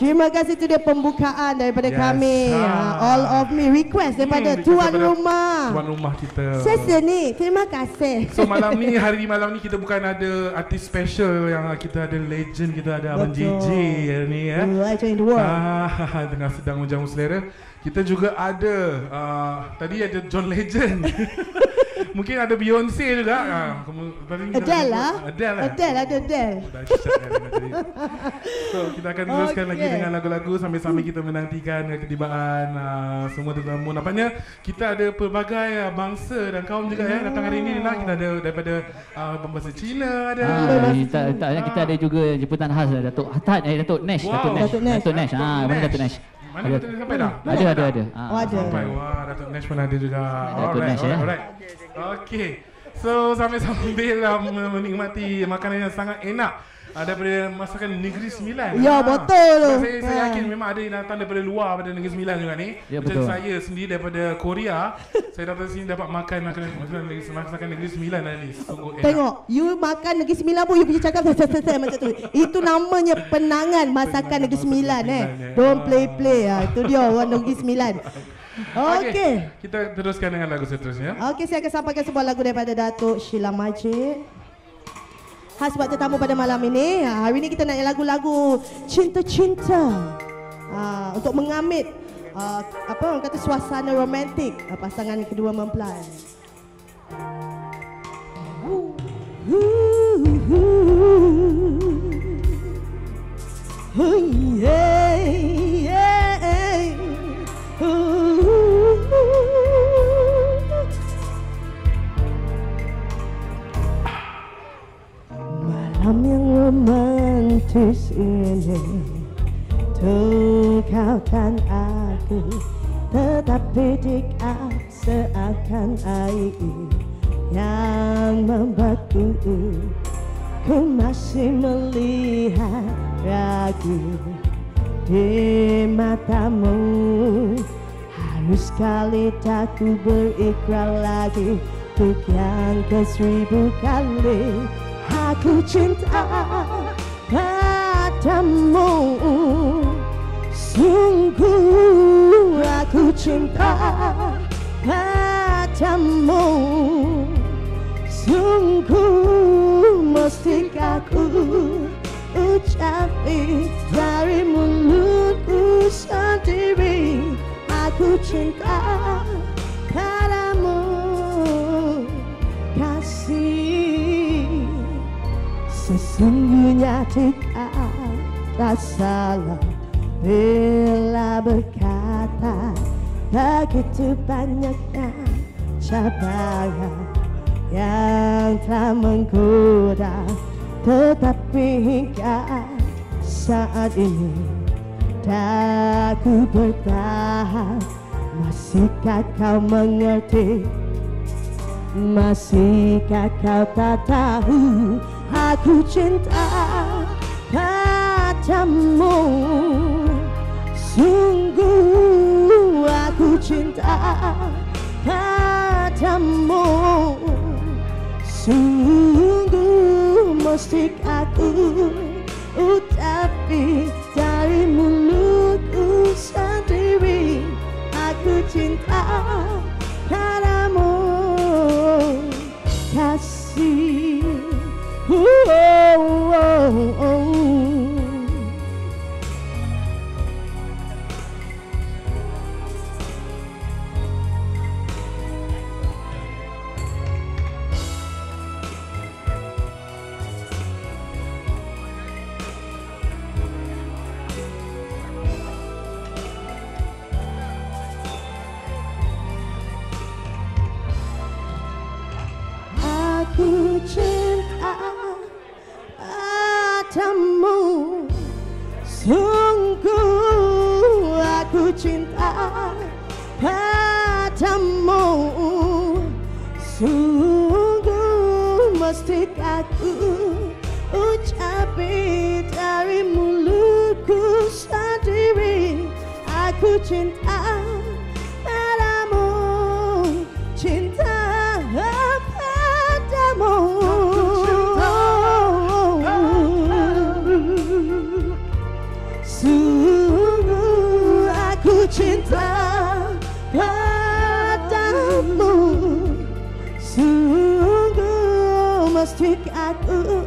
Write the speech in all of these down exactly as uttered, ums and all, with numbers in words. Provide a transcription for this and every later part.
Terima kasih, itu dia pembukaan daripada yes, kami. Ha. All of me request daripada hmm, tuan daripada rumah. Tuan rumah kita. Sesa ni, terima kasih. So malam ni, hari malam ni kita bukan ada artis special, yang kita ada legend, kita ada Abang J J hari ni ya. Legend in the world. Ah, tengah sedang menjamu selera. Kita juga ada uh, tadi ada John Legend. Mungkin ada Beyonce juga. Ah, Adele lah. Adele lah. Adele ada Adele. So kita akan teruskan okay. lagi dengan lagu-lagu sambil-sambil kita menantikan ketibaan uh, semua tetamu. Nampaknya kita ada pelbagai uh, bangsa dan kaum juga ya datang hari ini. Nak kita ada daripada uh, bangsa Cina ada. Ah, kita, kita, ah. kita ada juga jemputan khas Datuk Hatat, eh Datuk Nash, wow. Datuk Nash. Datuk Nash. Datuk Nash. Ah, mana Datuk Nash? Mana Datuk Nash sampai dah? Ada ada ada. Ah. Oh, ada. Sampai wah Datuk Nash pun ada juga. Datuk Nash ya. Alright. Okey. So sambil-sambil uh, menikmati makanan yang sangat enak uh, daripada masakan Negeri Sembilan. Ya, ha. betul. Saya, saya yakin memang ada yang datang daripada luar daripada Negeri Sembilan juga ni. Ya, macam betul. saya sendiri daripada Korea, saya datang sini dapat makan makanan masakan Negeri Sembilan ni. Sungguh enak. Tengok, you makan Negeri Sembilan pun you pergi cakap macam tu. Itu namanya penangan masakan Negeri Sembilan eh. Don't play-play ah. Itu dia orang Negeri Sembilan. Okey. Okay. Kita teruskan dengan lagu seterusnya. Okey, saya akan sampaikan sebuah lagu daripada Datuk Sheila Majid. Khas buat tetamu pada malam ini. Hari ini kita nak lagu-lagu cinta-cinta. Uh, untuk mengamit uh, apa orang kata suasana romantik uh, pasangan kedua mempelai. Ooh, ooh, ooh. Oh, yeah, yeah. Ooh. Malam yang romantis ini, tuh kau dan aku, tetapi dekat seakan air yang membeku. Ku masih melihat ragu di matamu. Harus kali tak ku berikrar lagi, untuk yang ke seribu kali. Aku cinta padamu, sungguh aku cinta padamu, sungguh mesti aku ucapi dari mulutku sendiri. Aku cinta padamu, kasih. Sesungguhnya tidak salah bila berkata begitu banyaknya cabaran yang telah menggoda, tetapi hingga saat ini tak ku bertahan. Masihkah kau mengerti? Masihkah kau tak tahu? Aku cinta padamu, sungguh aku cinta padamu, sungguh mesti aku ucapi dari mulutku sendiri. Aku cinta padamu, kasih. Oh, oh, oh. Aku cinta padamu, sungguh aku cinta padamu, sungguh mesti aku ucapi dari mulutku sendiri. Aku cinta padamu, cinta padamu. Soon lipstick aku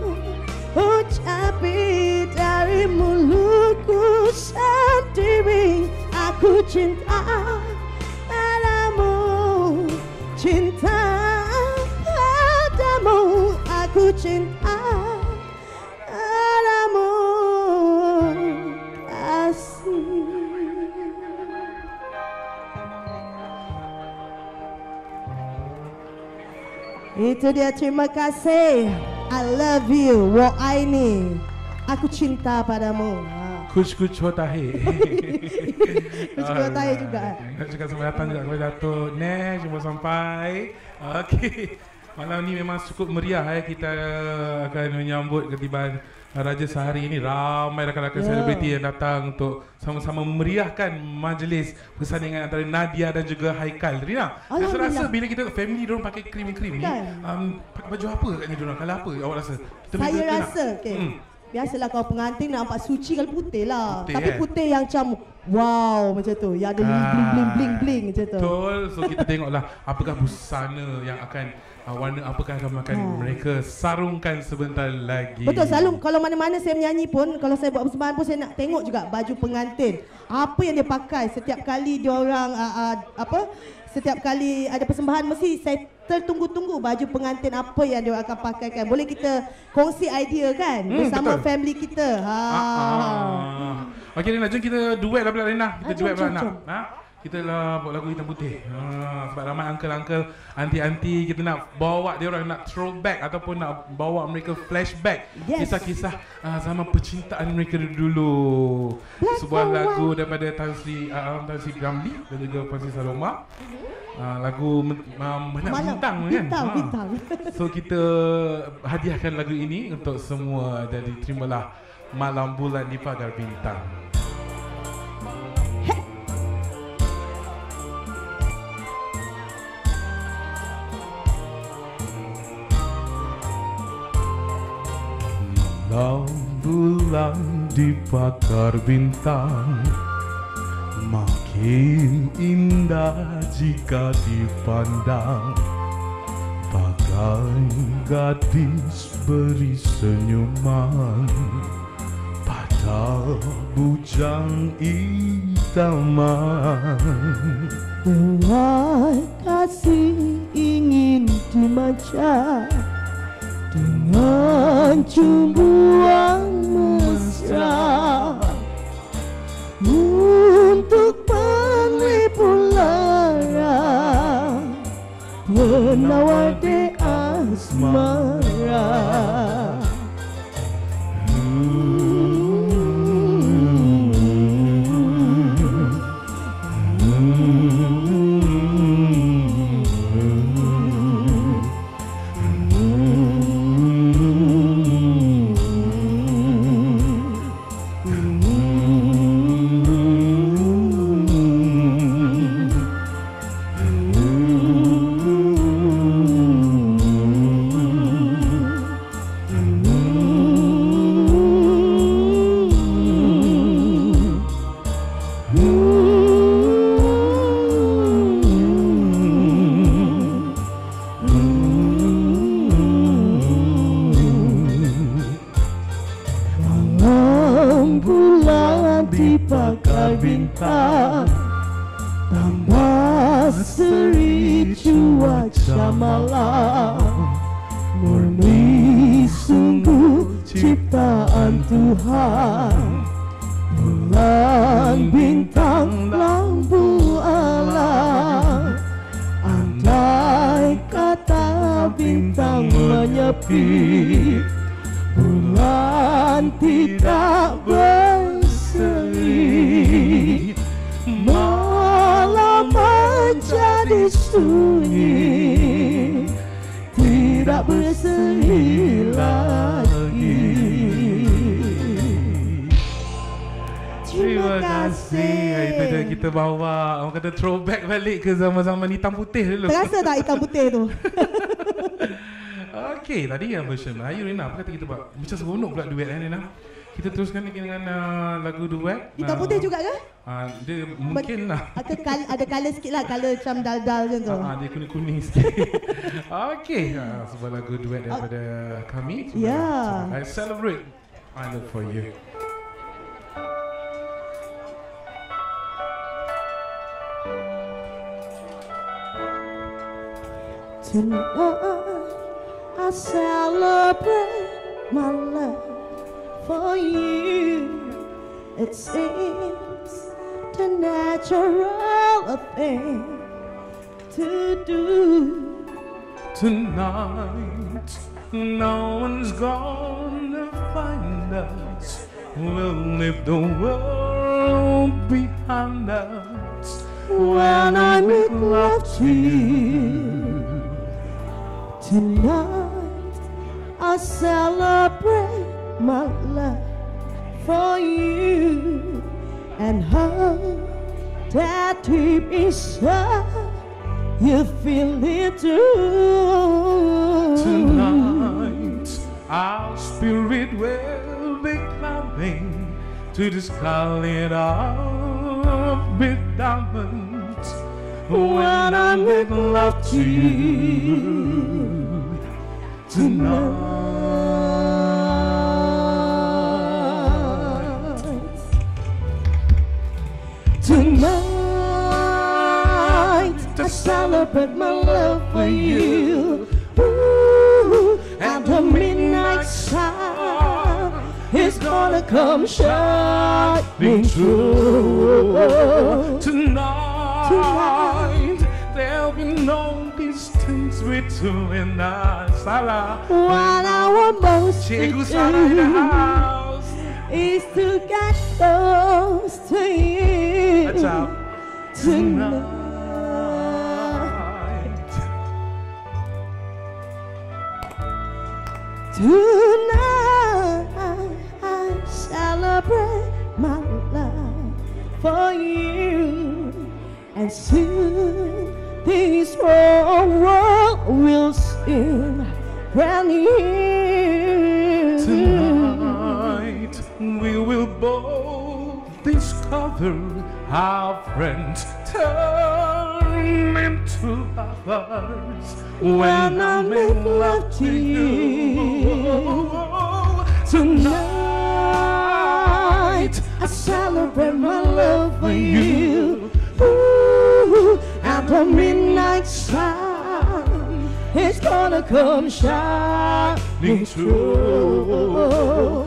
ucapi dari mulutku sendiri. Aku cinta padamu, cinta padamu, aku cinta padamu, kasih. Itu dia, terima kasih. I love you, Wo Aini. Aku cinta padamu. Kuch-kuch hotahe. Kuch-kuch hotahe juga. Nak cakap selamat datang juga kepada Datuk Nesh, jumpa sampai. Okey. Malam ni memang cukup meriah eh. Kita akan menyambut ketibaan Raja sehari ini. Ramai rakan-rakan yeah. selebriti yang datang untuk sama-sama memeriahkan majlis persandingan antara Nadia dan juga Haikal. Rina, saya rasa bila kita family diorang pakai krim-krim ni, um, pakai baju apa katnya diorang? Kalau apa awak rasa? Kita saya rasa, okey. Hmm. Biasalah kalau pengantin nak nampak suci kalau putih lah. Putih, tapi eh? Putih yang macam wow macam tu. Yang ada ah, bling bling bling bling macam tu. Betul. So kita tengoklah apakah busana yang akan uh, warna apakah akan akan ha. mereka sarungkan sebentar lagi. Betul, selalu kalau mana-mana saya menyanyi pun, kalau saya buat persembahan pun saya nak tengok juga baju pengantin. Apa yang dia pakai setiap kali dia orang uh, uh, apa? Setiap kali ada persembahan mesti saya tertunggu-tunggu baju pengantin apa yang dia akan pakaikan. Boleh kita kongsi idea kan hmm, bersama betul. family kita. Ha. Ah, ah. Okey Rina, jom kita duet lah pula Rina. Kita ah, duet pula nak. Ha? Kita lah buat lagu hitam putih. Ha, sebab ramai uncle-uncle, aunty-aunty kita nak bawa dia orang nak throwback ataupun nak bawa mereka flashback yes. kisah-kisah uh, zaman percintaan mereka dulu. Black Sebuah lagu white. daripada Tan Sri uh, Tan Sri Ramli dan juga Puan Sri Saloma. Uh, lagu um, Banyak Bintang kan. Bintang, ha. bintang. So kita hadiahkan lagu ini untuk semua. Jadi terimalah Malam Bulan di Pagar Bintang. Malam bulan di pagar bintang makin indah jika dipandang. Bagai gadis beri senyuman pada bujang idaman. Belai kasih ingin dimanja dengan cumbuan mesra untuk penipu lara penawar de asmara. Bintang tambah seri cuaca malam, murni sungguh ciptaan Tuhan. Bulan bintang lampu alam, andai kata bintang menyepi, bulan tidak berseri, malam menjadi sunyi, tidak berseri lagi. Terima kasih. Itu dia kita bawa, orang kata throwback balik ke zaman-zaman hitam putih dulu. Terasa tak hitam putih tu? Okey, tadi yang version Melayu Rina, apa kata kita buat? Macam seronok pula duet kan Rina? kita teruskan lagi dengan uh, lagu duet. Hitam uh, putih juga ke? Uh, dia mungkin lah. Ada kal ada colour sikit lah, colour macam dal-dal macam tu. Uh, uh, dia kuning-kuning sikit. Okey, uh, sebuah lagu duet daripada uh, kami. Ya. Yeah. I celebrate I Look For You. Tonight I celebrate my love for you. It seems the natural thing to do. Tonight, no one's gonna find us. We'll leave the world behind us when I make love to you. Tonight I celebrate my love for you and hope that deep inside you feel it too. Tonight our spirit will be climbing to the sky lit up with diamonds when I make love to you tonight. Tonight I celebrate my love for you. Ooh, and the midnight sun is gonna come shining through. Tonight, Tonight there'll be no distance between us. Salah, what I want most to Cikgu Sarah in the do house is to get close to you. Watch out. Tonight. Tonight I celebrate my love for you, and soon this whole world will sing brand new. Tonight we will both discover our friends turn into lovers when I make love to you. Tonight I celebrate my love for you. Ooh, and the midnight sun is gonna come shining through.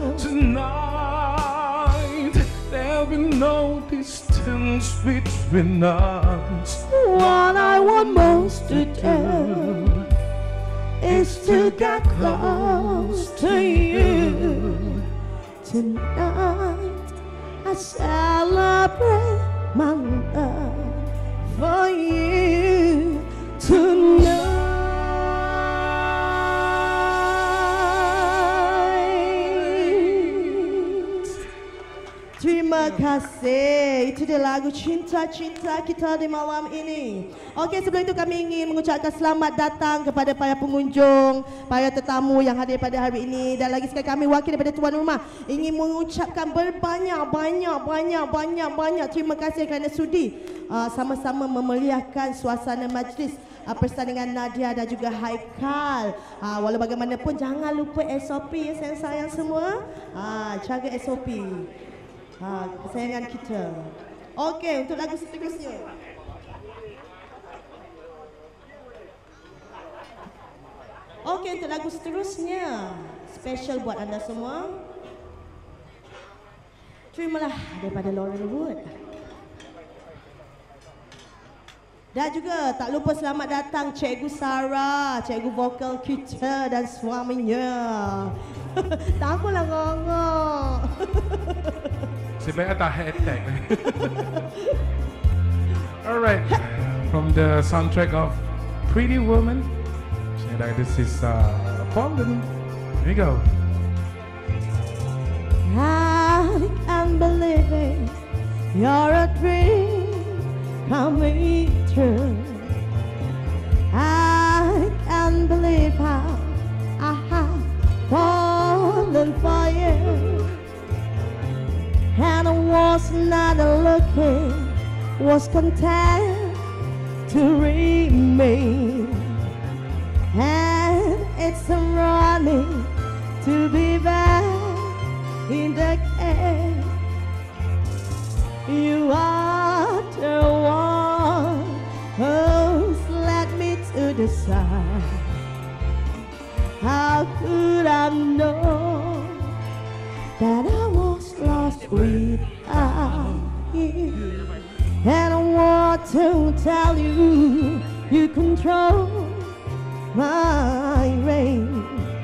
Tonight there'll be no distance between us. What I want most to do is to get close to you. Tonight I celebrate my love for you. Tonight. Terima kasih. Itu dia lagu cinta-cinta kita di malam ini. Okey, sebelum itu kami ingin mengucapkan selamat datang kepada para pengunjung, para tetamu yang hadir pada hari ini, dan lagi sekali kami wakil daripada tuan rumah ingin mengucapkan berbanyak banyak banyak banyak banyak terima kasih kerana sudi uh, sama-sama memeriahkan suasana majlis uh, pertandingan Nadia dan juga Haikal. Uh, walau bagaimanapun jangan lupa S O P ya sayang-sayang semua. Uh, jaga S O P. Ha, kesayangan kita. Okey, untuk lagu seterusnya. Okey, untuk lagu seterusnya, special buat anda semua. Terimalah daripada Lauren Wood. Dan juga tak lupa selamat datang Cikgu Sarah, cikgu vokal kita dan suaminya. Tak apalah ngongok. Sebaiknya tak head attack. Alright, from the soundtrack of Pretty Woman, this is uh, Fallen. Here we go. I can't believe it, you're a dream coming true. I can't believe how I have fallen for you. was not looking, was content to remain, and it's running to be back in the game. You are the one who's led me to the side. How could I know that I was lost without you? And I want to tell you, you control my reign,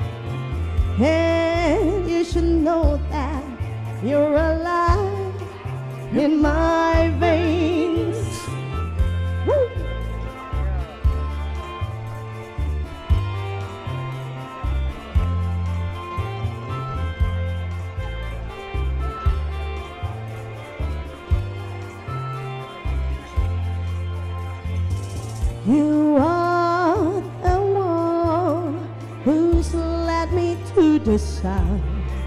and you should know that you're alive in my veins. Woo. You are the one who's led me to the sun.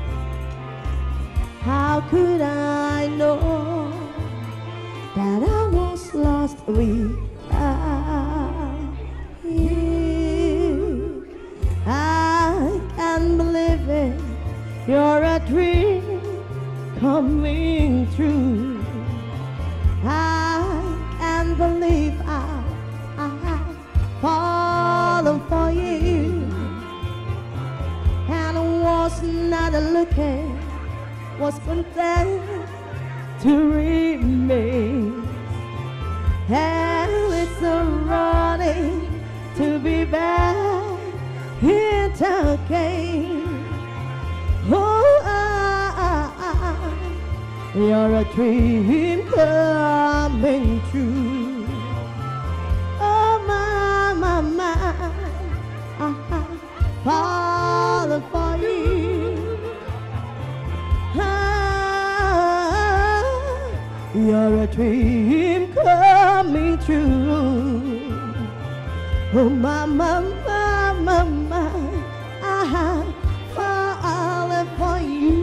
How could I know that I was lost without you? I can't believe it, you're a dream coming true. I can't believe I, I have fallen for you, and I was not looking, was content to remain, and it's a running to be back in the game. Oh, ah, ah, ah, you're a dream coming true. Oh, my, my, my, I have fallen for you. You're a dream coming true. Oh, my, my, my, my, my, I have fallen for you.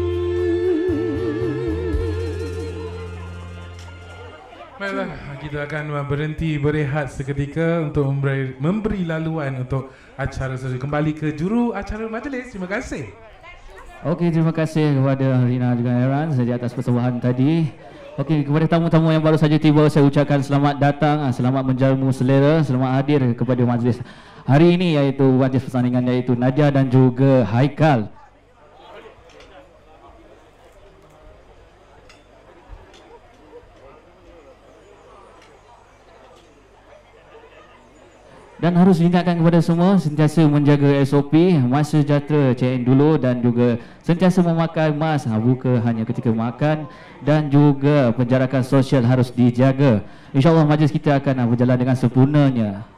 Baiklah, kita akan berhenti berehat seketika untuk memberi, memberi laluan untuk acara seterusnya. Kembali ke juru acara majlis. Terima kasih. Okey, terima kasih kepada Rina juga Aaron saja atas persembahan tadi. Okey, kepada tamu-tamu yang baru saja tiba, saya ucapkan selamat datang, selamat menjamu selera, selamat hadir kepada majlis hari ini, iaitu majlis persandingan iaitu Nadia dan juga Haikal. Dan harus diingatkan kepada semua sentiasa menjaga S O P, masa sejahtera check in dulu, dan juga sentiasa memakai mask bukan hanya ketika makan, dan juga penjarakan sosial harus dijaga. InsyaAllah majlis kita akan berjalan dengan sempurnanya.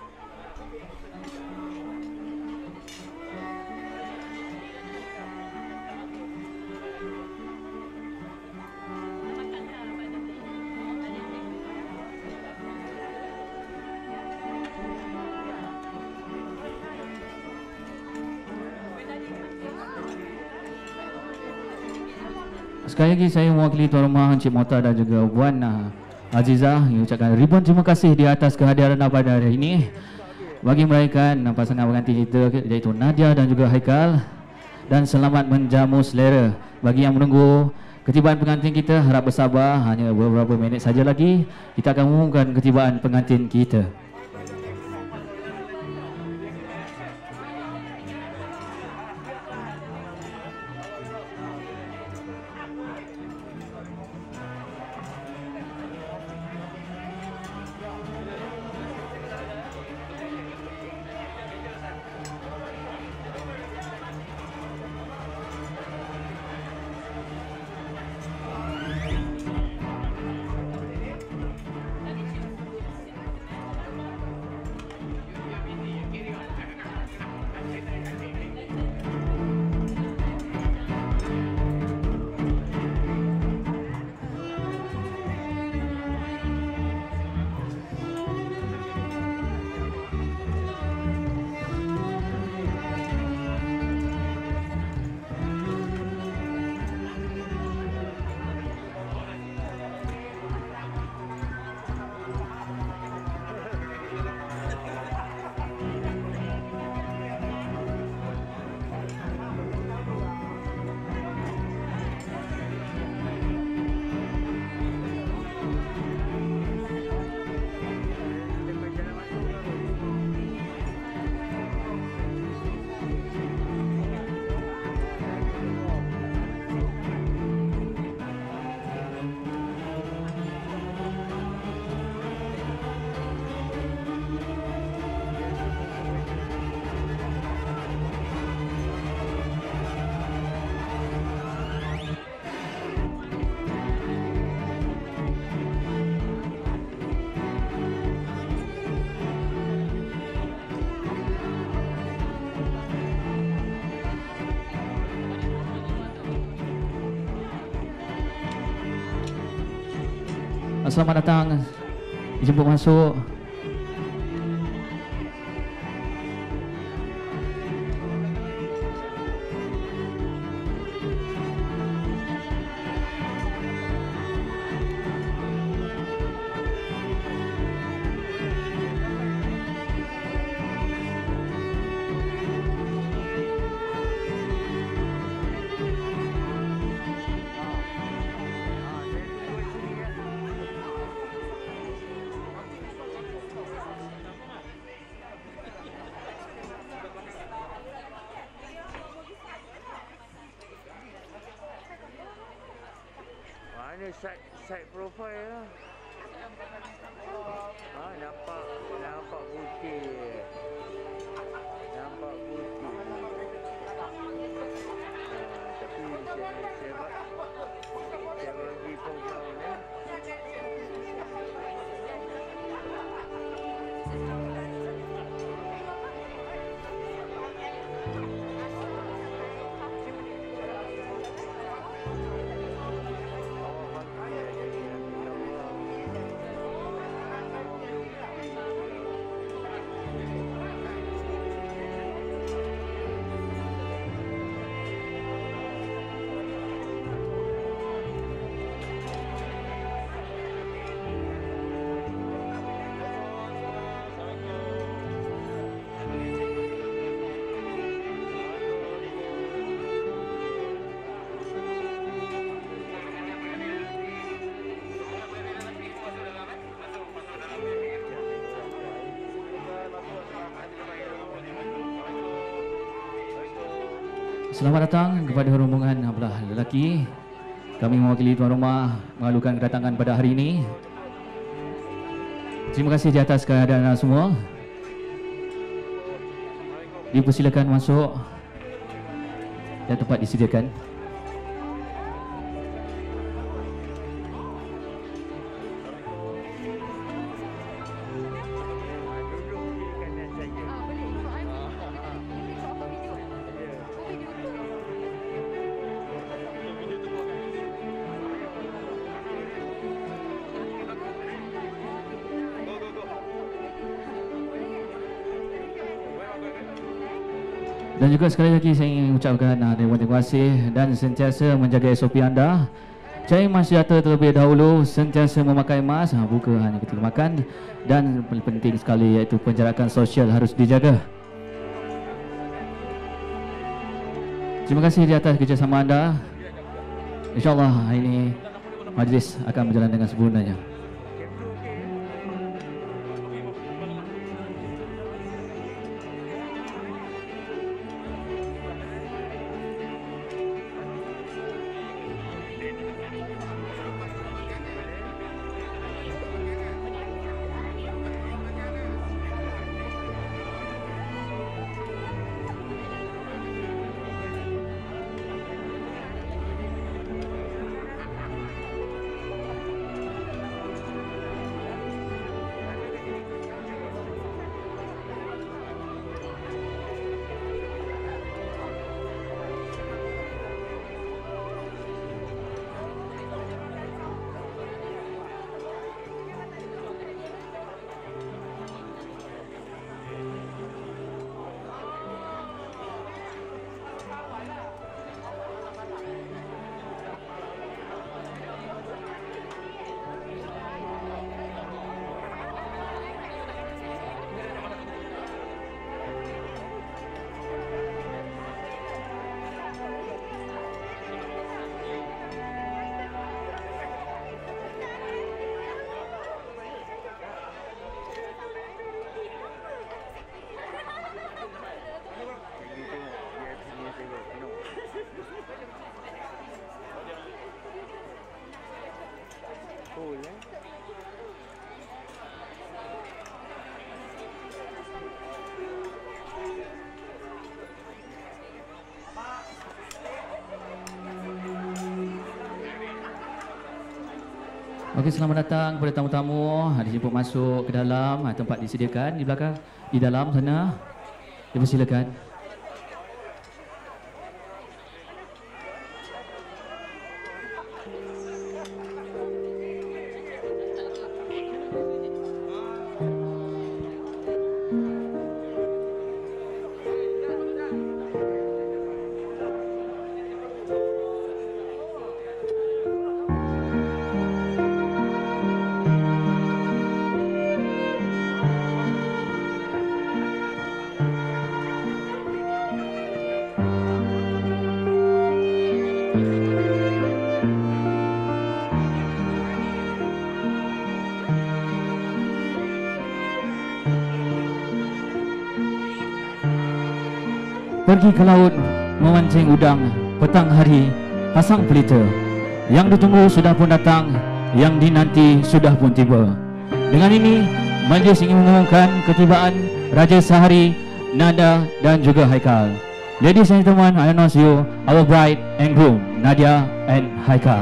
Sekali lagi saya mewakili Tuan Rumah Encik Mota dan juga Puan uh, Azizah mengucapkan ribuan terima kasih di atas kehadiran pada hari ini bagi meraihkan uh, pasangan pengantin kita iaitu Nadia dan juga Haikal, dan selamat menjamu selera. Bagi yang menunggu ketibaan pengantin kita, harap bersabar, hanya beberapa minit saja lagi kita akan mengumumkan ketibaan pengantin kita. Selamat datang. Dijemput masuk. Mana side side profile lah. Ah, nampak nampak putih. Nampak putih. Ah, tapi saya saya saya bagi program ni. Selamat datang kepada rombongan belah lelaki. Kami mewakili tuan rumah mengalukan kedatangan pada hari ini. Terima kasih di atas kehadiran anda semua. Dipersilakan masuk dan tempat disediakan. Dan juga sekali lagi saya ingin ucapkan uh, terima kasih dan sentiasa menjaga S O P anda. Cari emas sejahtera terlebih dahulu, sentiasa memakai mask, uh, buka hanya ketika makan, dan paling penting sekali iaitu penjarakan sosial harus dijaga. Terima kasih di atas kerjasama anda. InsyaAllah hari ini majlis akan berjalan dengan sempurnanya. Okey, selamat datang kepada tamu-tamu. Dijemput masuk ke dalam tempat disediakan di belakang, di dalam sana. Dipersilakan. pergi ke laut memancing udang. Petang hari pasang pelita. Yang ditunggu sudah pun datang, yang dinanti sudah pun tiba. Dengan ini majlis ingin mengumumkan ketibaan Raja Sehari, Nada dan juga Haikal. Ladies and gentlemen, I announce you our bride and groom, Nadia and Haikal.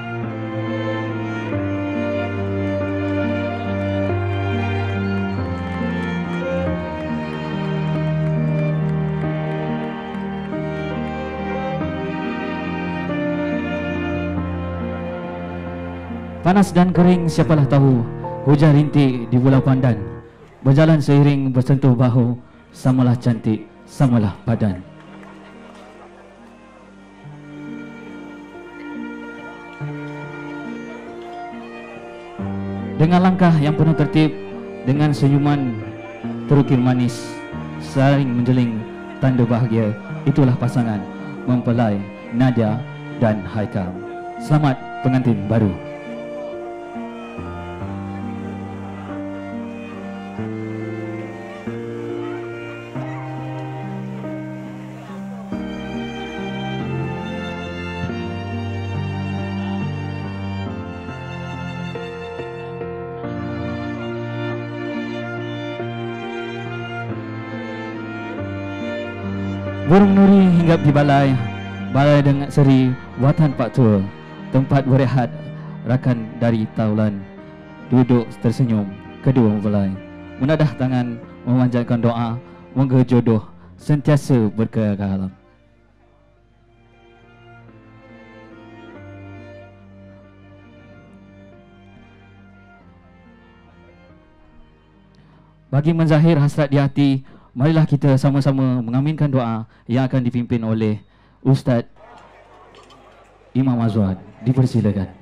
Panas dan kering siapalah tahu, hujan rintik di Pulau Pandan. Berjalan seiring bersentuh bahu, samalah cantik, samalah padan. Dengan langkah yang penuh tertib, dengan senyuman terukir manis, saling menjeling tanda bahagia, itulah pasangan mempelai Nadia dan Haikal. Selamat pengantin baru. Burung nuri hinggap di balai, balai dengan seri watan Pak Tua, tempat berehat rakan dari taulan. Duduk tersenyum kedua mempelai, menadah tangan memanjatkan doa, moga jodoh sentiasa berkekalan. Bagi menzahir hasrat di hati, marilah kita sama-sama mengaminkan doa yang akan dipimpin oleh Ustaz Imam Azwan. Dipersilakan.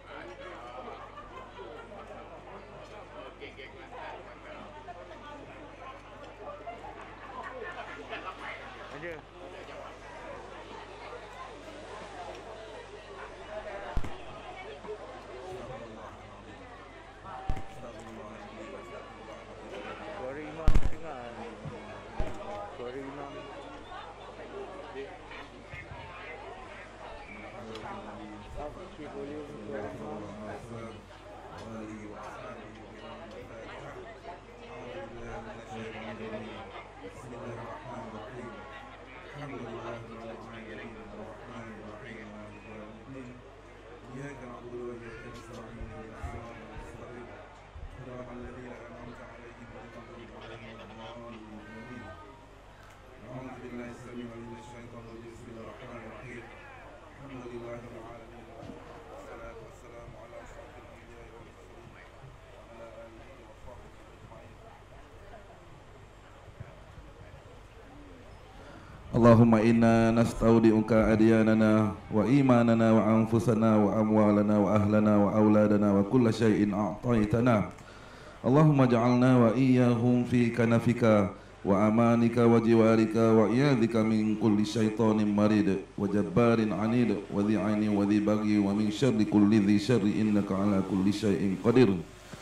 Allahumma inna nastaudi'uka adyanana wa imanana wa anfusana wa amwalana wa ahlana wa auladana wa kulla syai'in a'taitana. Allahumma ja'alna wa iyyahum fi kanafika wa amanika wa jiwarika wa iyadhika min kulli syaitanin marid wa jabbarin anid wa dhi'aini wa dhibagi wa min syarri kulli dhi syarri innaka ala kulli syai'in qadir.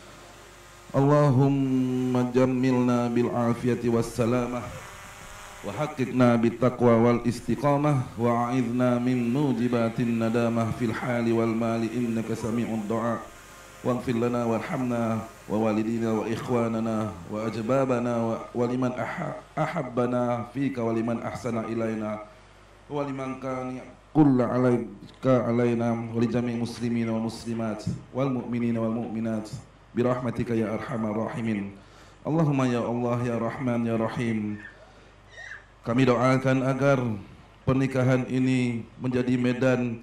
Allahumma jammilna bil afiyati was salamah wa haqiqna bit taqwa wal istiqamah wa a'idna min mujibatin nadamah fil hali wal mali innaka sami'ud du'a waghfir lana warhamna wa walidina wa ikhwanana wa ajbabana wa liman ahabbana fika wa liman ahsana ilaina wa liman kana kulla alaika alaina wa li jami'il muslimina wal muslimat wal mu'minina wal mu'minat bi rahmatika ya arhamar rahimin. Allahumma ya Allah ya Rahman ya Rahim, kami doakan agar pernikahan ini menjadi medan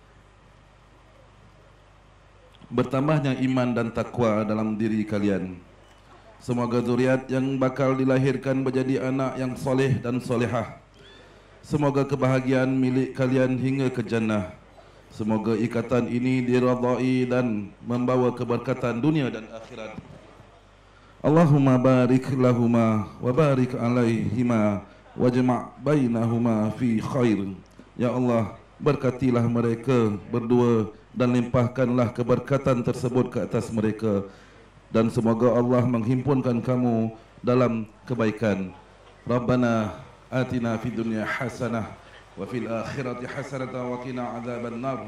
bertambahnya iman dan takwa dalam diri kalian. Semoga zuriat yang bakal dilahirkan menjadi anak yang soleh dan solehah. Semoga kebahagiaan milik kalian hingga ke jannah. Semoga ikatan ini diridai dan membawa keberkatan dunia dan akhirat. Allahumma barik lahuma wa barik alaihima wajma' bainahuma fi khair. Ya Allah, berkatilah mereka berdua dan limpahkanlah keberkatan tersebut ke atas mereka, dan semoga Allah menghimpunkan kamu dalam kebaikan. Rabbana آتنا في الدنيا حسنة وفي الآخرة حسنة وقنا عذاب النار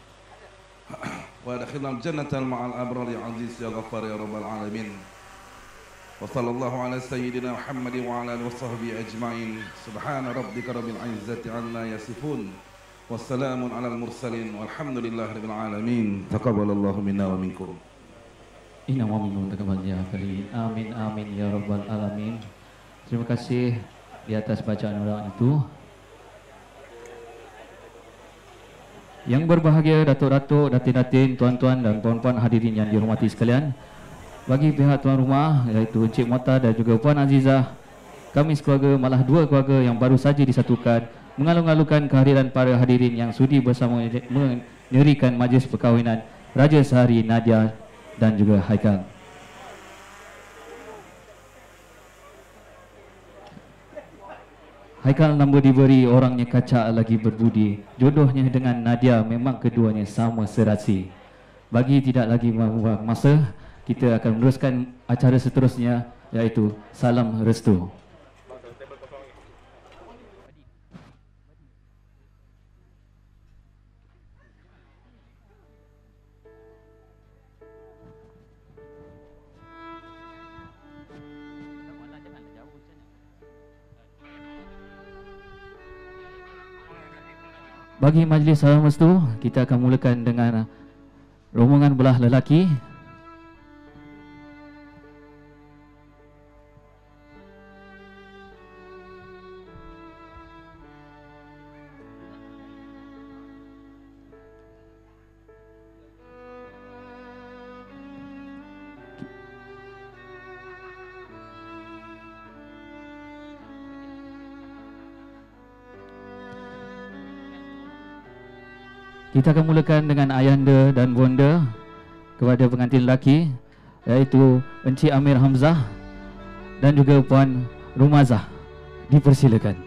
وادخلنا الجنة مع الأبرار يا عزيز يا غفار يا رب العالمين. وصلى الله على سيدنا محمد وعلى آله وصحبه أجمعين. سبحان ربك رب العزة عما يصفون والسلام على المرسلين والحمد لله رب العالمين. تقبل الله منا ومنكم. Inna wa minkum taqabbal ya karim. Amin amin ya rabbal alamin. Terima kasih di atas bacaan orang itu. Yang berbahagia datuk-datuk, datin-datin, tuan-tuan dan puan-puan hadirin yang dihormati sekalian. Bagi pihak tuan rumah iaitu Encik Mota dan juga Puan Azizah, kami sekeluarga, malah dua keluarga yang baru saja disatukan, mengalu-alukan kehadiran para hadirin yang sudi bersama menerikan majlis perkahwinan Raja Sehari Nadia dan juga Haikal. Haikal nama diberi, orangnya kacak lagi berbudi. Jodohnya dengan Nadia memang keduanya sama serasi. Bagi tidak lagi membuang masa, kita akan meneruskan acara seterusnya iaitu Salam Restu. Bagi majlis salam restu, kita akan mulakan dengan rombongan belah lelaki. Kita akan mulakan dengan ayahanda dan bonda kepada pengantin lelaki iaitu Encik Amir Hamzah dan juga Puan Rumazah. Dipersilakan.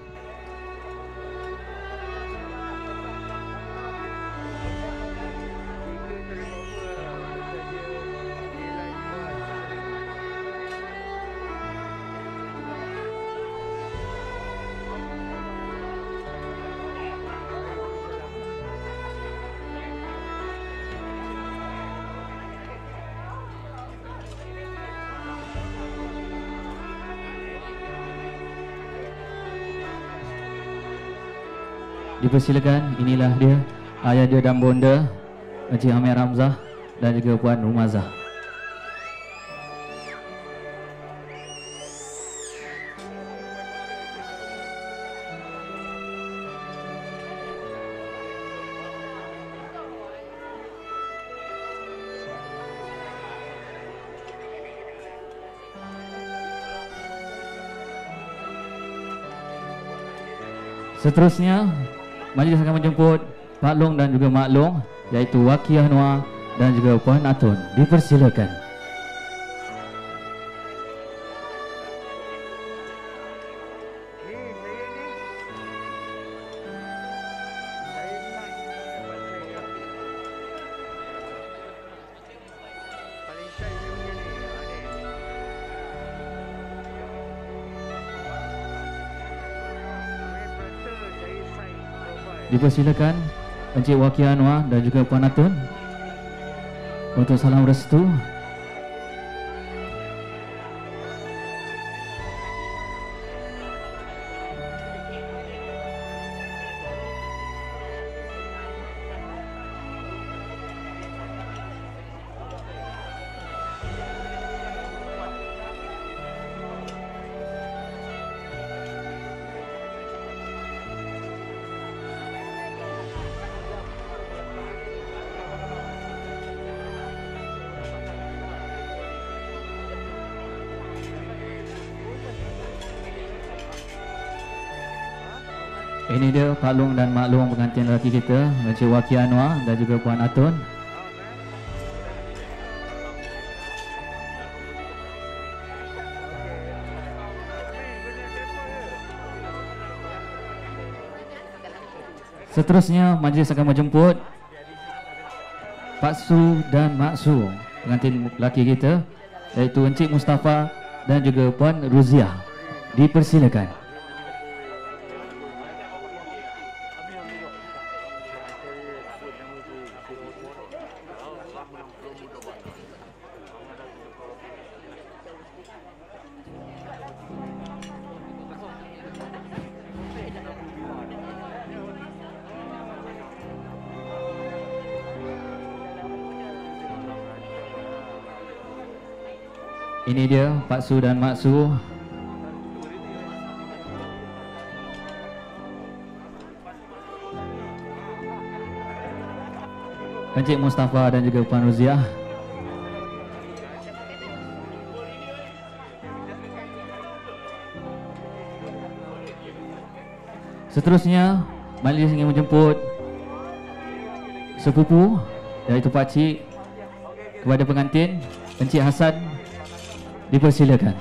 Dipersilakan, inilah dia ayah dia dan bonda Encik Amir Hamzah dan juga Puan Rumazah. Seterusnya majlis akan menjemput Pak Long dan juga Mak Long iaitu Wakiah Noah dan juga Puan Atun. Dipersilakan. Dipersilakan Encik Wakiah Anwar dan juga Puan Atun untuk salam restu. Ini dia Pak Long dan Mak Long pengantin lelaki kita, Encik Wakiah Anwar dan juga Puan Atun. Seterusnya majlis akan menjemput Pak Su dan Mak Su, pengantin lelaki kita, iaitu Encik Mustafa dan juga Puan Ruziah. Dipersilakan. Ini dia Pak Su dan Mak Su. Encik Mustafa dan juga Puan Ruziah. Seterusnya, majlis ingin menjemput sepupu, iaitu pakcik, kepada pengantin, Encik Hasan, dipersilakan.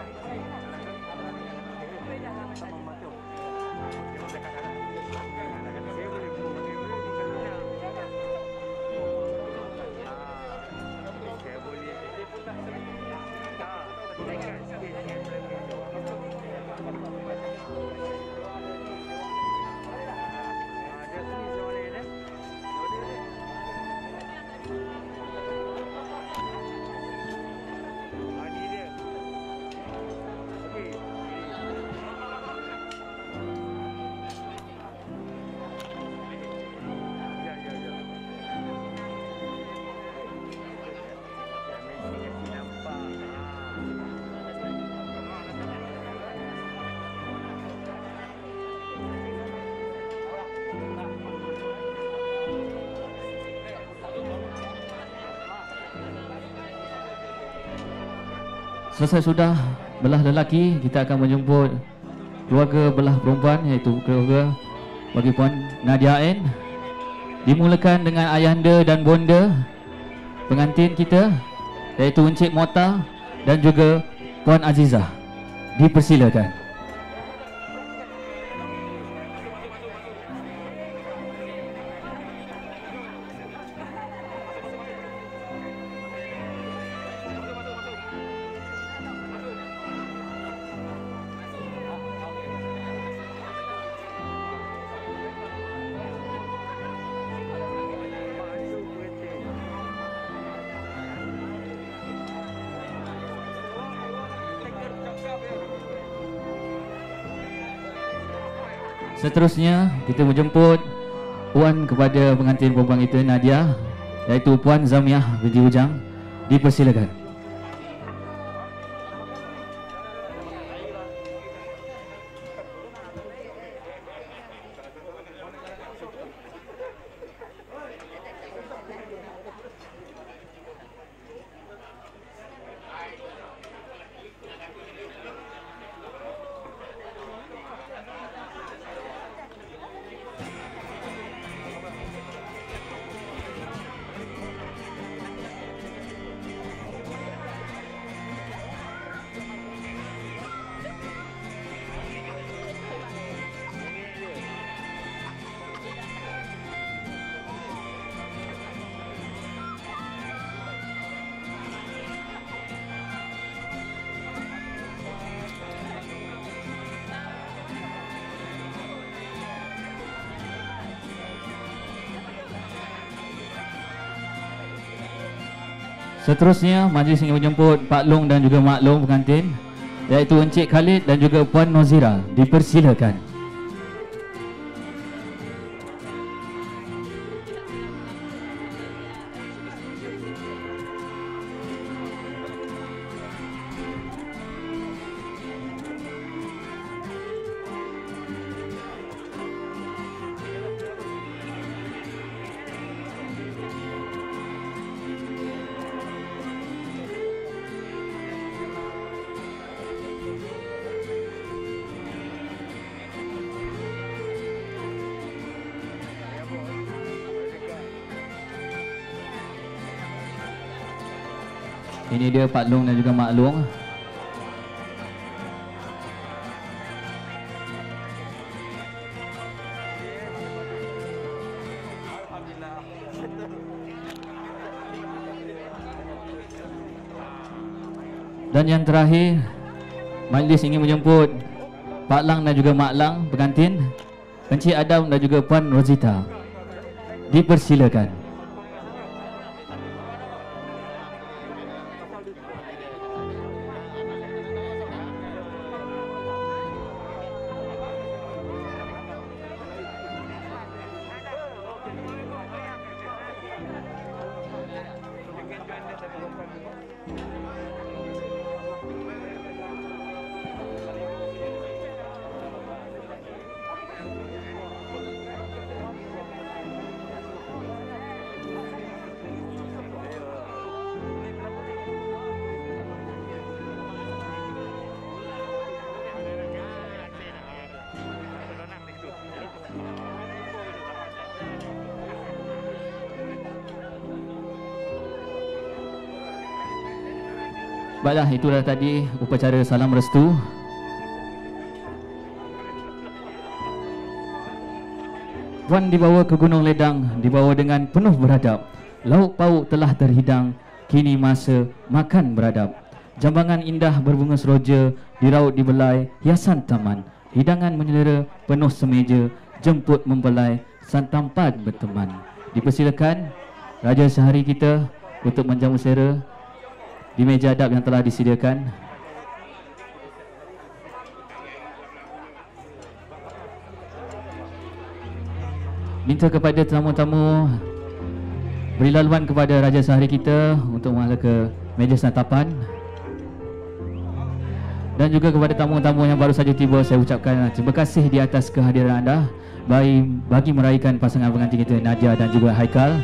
Selesai sudah belah lelaki, kita akan menjemput keluarga belah perempuan, iaitu keluarga bagi Puan Nadia N. Dimulakan dengan ayahanda dan bonda pengantin kita, iaitu Encik Mota dan juga Puan Azizah. Dipersilakan. Seterusnya kita menjemput puan kepada pengantin perempuan kita Nadia, iaitu Puan Zamiah binti Ujang. Dipersilakan. Seterusnya, majlis ingin menjemput Pak Long dan juga Mak Long pengantin, iaitu Encik Khalid dan juga Puan Nozira. Dipersilakan. Ini dia Pak Long dan juga Mak Long. Dan yang terakhir, majlis ingin menjemput Pak Lang dan juga Mak Lang pengantin, Encik Adam dan juga Puan Rosita. Dipersilakan. Baiklah, itulah tadi upacara salam restu. Puan dibawa ke Gunung Ledang, dibawa dengan penuh beradab. Lauk pauk telah terhidang, kini masa makan beradab. Jambangan indah berbunga seroja, diraut di belai hiasan taman. Hidangan menyelera penuh semeja, jemput mempelai, santampan berteman. Dipersilakan Raja Sehari kita untuk menjamu selera di meja adab yang telah disediakan. Minta kepada tamu-tamu beri laluan kepada Raja Sehari kita untuk menghela ke meja santapan. Dan juga kepada tamu-tamu yang baru saja tiba, saya ucapkan terima kasih di atas kehadiran anda bagi, bagi meraihkan pasangan pengantin kita Nadia dan juga Haikal.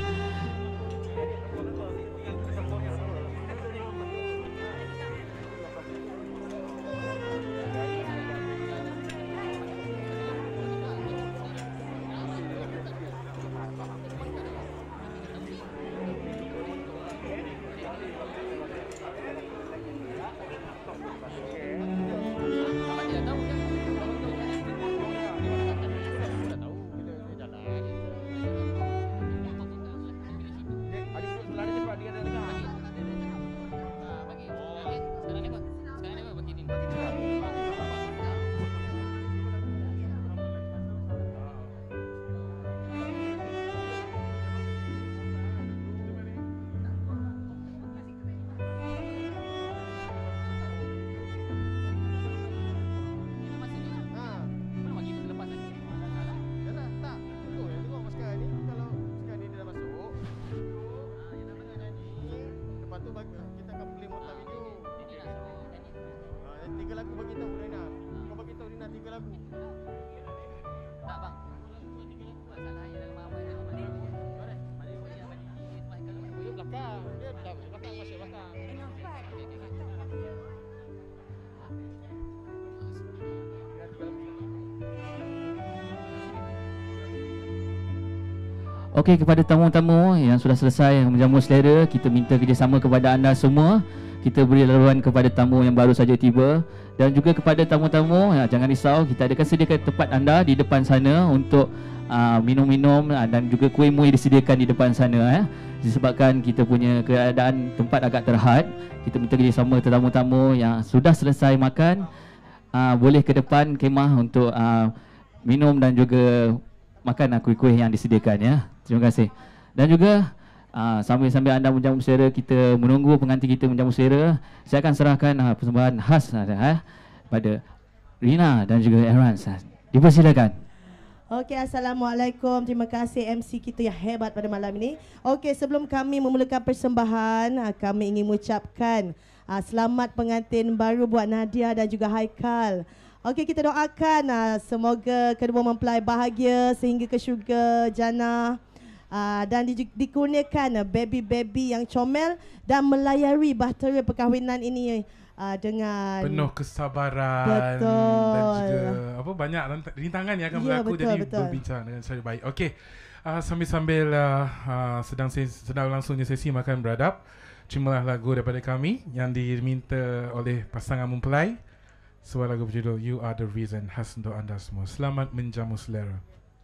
Okey, kepada tamu-tamu yang sudah selesai menjamu selera, kita minta kerjasama kepada anda semua. Kita beri laluan kepada tamu yang baru saja tiba. Dan juga kepada tamu-tamu, ya, jangan risau, kita akan sediakan tempat anda di depan sana untuk uh, minum-minum uh, dan juga kuih muih disediakan di depan sana. Eh. Disebabkan kita punya keadaan tempat agak terhad, kita minta kerjasama tetamu-tamu yang sudah selesai makan, uh, boleh ke depan kemah untuk uh, minum dan juga makan uh, kuih-kuih yang disediakan. Ya. Terima kasih. Dan juga uh, sambil-sambil anda menjamu selera, kita menunggu pengantin kita menjamu selera, saya akan serahkan uh, persembahan khas uh, uh, pada Rina dan juga Aaron. Uh, dipersilakan. Okey, Assalamualaikum. Terima kasih M C kita yang hebat pada malam ini. Okey, sebelum kami memulakan persembahan, uh, kami ingin mengucapkan uh, selamat pengantin baru buat Nadia dan juga Haikal. Okey, kita doakan uh, semoga kedua mempelai bahagia sehingga ke syurga jannah. Uh, dan di, dikurniakan uh, baby-baby yang comel dan melayari bahtera perkahwinan ini uh, dengan penuh kesabaran. Betul. Dan juga apa banyak rintangan yang akan ya, berlaku, betul, jadi betul. berbincang dengan saya baik. Okey, uh, sambil-sambil uh, uh, sedang sedang langsungnya sesi makan beradab, terimalah lagu daripada kami yang diminta oleh pasangan mempelai. Sebuah lagu berjudul You Are The Reason, khas untuk anda semua. Selamat menjamu selera.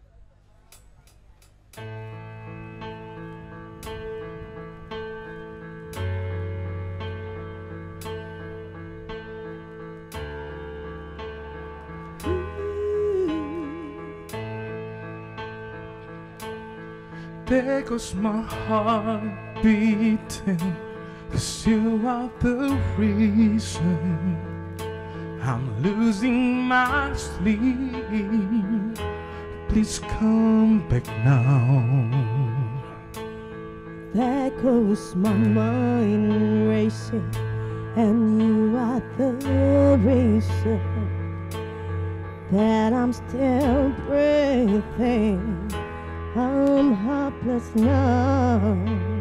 There goes my heart beating, 'cause you are the reason I'm losing my sleep. Please come back now. There goes my mind racing, and you are the reason that I'm still breathing. I'm helpless now.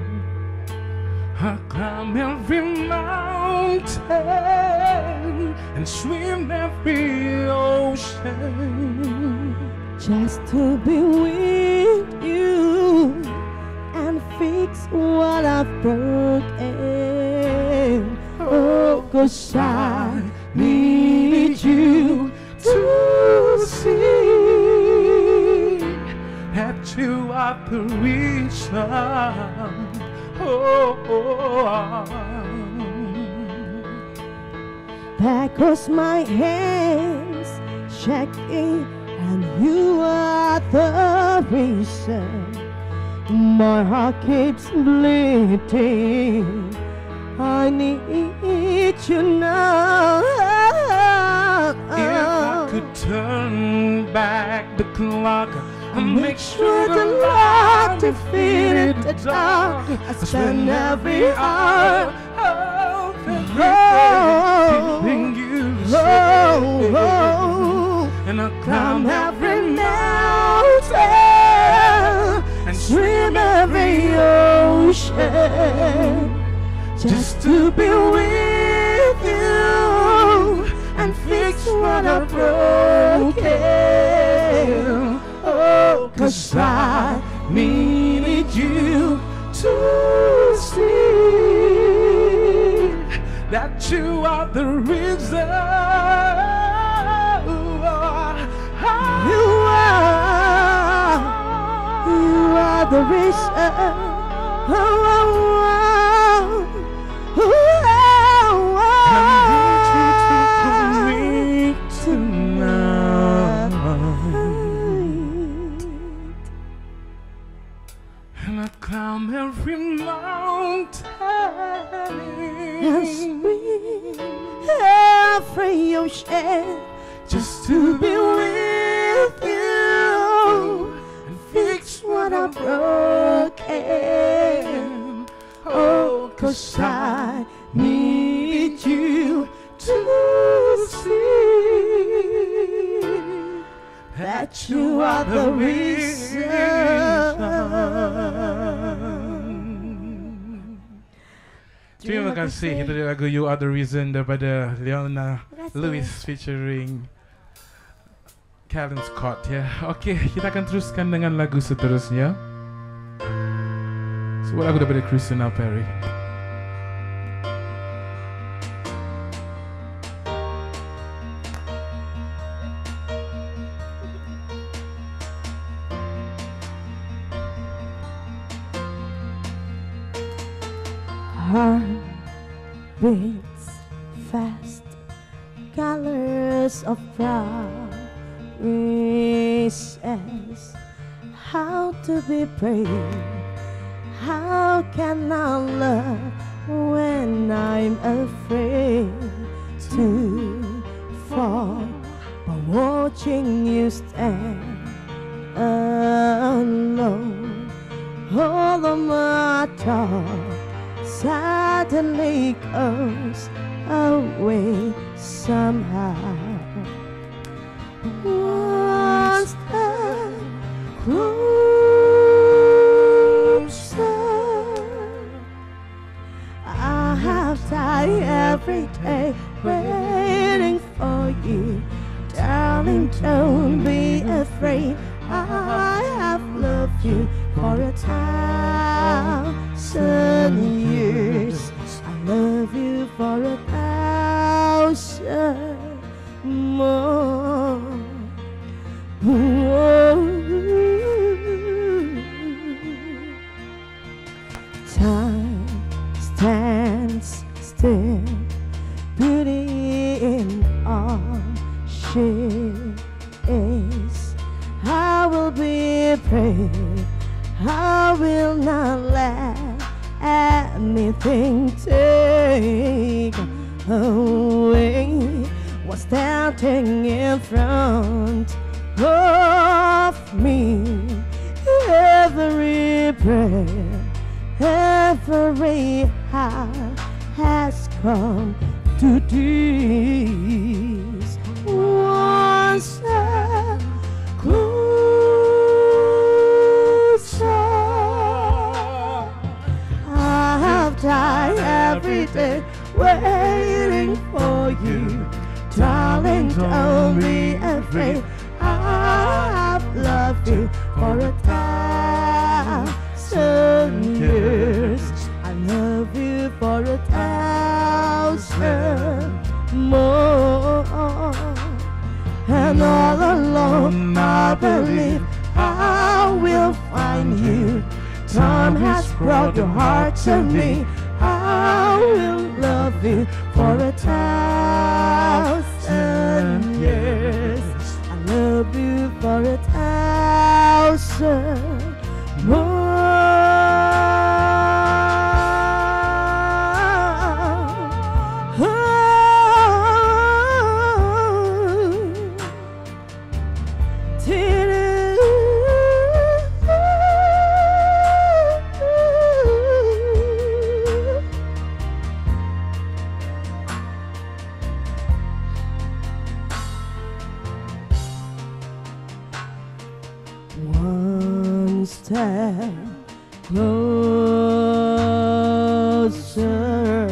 I climb every mountain and swim every ocean just to be with you and fix what I've broken. Oh, 'cause I need you to see that you are the reason. Oh, oh, oh. That cause my hands shaking, and you are the reason my heart keeps bleeding. I need you now. If I could turn back the clock and make sure the light defeated the dark, I spend every hour of every day keeping you safe, and I climb every mountain and swim every ocean just to be with you and fix what I broken. Oh, 'cause I needed you to see that you are the reason. You are, you are the reason. Oh, oh, oh, oh, oh, I need you to come me tonight, and I climb every mountain and swim every ocean just to be with you and fix what I broken. Oh, 'cause I need you to see that you are the reason. Terima kasih. Itu dia lagu You Are The Reason daripada Leona Lewis featuring Calvin Scott ya. Okey, kita akan teruskan dengan lagu seterusnya. Sebuah lagu daripada Christina Perry. Heart beats fast, colors of promises. How to be brave? How can I love when I'm afraid to fall? But watching you stand alone, all of my talk suddenly goes away somehow. One step closer, I have died every day waiting for you. Darling, don't be afraid, I have loved you for a thousand years. I love you for a thousand more. Whoa. Time stands still, beauty in all she is. I will be brave, I will not let anything take away what's standing in front of me. Every prayer, every heart has come to this. One step closer, I have died every day waiting for you. Darling, don't be afraid, I have loved you for a thousand years. I love you for a thousand closer, more. And all alone I believe I will find you. Time has brought your heart to me. I will love you for a thousand years. I love you for a thousand more. One step closer,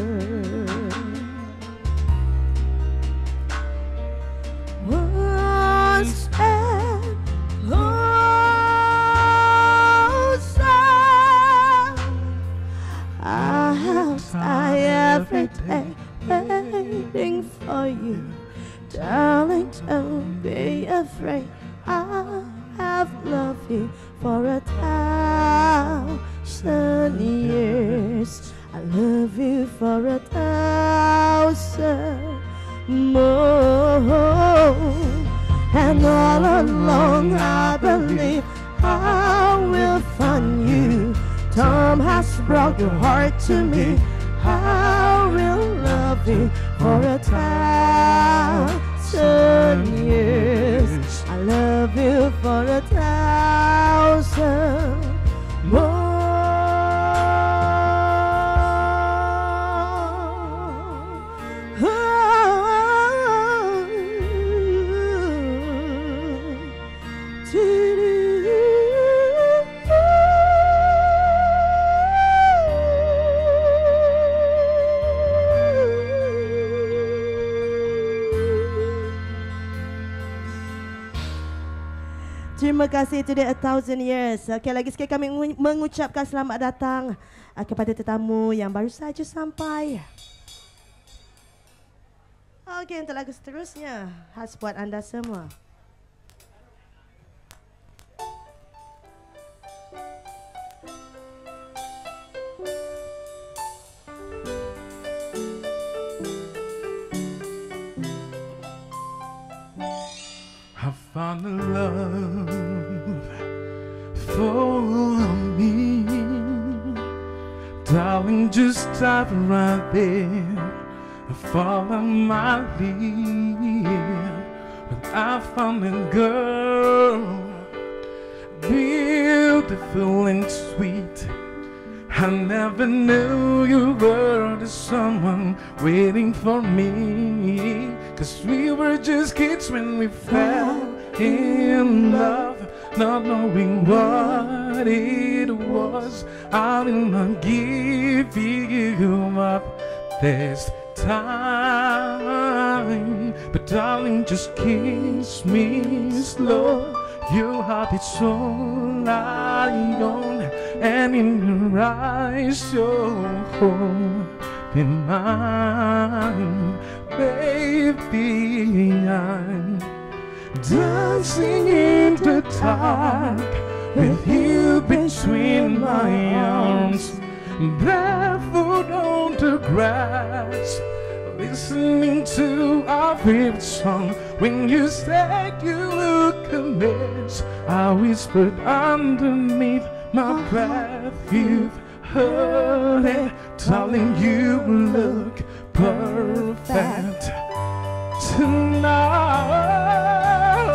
one step closer. I have I every day waiting for you, darling. Don't be afraid. I have loved you for a thousand years. I love you for a thousand more. And all along I believe I will find you. Time has brought your heart to me. I will love you for a thousand years. I love you for a thousand more. Terima kasih, itu dia A Thousand Years. Okey, lagi sekali kami mengucapkan selamat datang uh, kepada tetamu yang baru saja sampai. Okey, untuk lagu seterusnya khas buat anda semua. I found a love for me, darling. Just stop right there and follow my lead. But I found a girl, beautiful and sweet. I never knew you were the someone waiting for me. Cause we were just kids when we fell in love, not knowing what it was. I will not give you up this time, but darling, just kiss me slow. Your heart is all I own, and in your eyes you're holding mine. Baby, I'm dancing in the dark with you between my arms, barefoot on the grass, listening to our favorite song. When you said you look a mess, I whispered underneath my breath, you've heard it, darling, you look perfect tonight.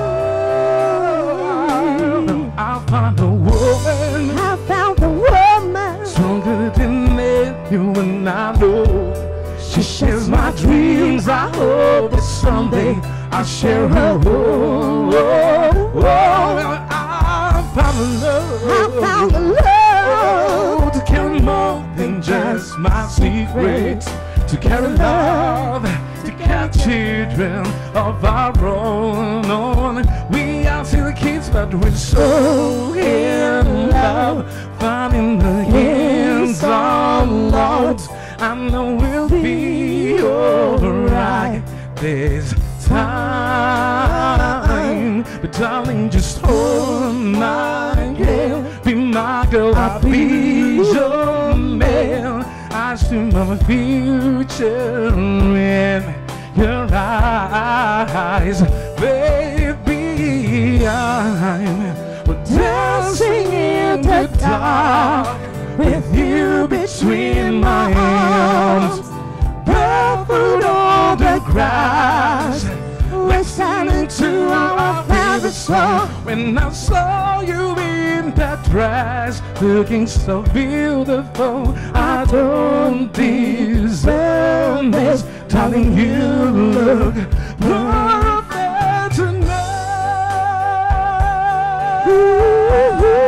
Tonight. I found a woman, I found a woman stronger than anyone I know. She shares my dreams. I hope that someday I'll share her. Oh, oh, oh. I found a love, I found a love oh, to carry more than just my secrets, to carry love, to catch children of our own. We are still kids, but we're so in love, finding the hands of Lord. I know we'll be be alright. There's time, but darling, just hold my hand. Be my girl, I'll be your man. I see my future in your eyes, baby. I'm dancing in the dark with you between my arms, barefoot on the grass, listening to our favorite song. When I saw you in that dress, looking so beautiful, I don't deserve this. Darling, you look perfect tonight. Ooh, ooh.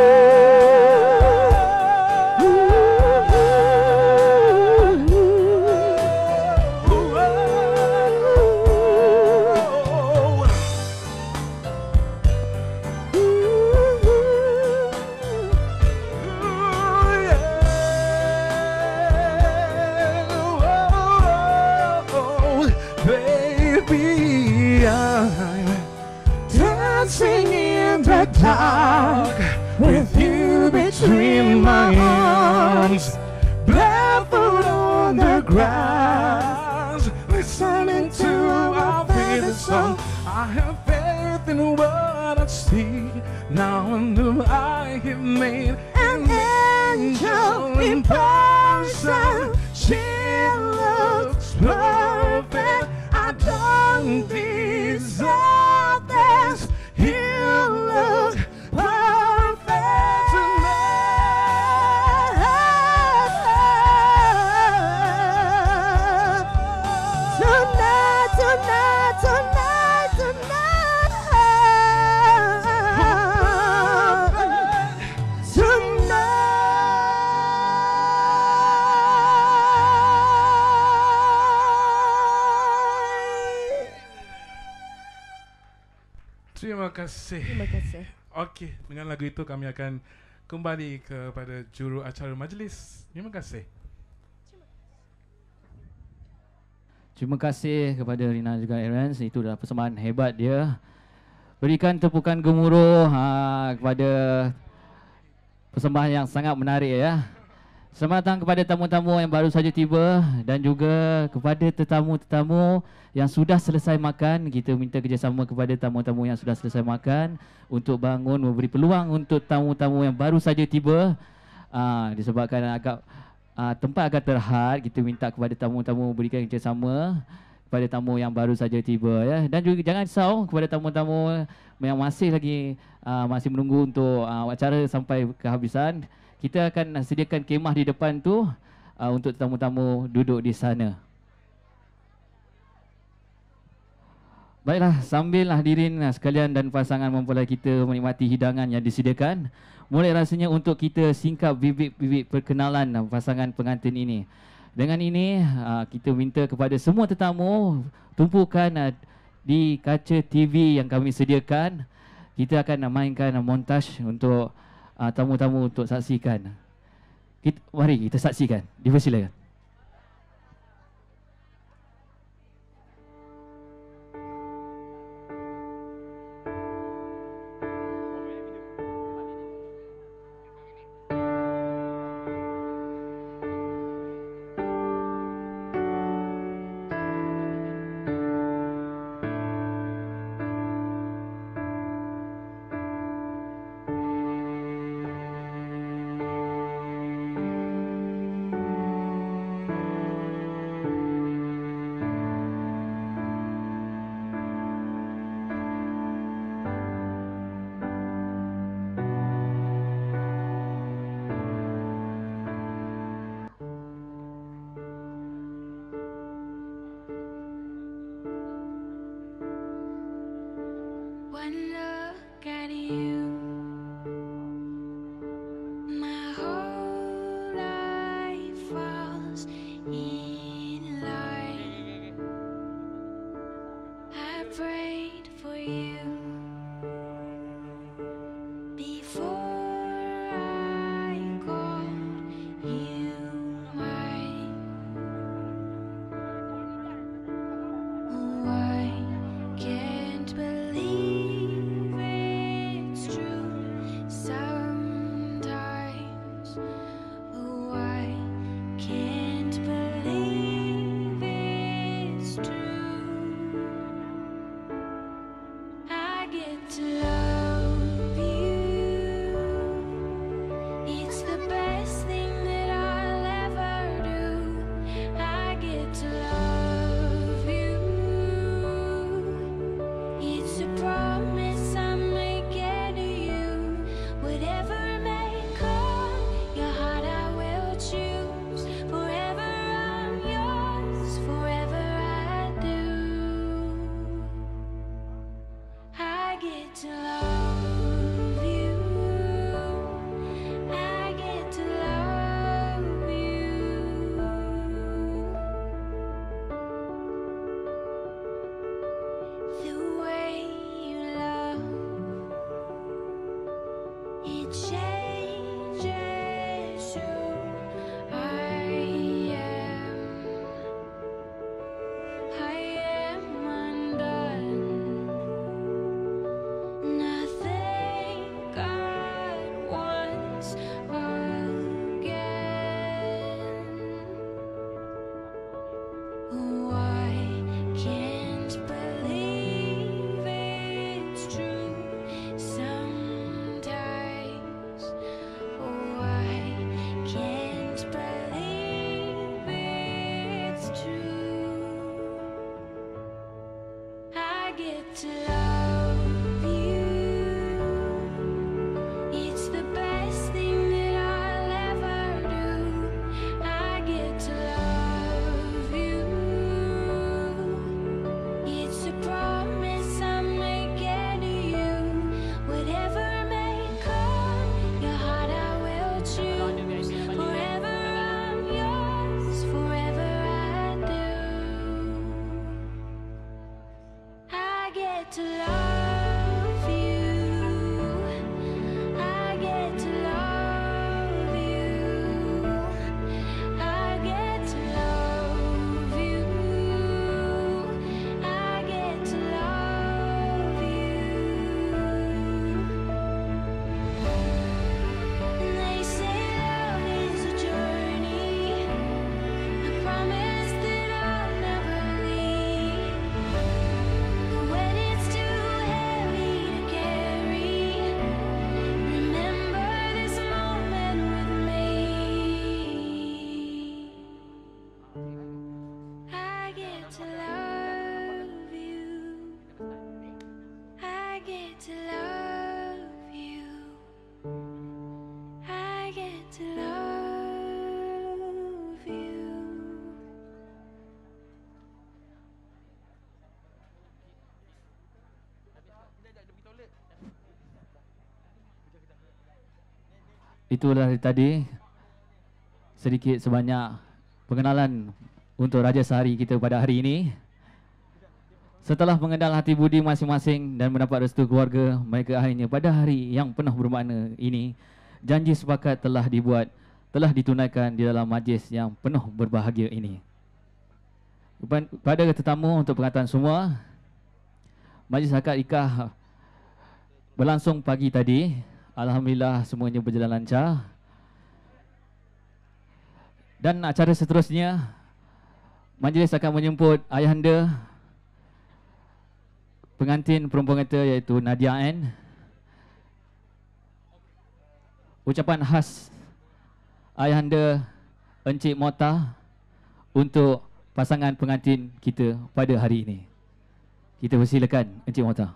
Dark with you between my arms, barefoot on the grass, listening to our favorite song. I have faith in what I see. Now I know I have made an angel in person. She looks perfect. I don't deserve this. You look perfect tonight. Tonight, tonight, tonight, tonight. Tonight. Terima kasih. Terima kasih. Okey, dengan lagu itu kami akan kembali kepada juru acara majlis. Terima kasih. Terima kasih kepada Rina juga Aaron. Itu adalah persembahan hebat dia. Berikan tepukan gemuruh ha, kepada persembahan yang sangat menarik ya. Selamat datang kepada tamu-tamu yang baru saja tiba dan juga kepada tetamu-tetamu yang sudah selesai makan. Kita minta kerjasama kepada tamu-tamu yang sudah selesai makan untuk bangun, memberi peluang untuk tamu-tamu yang baru saja tiba. Aa, disebabkan agak aa, tempat agak terhad, kita minta kepada tamu-tamu berikan kerjasama kepada tamu yang baru saja tiba ya. Dan juga jangan risau kepada tamu-tamu yang masih lagi aa, masih menunggu untuk aa, acara sampai kehabisan. Kita akan sediakan kemah di depan tu uh, untuk tamu-tamu duduk di sana. Baiklah, sambil hadirin sekalian dan pasangan mempelai kita menikmati hidangan yang disediakan, mulai rasanya untuk kita singkap bibit-bibit perkenalan pasangan pengantin ini. Dengan ini, uh, kita minta kepada semua tetamu tumpukan uh, di kaca T V yang kami sediakan. Kita akan mainkan montaj untuk Uh, tamu-tamu untuk saksikan. Kita, mari kita saksikan. Dipersilakan. get to love you. It's the best thing that I'll ever do. I get to love you. It's a promise I'm making to you. Whatever may come, your heart I will choose. Forever I'm yours, forever I do. I get to love you. I get to love you. I get to love you. I get to love you. And they say love is a journey, a promise that I'll never leave. But when it's too heavy to carry, remember this moment with me. I get to love you. I get to love you. I get to love you. Itulah tadi sedikit sebanyak pengenalan untuk Raja Sehari kita pada hari ini. Setelah mengenal hati budi masing-masing dan mendapat restu keluarga, mereka akhirnya pada hari yang penuh bermakna ini, janji sepakat telah dibuat, telah ditunaikan di dalam majlis yang penuh berbahagia ini. Kepada tetamu untuk pengantin semua, majlis akad nikah berlangsung pagi tadi. Alhamdulillah semuanya berjalan lancar. Dan acara seterusnya, majlis akan menjemput ayahanda pengantin perempuan kita iaitu Nadia Ann. Ucapan khas ayahanda Encik Mota untuk pasangan pengantin kita pada hari ini. Kita persilakan Encik Mota.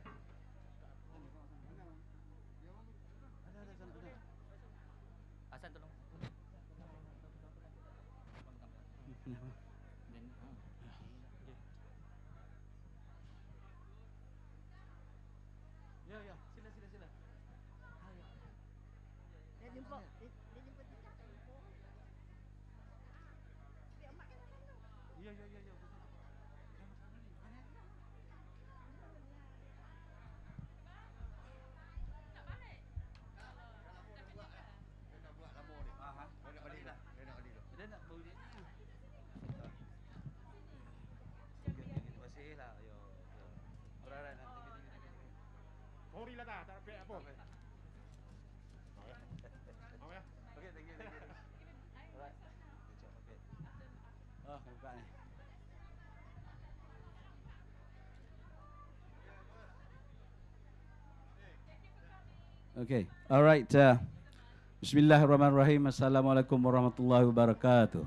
Okay, alright. Uh, Bismillahirrahmanirrahim. Assalamualaikum warahmatullahi wabarakatuh.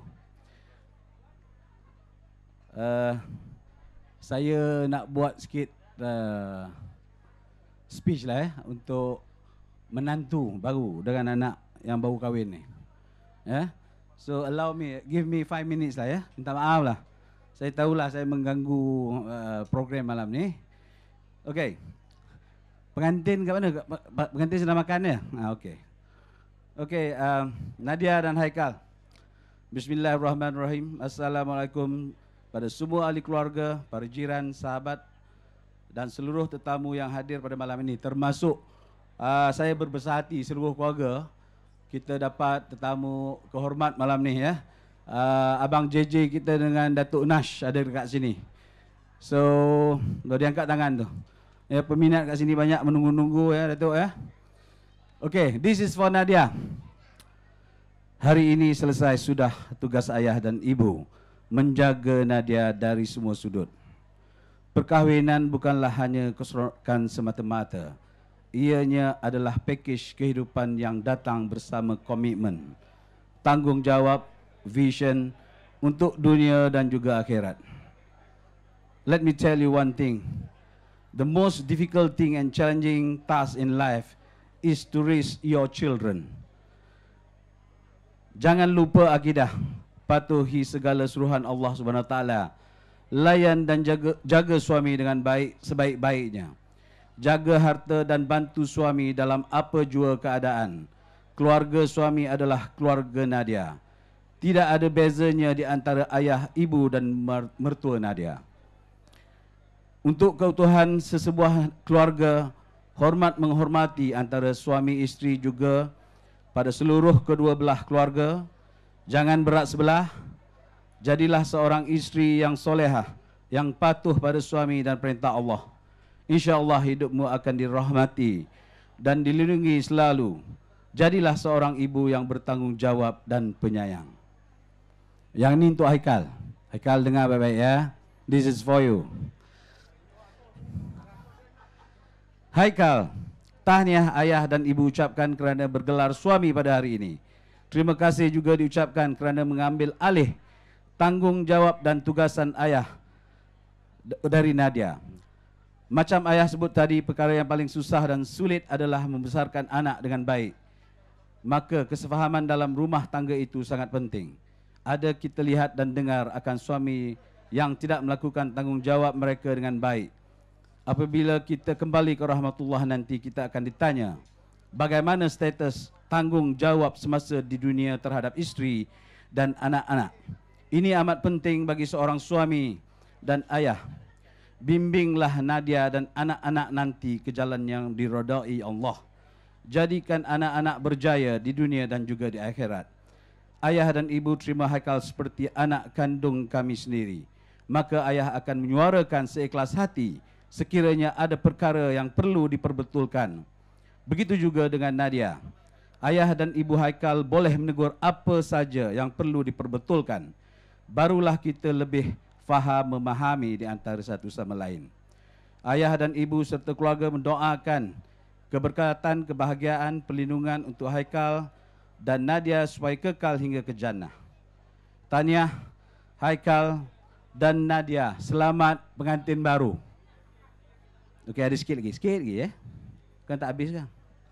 Uh, saya nak buat sikit uh, speech lah eh, untuk menantu baru dengan anak yang baru kahwin ni. Yeah? So allow me, give me five minutes lah ya. Minta maaf lah. Saya tahulah saya mengganggu uh, program malam ni. Okay. Pengantin kat mana? Pengantin sedang makan ya? Ah, okey. Okey, um, Nadia dan Haikal. Bismillahirrahmanirrahim. Assalamualaikum pada semua ahli keluarga, para jiran, sahabat dan seluruh tetamu yang hadir pada malam ini. Termasuk uh, saya berbesar hati seluruh keluarga kita dapat tetamu kehormat malam ni ya. Uh, Abang J J kita dengan Datuk Nash ada dekat sini. So, boleh diangkat tangan tu. Ya, peminat kat sini banyak menunggu-nunggu ya Datuk ya. Okey, this is for Nadia. Hari ini selesai sudah tugas ayah dan ibu menjaga Nadia dari semua sudut. Perkahwinan bukanlah hanya keserokan semata-mata. Ianya adalah pakej kehidupan yang datang bersama komitmen, tanggungjawab, vision untuk dunia dan juga akhirat. Let me tell you one thing. the most difficult thing and challenging task in life is to raise your children. Jangan lupa akidah, patuhi segala suruhan Allah Subhanahu Wa Taala. Layan dan jaga, jaga suami dengan baik sebaik-baiknya. Jaga harta dan bantu suami dalam apa jua keadaan. Keluarga suami adalah keluarga Nadia. Tidak ada bezanya di antara ayah, ibu dan mertua Nadia. Untuk keutuhan sesebuah keluarga, hormat menghormati antara suami isteri juga pada seluruh kedua belah keluarga. Jangan berat sebelah. Jadilah seorang isteri yang solehah, yang patuh pada suami dan perintah Allah. InsyaAllah hidupmu akan dirahmati dan dilindungi selalu. Jadilah seorang ibu yang bertanggungjawab dan penyayang. Yang ini untuk Haikal. Haikal dengar baik-baik ya. This is for you. Haikal, tahniah ayah dan ibu ucapkan kerana bergelar suami pada hari ini. Terima kasih juga diucapkan kerana mengambil alih tanggungjawab dan tugasan ayah dari Nadia. Macam ayah sebut tadi, perkara yang paling susah dan sulit adalah membesarkan anak dengan baik. Maka kesefahaman dalam rumah tangga itu sangat penting. Ada kita lihat dan dengar akan suami yang tidak melakukan tanggungjawab mereka dengan baik. Apabila kita kembali ke rahmatullah nanti, kita akan ditanya bagaimana status tanggungjawab semasa di dunia terhadap isteri dan anak-anak. Ini amat penting bagi seorang suami dan ayah. Bimbinglah Nadia dan anak-anak nanti ke jalan yang dirodai Allah. Jadikan anak-anak berjaya di dunia dan juga di akhirat. Ayah dan ibu terima Haikal seperti anak kandung kami sendiri. Maka ayah akan menyuarakan seikhlas hati sekiranya ada perkara yang perlu diperbetulkan. Begitu juga dengan Nadia. Ayah dan ibu Haikal boleh menegur apa saja yang perlu diperbetulkan. Barulah kita lebih faham memahami di antara satu sama lain. Ayah dan ibu serta keluarga mendoakan keberkatan, kebahagiaan, perlindungan untuk Haikal dan Nadia supaya kekal hingga ke jannah. Tahniah Haikal dan Nadia, selamat pengantin baru. Okey, ada sikit lagi, sikit lagi ya. Kan tak habis kan?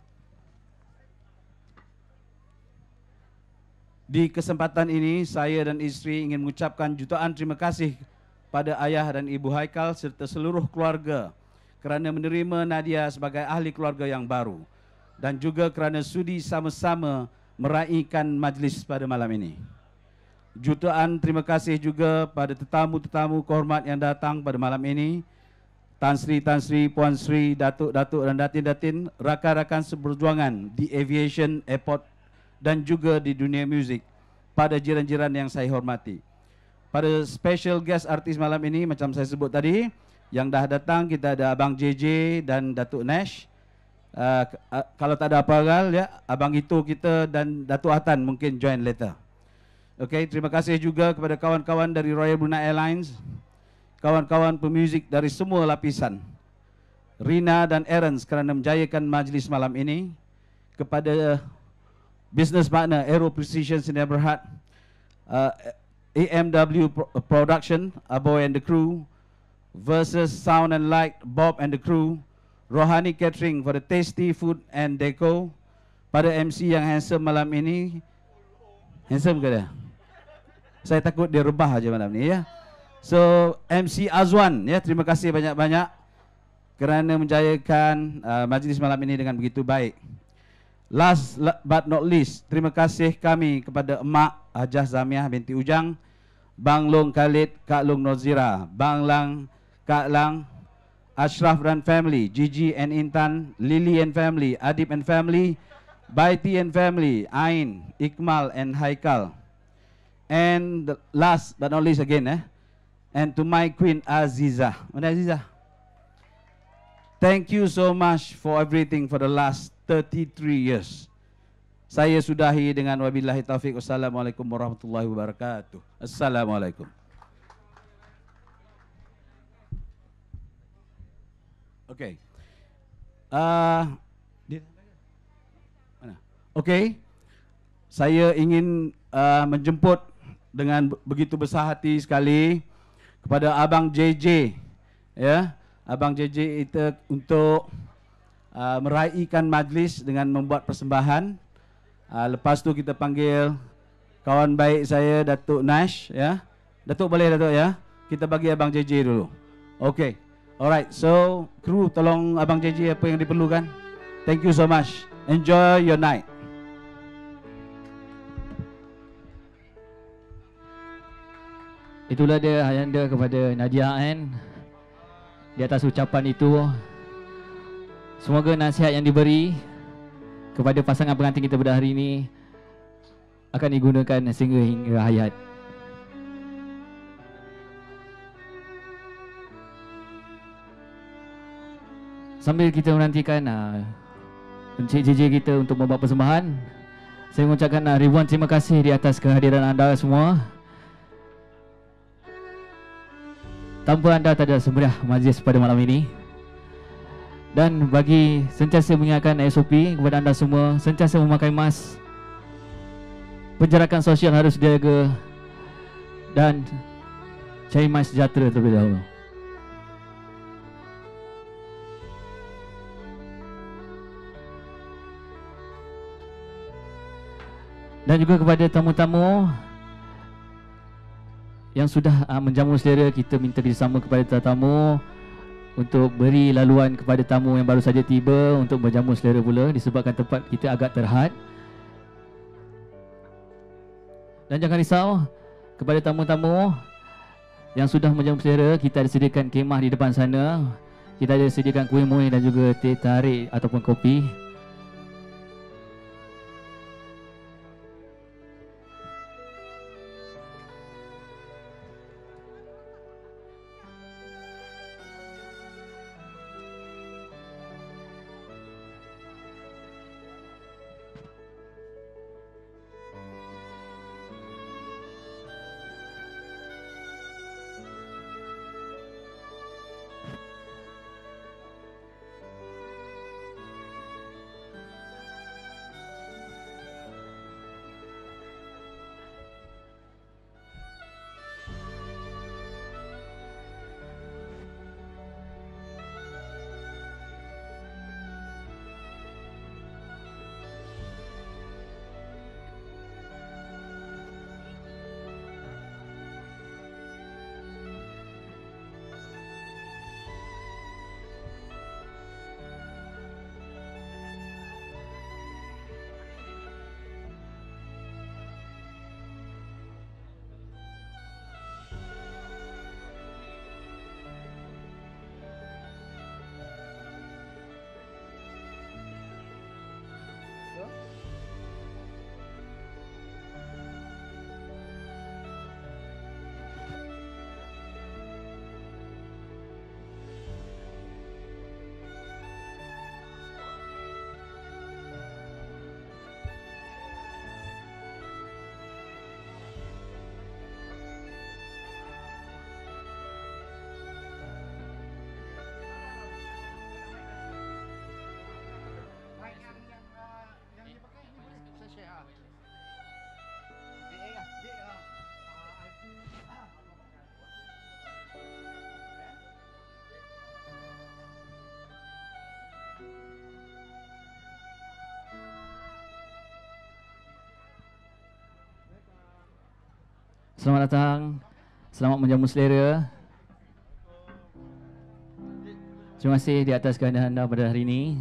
Di kesempatan ini, saya dan isteri ingin mengucapkan jutaan terima kasih pada ayah dan ibu Haikal serta seluruh keluarga kerana menerima Nadia sebagai ahli keluarga yang baru dan juga kerana sudi sama-sama meraihkan majlis pada malam ini. Jutaan terima kasih juga pada tetamu-tetamu kehormat yang datang pada malam ini. Tan Sri, Tan Sri, Puan Sri, Datuk-Datuk dan Datin-Datin, rakan-rakan seperjuangan di aviation, airport dan juga di dunia muzik, pada jiran-jiran yang saya hormati. Pada special guest artis malam ini, macam saya sebut tadi, yang dah datang, kita ada Abang J J dan Datuk Nash. Uh, uh, kalau tak ada apa hal ya, Abang Itu kita dan Datuk Atan mungkin join later. Okey, terima kasih juga kepada kawan-kawan dari Royal Brunei Airlines, kawan-kawan pemuzik dari semua lapisan, Rina dan Aaron kerana menjayakan majlis malam ini, kepada business partner Aero Precision Sdn Bhd, uh, A M W Production, Aboy and the crew, Versus Sound and Light, Bob and the crew, Rohani Catering for the tasty food and deco, pada M C yang handsome malam ini. Handsome ke dia? Saya takut dia rebah aja malam ni ya. So M C Azwan ya, terima kasih banyak-banyak kerana menjayakan uh, majlis malam ini dengan begitu baik. Last but not least, terima kasih kami kepada Emak Hajah Zamiah binti Ujang, Bang Long Khalid, Kak Long Nozira, Bang Lang, Kak Lang, Ashraf dan family, Gigi and Intan, Lily and family, Adib and family, Baiti and family, Ain, Ikmal and Haikal. And the last but not least again eh, and to my queen Aziza. Mana Aziza? Thank you so much for everything for the last thirty-three years. Saya sudahi dengan wabillahi taufiq. Wassalamualaikum warahmatullahi wabarakatuh. Assalamualaikum. Okey. Uh, mana? Okey. Saya ingin uh, menjemput dengan begitu besar hati sekali kepada Abang J J, ya, Abang J J kita untuk uh, meraihkan majlis dengan membuat persembahan. Uh, lepas tu kita panggil kawan baik saya Datuk Nash, ya. Datuk boleh Datuk, ya. Kita bagi Abang J J dulu. Okay. Alright. So kru tolong Abang J J apa yang diperlukan. Thank you so much. Enjoy your night. Itulah dia ayanda kepada Nadia An. Di atas ucapan itu, semoga nasihat yang diberi kepada pasangan pengantin kita pada hari ini akan digunakan sehingga hingga hayat. Sambil kita menantikan uh, Encik J J kita untuk membawa persembahan, saya mengucapkan uh, ribuan terima kasih di atas kehadiran anda semua. Tanpa anda tak ada semeriah majlis pada malam ini. Dan bagi sentiasa mengingatkan S O P kepada anda semua, sentiasa memakai mask, penjarakan sosial harus dijaga, dan cari mai sejahtera terlebih dahulu. Dan juga kepada tamu-tamu yang sudah uh, menjamu selera, kita minta kerjasama kepada tetamu untuk beri laluan kepada tamu yang baru saja tiba untuk berjamu selera pula, disebabkan tempat kita agak terhad. Dan jangan risau, kepada tamu-tamu yang sudah menjamu selera, kita ada sediakan kemah di depan sana. Kita ada sediakan kuih muih dan juga teh tarik ataupun kopi. Selamat datang, selamat menjamu selera. Terima kasih di atas kehadiran anda pada hari ini.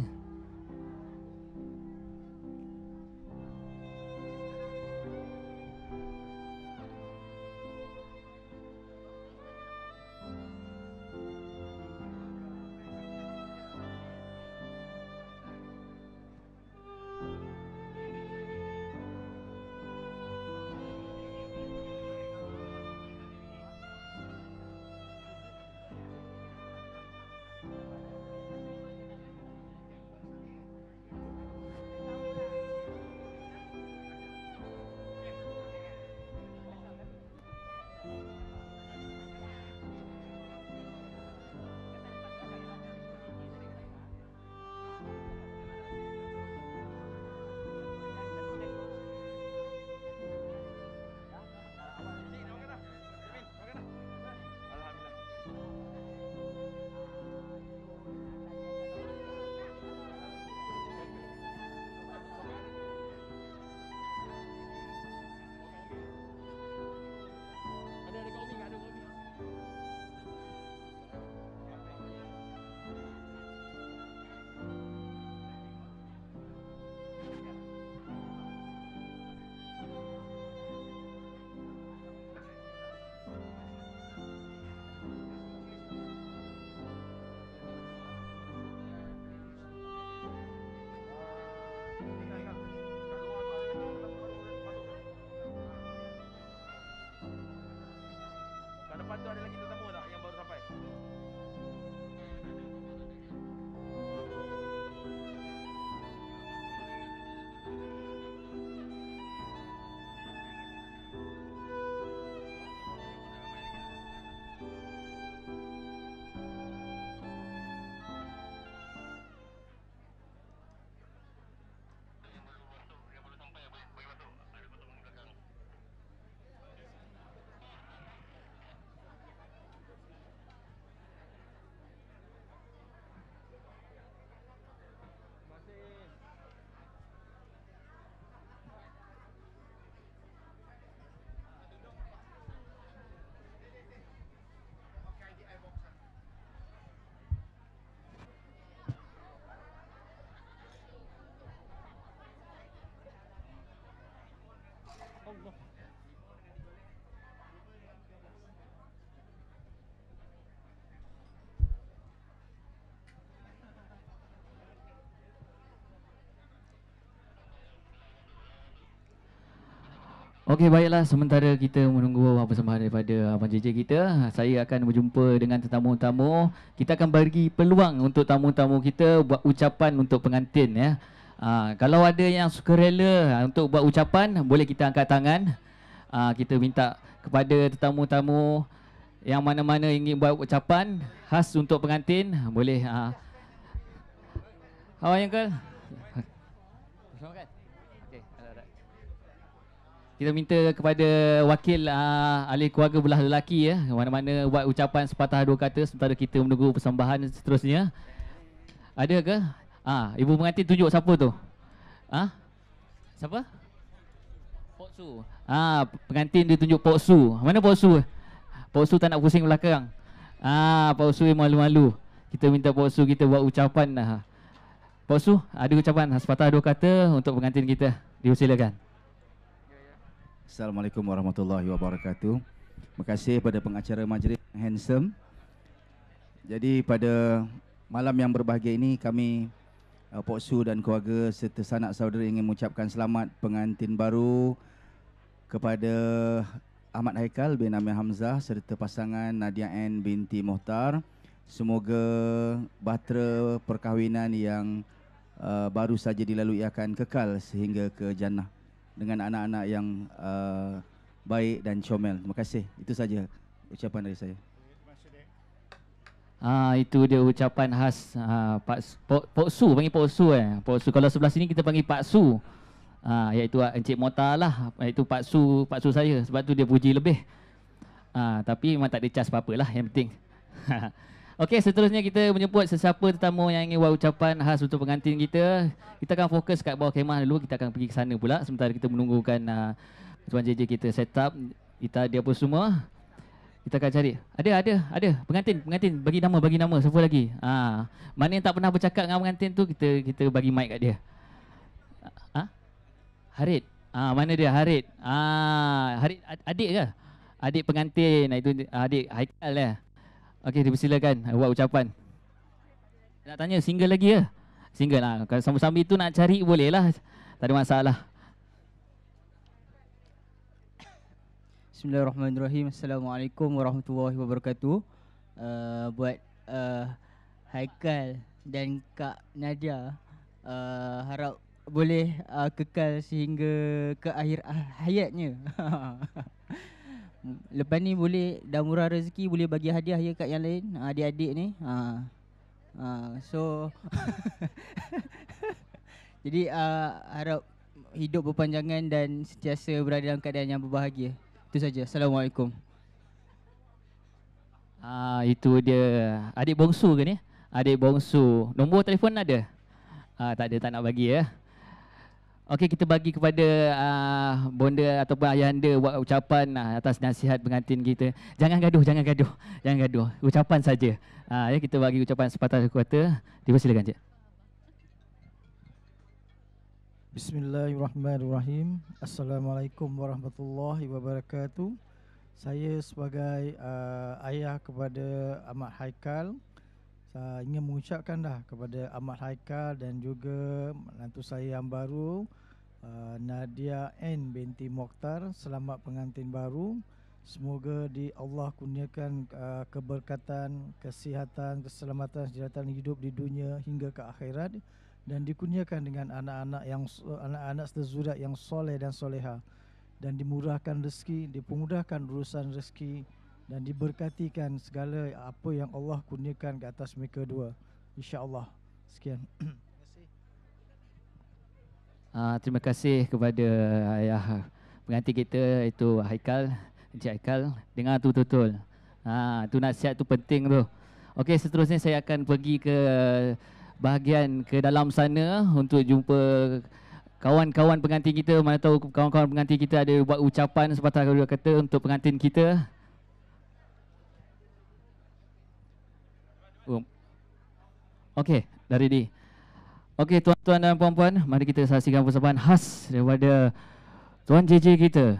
Okey, baiklah, sementara kita menunggu persembahan daripada Abang J J kita, saya akan berjumpa dengan tetamu-tamu. Kita akan bagi peluang untuk tamu-tamu kita buat ucapan untuk pengantin ya. Ha, kalau ada yang sukarela untuk buat ucapan, boleh kita angkat tangan. Ha, kita minta kepada tetamu-tamu yang mana-mana ingin buat ucapan khas untuk pengantin, boleh. Ha. How are you, Uncle? Silakan. Kita minta kepada wakil uh, ahli keluarga belah lelaki ya, mana-mana buat ucapan sepatah dua kata sementara kita menunggu persembahan seterusnya. Ada ke? Ah, ibu pengantin tunjuk siapa tu? Ah? Siapa? Pok Su. Ah, pengantin dia tunjuk Pok Su. Mana Pok Su? Pok Su tak nak pusing belakang. Ah, Pok Su malu-malu. Kita minta Pok Su kita buat ucapan. Ah. Pok Su, ada ucapan sepatah dua kata untuk pengantin kita. Dipersilakan. Assalamualaikum warahmatullahi wabarakatuh. Terima kasih pada pengacara majlis yang handsome. Jadi pada malam yang berbahagia ini kami uh, Pok Su dan keluarga serta sanak saudara ingin mengucapkan selamat pengantin baru kepada Ahmad Haikal bin Amir Hamzah serta pasangan Nadia N binti Mohtar. Semoga bahtera perkahwinan yang uh, baru saja dilalui akan kekal sehingga ke jannah dengan anak-anak yang uh, baik dan comel. Terima kasih. Itu saja ucapan dari saya. Ah, itu dia ucapan khas ah, Pak Pok, Pok Su, panggil Pok Su eh. Pok Su, kalau sebelah sini kita panggil Pak Su. Ah, iaitu Encik Mota lah, iaitu Pak Su, Pak Su saya. Sebab tu dia puji lebih. Ah, tapi memang tak ada cas apa-apa lah, yang penting. Okey, seterusnya kita menjemput sesiapa tetamu yang ingin buat ucapan khas untuk pengantin kita. Kita akan fokus kat bawah kemah dulu, kita akan pergi ke sana pula sementara kita menunggukan uh, Tuan J J kita set up. Kita ada apa semua. Kita akan cari. Ada, ada, ada. Pengantin, pengantin. Bagi nama, bagi nama. Siapa lagi? Ha. Mana yang tak pernah bercakap dengan pengantin tu, kita kita bagi mic kat dia. Ha? Harid. Ah, ha, mana dia? Harid. Ah, ha, Harid adik ke? Adik pengantin. Itu adik Haikal lah. Okey, dipersilakan buat ucapan. Nak tanya single lagi ya? Single lah. Kalau sambil-sambil tu nak cari boleh lah. Tak ada masalah. Bismillahirrahmanirrahim. Assalamualaikum warahmatullahi wabarakatuh. Uh, buat uh, Haikal dan Kak Nadia, uh, harap boleh uh, kekal sehingga ke akhir hayatnya. Lepas ni boleh dah murah rezeki, boleh bagi hadiah ya kat yang lain, adik-adik ni. Ha. Ha. So jadi uh, harap hidup berpanjangan dan sentiasa berada dalam keadaan yang berbahagia. Itu saja. Assalamualaikum. Ah, itu dia. Adik bongsu ke ni? Adik bongsu. Nombor telefon ada? Ah, tak ada, tak nak bagi ya. Okey, kita bagi kepada uh, bonda ataupun ayahanda buat ucapan uh, atas nasihat pengantin kita. Jangan gaduh, jangan gaduh. Jangan gaduh. Ucapan saja. Uh, ya, kita bagi ucapan sepatah dua kata. Dipersilakan, Cik. Bismillahirrahmanirrahim. Assalamualaikum warahmatullahi wabarakatuh. Saya sebagai uh, ayah kepada Ahmad Haikal, saya ingin mengucapkan dah kepada Ahmad Haikal dan juga menantu saya yang baru, uh, Nadia N binti Mokhtar, selamat pengantin baru. Semoga di Allah kurniakan uh, keberkatan, kesihatan, keselamatan, kesejahteraan hidup di dunia hingga ke akhirat, dan dikurniakan dengan anak-anak yang anak-anak sezurat yang soleh dan soleha, dan dimurahkan rezeki, dipermudahkan urusan rezeki, dan diberkatikan segala apa yang Allah kurniakan ke atas mereka dua, insya-Allah. Sekian. Uh, terima kasih kepada ayah pengantin kita, itu Haikal, Encik Haikal. Dengar tu betul-betul. Ha, tu nasihat tu penting tu. Okey, seterusnya saya akan pergi ke bahagian ke dalam sana untuk jumpa kawan-kawan pengantin kita. Mana tahu kawan-kawan pengantin kita ada buat ucapan sepatah dua kata untuk pengantin kita. Um. Okey, dari di. Okey, tuan-tuan dan puan-puan, mari kita saksikan persembahan khas daripada Tuan J J kita.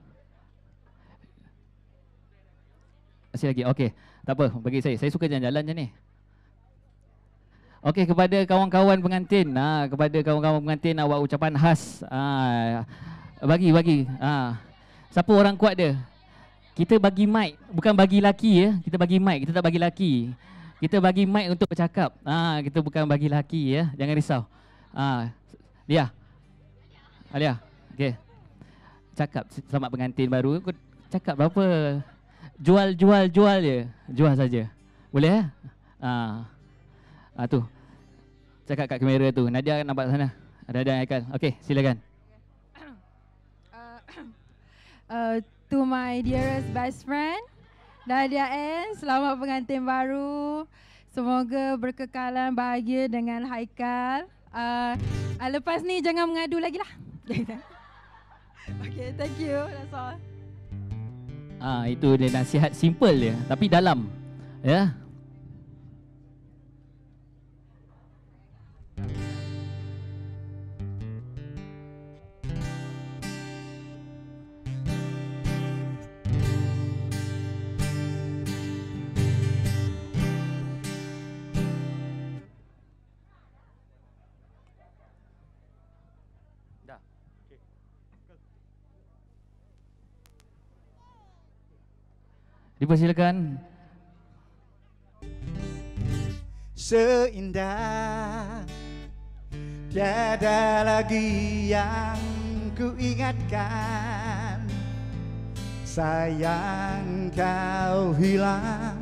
Masih lagi. Okey. Tak apa, bagi saya. Saya suka jalan-jalan je ni. Okey, kepada kawan-kawan pengantin, ha, kepada kawan-kawan pengantin nak buat ucapan khas. Ha, bagi, bagi. Ha. Siapa orang kuat dia? Kita bagi mic, bukan bagi laki ya. Kita bagi mic, kita tak bagi laki. Kita bagi mic untuk bercakap. Ha, kita bukan bagi laki ya. Jangan risau. Ha, Lia. Alia. Okey. Cakap selamat pengantin baru. Kau cakap berapa? Jual, jual, jual je. Jual saja. Boleh ya? Ha. Ah tu. Cakap kat kamera tu. Nadia nampak sana. Ada ada Haikal. Okey, silakan. Uh, uh, to my dearest best friend Nadia N, selamat pengantin baru. Semoga berkekalan bahagia dengan Haikal. Uh, uh, lepas ni jangan mengadu lagi lah. Okay, thank you. That's all. Ah, itu dia nasihat simple dia tapi dalam. Ya. Dipersilakan. Seindah tiada lagi yang ku ingatkan. Sayang kau hilang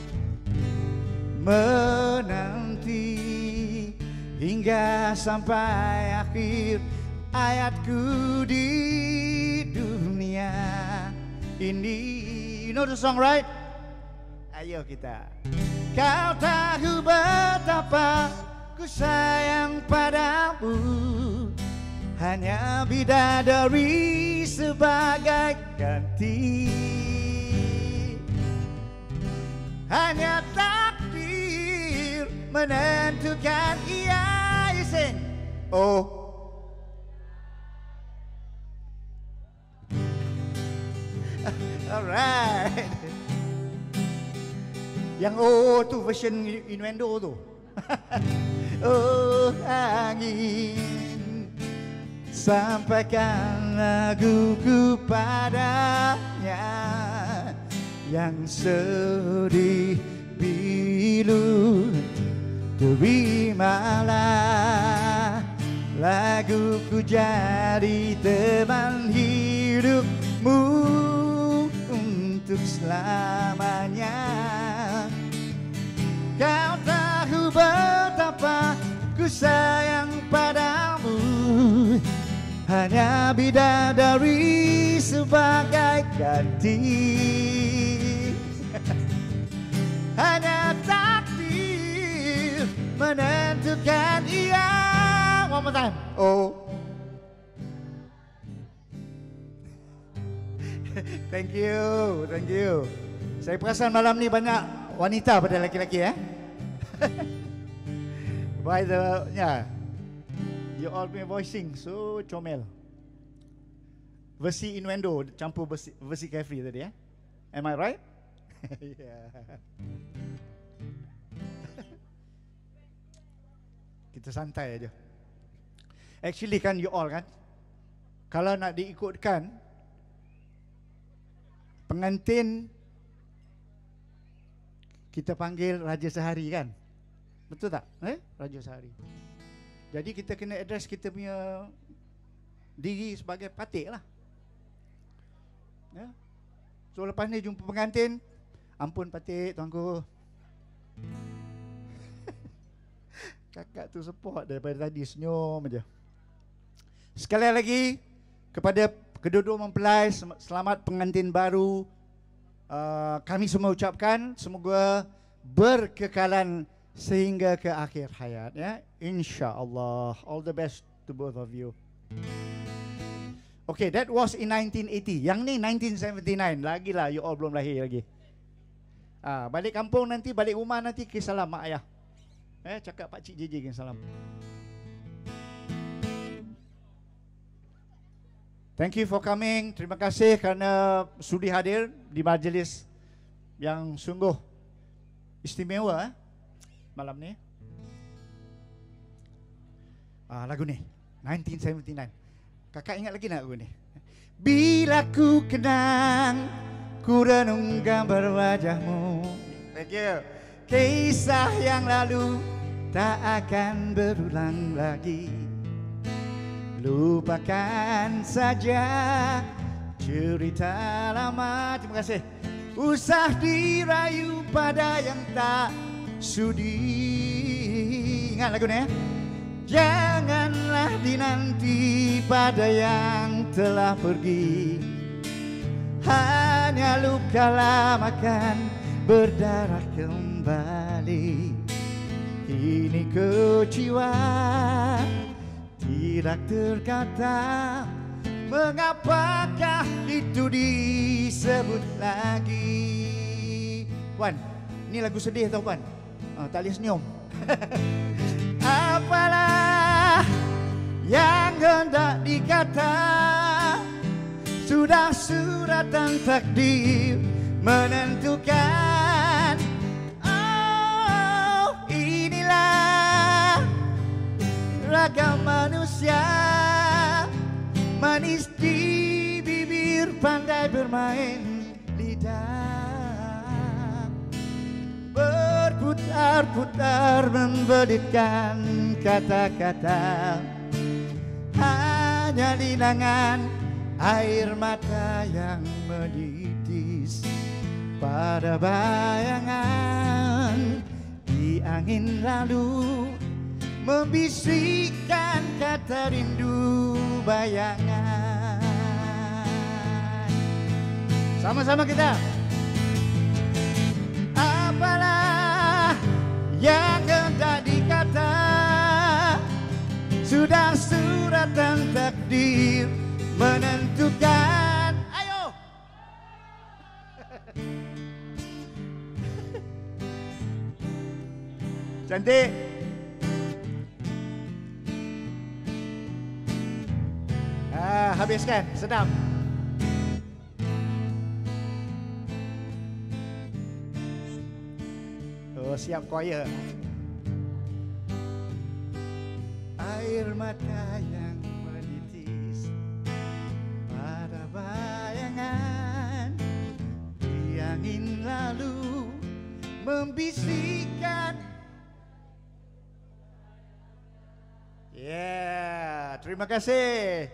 menanti hingga sampai akhir hayatku di dunia ini. You know the song, right? Ayo kita. Kau tahu betapa ku sayang padamu, hanya bidadari sebagai ganti. Hanya takdir menentukan. Ia sing. Oh. Alright. Yang oh tu version innuendo tu. Oh angin, sampaikan laguku padanya yang sedih pilu. Terimalah laguku jadi teman hidupmu untuk selamanya. Kau tahu betapa ku sayang padamu, hanya bidadari sebagai ganti. Hanya takdir menentukan. Ia. One more time. Oh. Thank you, thank you. Saya perasan malam ni banyak wanita pada lelaki-lelaki eh. By the yeah, you all been voicing so comel. Versi innuendo campur versi, versi carefree tadi eh. Am I right? Yeah. Kita santai aja. Actually kan you all kan, kalau nak diikutkan pengantin kita panggil Raja Sehari kan? Betul tak? Eh? Raja Sehari. Jadi kita kena address kita punya diri sebagai patik lah. Ya? So lepas ni jumpa pengantin, ampun patik tuanku. Kakak tu support daripada tadi, senyum aja. Sekali lagi kepada kedua-dua mempelai, selamat pengantin baru. Uh, kami semua ucapkan semoga berkekalan sehingga ke akhir hayat ya. Insya-Allah. All the best to both of you. Okay, that was in nineteen eighty. Yang ni nineteen seventy-nine. Lagilah you all belum lahir lagi. Ah, balik kampung nanti, balik rumah nanti ke salam mak ayah. Eh, cakap pak cik J J ke salam. Thank you for coming. Terima kasih kerana sudi hadir di majlis yang sungguh istimewa eh, malam ni. Ah, lagu ni nineteen seventy-nine. Kakak ingat lagi nak lagu ni? Bila ku kenang, ku renung gambar wajahmu. Thank you. Kisah yang lalu tak akan berulang lagi. Lupakan saja cerita lama. Terima kasih. Usah dirayu pada yang tak sudi. Ingat lagu ni ya? Janganlah dinanti pada yang telah pergi. Hanya luka lama kan berdarah kembali. Kini kecewa tidak terkata. Mengapakah itu disebut lagi? Puan, ini lagu sedih tau Puan? Oh, tak boleh senyum. Apalah yang hendak dikata, sudah suratan takdir menentukan. Oh, inilah ragam manusia, manis di bibir, pandai bermain lidah, berputar-putar membeditkan kata-kata. Hanya linangan air mata yang menitis pada bayangan di angin lalu, membisikkan kata rindu bayangan. Sama-sama kita. Apalah yang hendak dikata, sudah suratan takdir menentukan. Ayo. Cantik. Ah, habiskan, sedap. Oh, siap choir. Air mata yang menitis pada bayangan di angin lalu, membisikkan. Yeah, terima kasih.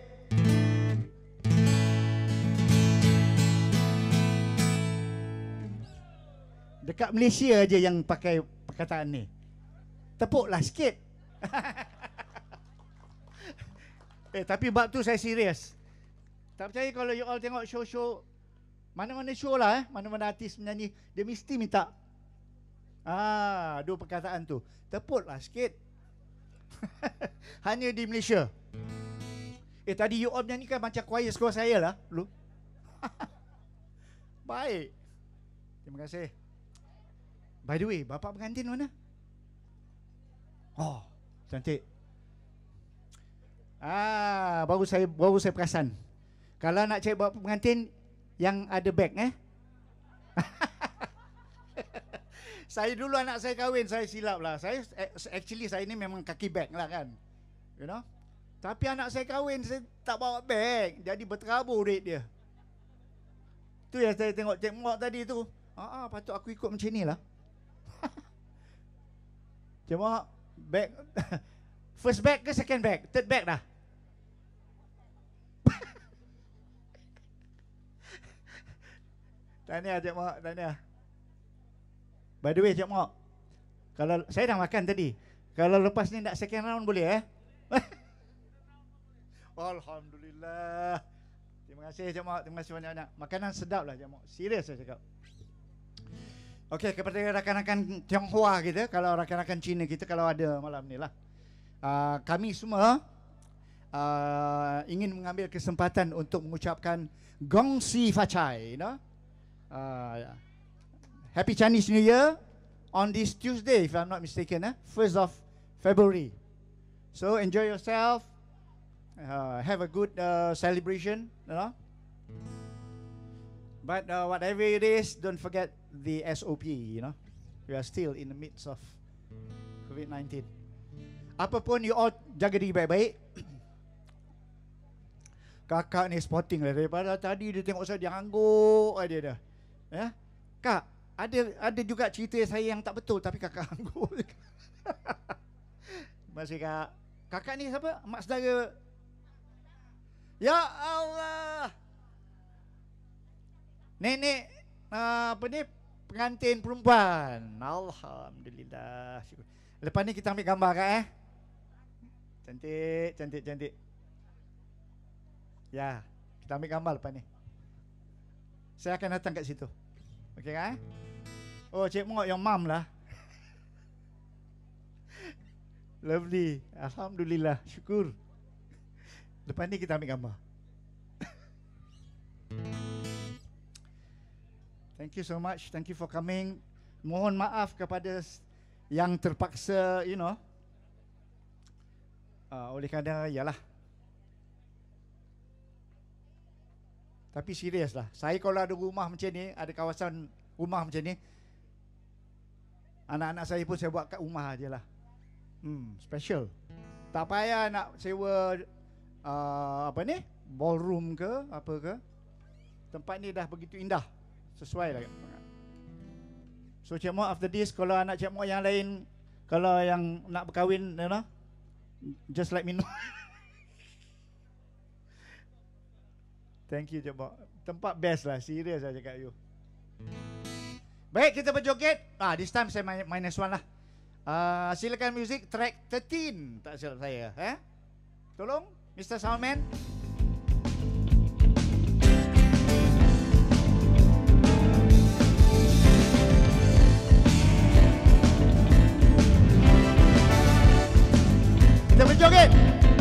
Dekat Malaysia aja yang pakai perkataan ni. Tepuklah sikit. Eh, tapi bab tu saya serius. Tak percaya kalau you all tengok show-show, mana-mana show lah eh, mana-mana artis menyanyi, dia mesti minta ah, dua perkataan tu. Tepuklah sikit. Hanya di Malaysia. Eh, tadi you all menyanyikan macam choir sekolah saya lah dulu. Baik. Terima kasih. By the way, bapa pengantin mana? Oh, cantik. Ah, baru saya baru saya perasan. Kalau nak cari bapa pengantin yang ada beg eh. Saya dulu anak saya kahwin, saya silap lah. Saya actually saya ni memang kaki beg lah kan. You know? Tapi anak saya kahwin, saya tak bawa beg. Jadi berterabur duit dia. Tu yang saya tengok Cik Mok tadi tu. Ah, ah, patut aku ikut macam ni lah. Cuma bag first bag ke second bag? Third bag dah. Tahniah Cik Mak, tahniah. By the way Cik Mak, kalau saya dah makan tadi, kalau lepas ni nak second round boleh eh? Alhamdulillah. Terima kasih Cik Mak, terima kasih banyak-banyak. Makanan sedap lah Cik Mak. Serius saya cakap. Okey, kepada rakan-rakan Tionghoa kita, kalau rakan-rakan Cina kita kalau ada malam ni lah. Uh, kami semua uh, ingin mengambil kesempatan untuk mengucapkan Gong Si Fa Cai, you know? uh, Happy Chinese New Year on this Tuesday, if I'm not mistaken, eh? first of February. So enjoy yourself. uh, have a good uh, celebration, you know. But uh, whatever it is, don't forget the S O P, you know. We are still in the midst of COVID nineteen. Apapun, you all jaga diri baik-baik. Kakak ni sporting lah, daripada tadi dia tengok saya, dia angguk aja dah. Ya? Kak, ada ada juga cerita saya yang tak betul tapi kakak angguk. Masih kak. Kakak ni siapa? Mak saudara. Ya Allah. Nenek uh, apa ni? Pengantin perempuan. Alhamdulillah. Lepas ni kita ambil gambar kak eh. Cantik, cantik, cantik. Ya, kita ambil gambar lepas ni. Saya akan datang kat situ. Okey kan? Oh, Cik Mok yang mam lah. Lovely. Alhamdulillah. Syukur. Lepas ni kita ambil gambar. Thank you so much. Thank you for coming. Mohon maaf kepada yang terpaksa, you know. Uh, oleh kerana, yalah. Tapi serius lah. Saya kalau ada rumah macam ni, ada kawasan rumah macam ni, anak-anak saya pun saya buat kat rumah je lah. Hmm, special. Tak payah nak sewa uh, apa ni, ballroom ke, apa ke. Tempat ni dah begitu indah. Sesuai lah. So Cik Mok, after this, kalau anak Cik Mok yang lain, kalau yang nak berkahwin, you know, just let me know. Thank you, Cik Mok. Tempat best lah. Serius saya cakap you. Baik, kita berjoget. Ah, this time saya main minus one lah. Uh, silakan music track thirteen. Tak silap saya. Eh? Tolong, Mister Soundman. Kita berjoget.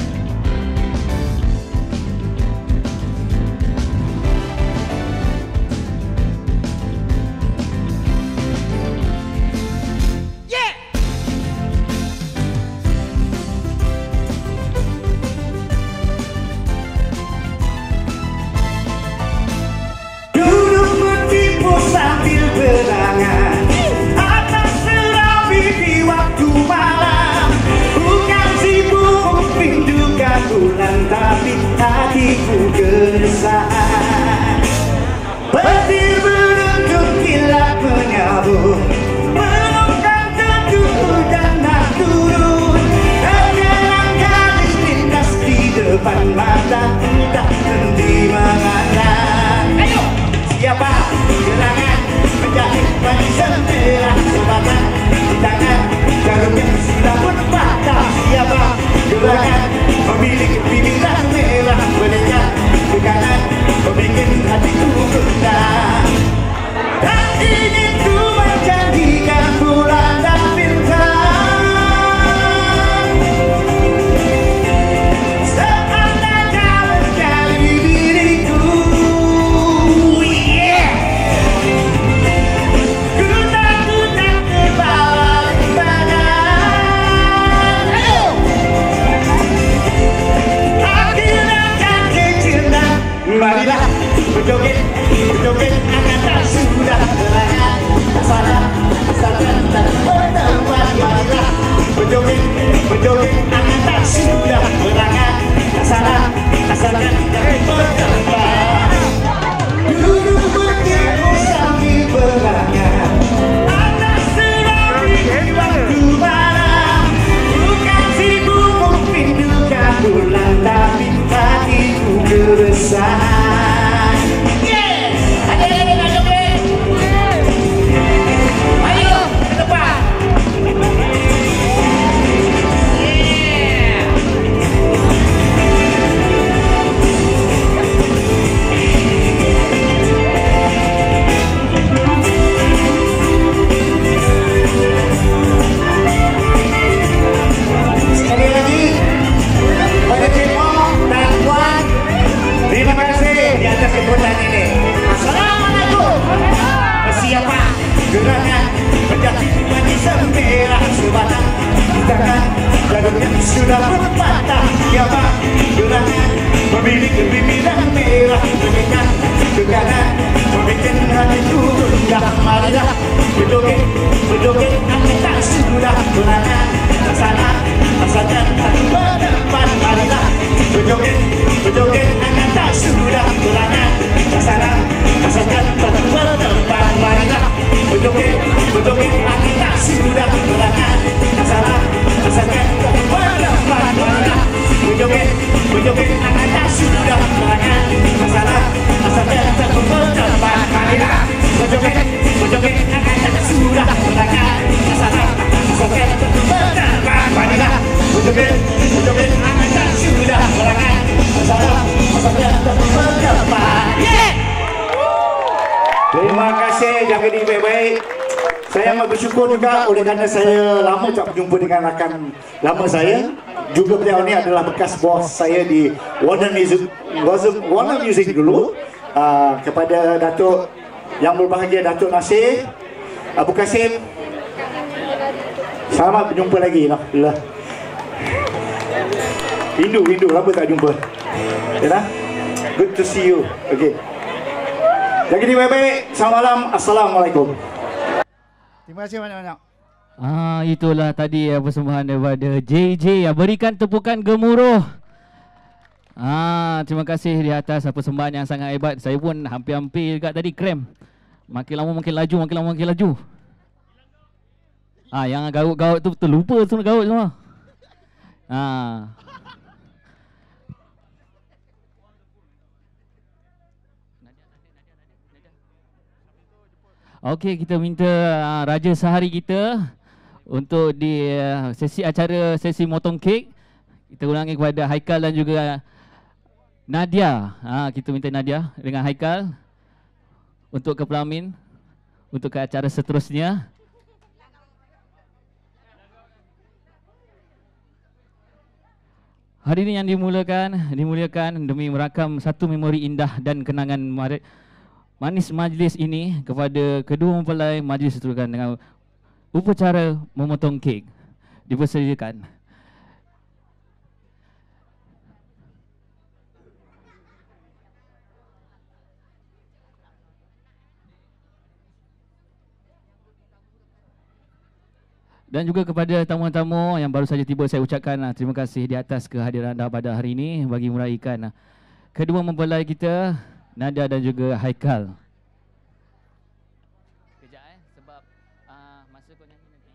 Tapi hatiku gersang, petir beruntun kilat menyabut, melukan tentu hujan nak turun, tergerak garis lintas di depan mata, tak henti mengadang. Ayo, siapa gerangan menjadi barisan merah sebatang di tangan, jarum yang sudah pun patah. Siapa gerangan memiliki bibirang merah melekat ke kanan, membikin hatiku gendang. Tak ingin ku menjanjikan bulan dan bintang, seandainya menjadi diriku. Yeah. Ku tak, ku tak terbawa rimbangan. Ayo. Marilah berjoget, berjoget angkatan sudah terangan, tak salah, asalkan tak bertempat. Marilah berjoget, berjoget angkatan sudah terangan, tak salah, asalkan tak bertempat. Duduk bertipu sambil berangan, atas serapi waktu malam, bukan sibuk merindukan bulan, tapi hatiku gersang. Yes! Ada lagi nak joget? Ayo, ke depan. Yeah! Sekali lagi, pada Cik Mok dan Puan, terima kasih di atas sambutan ini. Assalamualaikum. Siapa gerangan menjadi barisan merah sebatang di tangan, Jadulnya sudah berpatah Kiamat gerangan memilih lebih bilang merah Berminyak ke kanan membikin hati tunda Marilah berjoget, berjoget angin tak sudah gerangan ke sana asalkan satu berdepan Marilah berjoget, berjoget angin tak sudah gerangan ke sana asalkan satu berdepan Marilah berjoget, berjoget angin tak sudah gerangan ke sana asalkan satu berdepan Marilah berjoget, berjoget angin tak sudah gerangan ke sana asalkan satu berdepan Marilah berjoget, berjoget angin tak sudah gerangan ke sana asalkan satu berdepan Marilah berjoget, berjoget angin tak sudah gerangan ke sana asalkan satu berdepan. Terima kasih, jaga diri baik-baik. Saya amat bersyukur juga oleh kerana saya lama tak berjumpa dengan rakan lama saya. Juga beliau ni adalah bekas bos saya di Warner Music, Warner Music dulu. Uh, kepada Datuk yang berbahagia Datuk Nasir, Abu Kasim, selamat berjumpa lagi lah. lah. Rindu, rindu, lama tak jumpa. Ya, good to see you. Okay. Jaga diri baik-baik. Selamat malam. Assalamualaikum. Terima kasih banyak-banyak. Ah, itulah tadi ya, persembahan daripada J J. Ya, berikan tepukan gemuruh. Ah, terima kasih di atas persembahan yang sangat hebat. Saya pun hampir-hampir juga tadi krem. Makin lama makin laju, makin lama makin laju. Ah, yang gaut-gaut tu terlupa semua gaut semua. Ah. Okey, kita minta uh, raja sehari kita untuk di uh, sesi acara sesi motong kek. Kita ulangi kepada Haikal dan juga Nadia. Ha, kita minta Nadia dengan Haikal untuk ke pelamin untuk ke acara seterusnya. Hari ini yang dimulakan, dimuliakan demi merakam satu memori indah dan kenangan manis majlis ini kepada kedua mempelai. Majlis diteruskan dengan upacara memotong kek. Dipersediakan. Dan juga kepada tamu-tamu yang baru saja tiba, saya ucapkan uh, terima kasih di atas kehadiran anda pada hari ini bagi meraihkan uh, kedua mempelai kita, Nadia dan juga Haikal. Kejap eh, sebab uh, masa kau nyanyi nanti.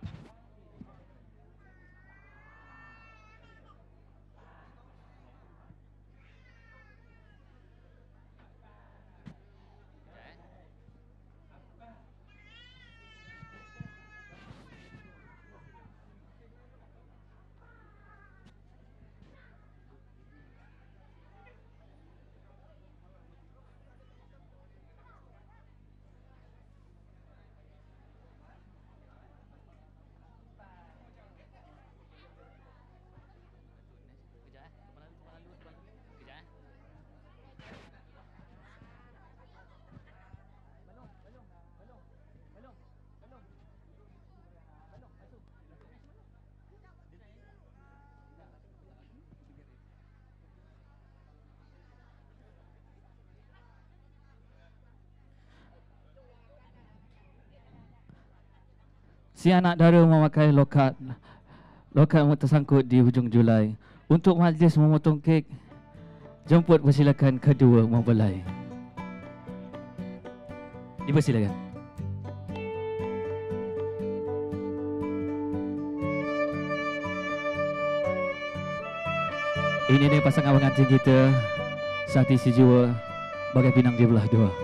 Si anak dara memakai lokat lokat tersangkut di hujung julai. Untuk majlis memotong kek, jemput persilakan kedua mempelai. Dipersilakan. Ini dia pasangan pengantin kita, sehati sejiwa bagai pinang di belah dua.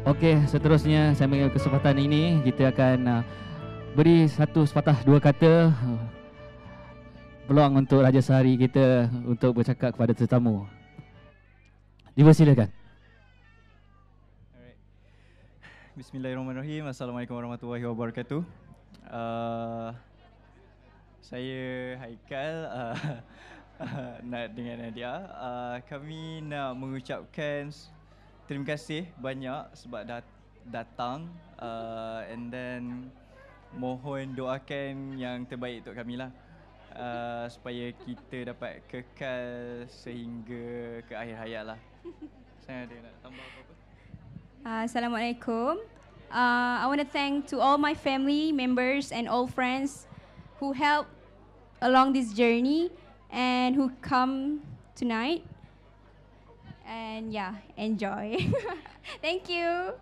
Okey, seterusnya saya mengambil kesempatan ini kita akan uh, beri satu sepatah dua kata uh, peluang untuk Raja Sehari kita untuk bercakap kepada tetamu. Dipersilakan. Bismillahirrahmanirrahim. Assalamualaikum warahmatullahi wabarakatuh. Uh, saya Haikal uh, uh, dengan Nadia. Uh, kami nak mengucapkan terima kasih banyak sebab dat- datang uh, and then mohon doakan yang terbaik untuk kami lah. Uh, supaya kita dapat kekal sehingga ke akhir hayat lah. Saya ada nak tambah apa-apa? Uh, Assalamualaikum. Uh, I want to thank to all my family members and all friends who helped along this journey and who come tonight. And yeah, enjoy. Thank you.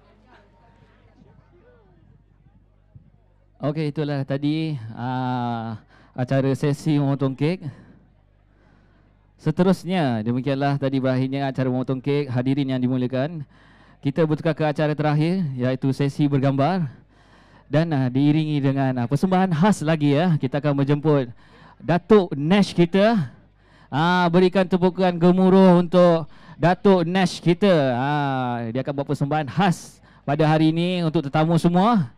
Okey, itulah tadi uh, acara sesi memotong kek. Seterusnya, demikianlah tadi berakhirnya acara memotong kek. Hadirin yang dimuliakan, kita bertukar ke acara terakhir iaitu sesi bergambar. Dan uh, diiringi dengan uh, persembahan khas lagi ya. Kita akan menjemput Datuk Nash kita. Uh, berikan tepukan gemuruh untuk Datuk Nash kita. Uh, dia akan buat persembahan khas pada hari ini untuk tetamu semua.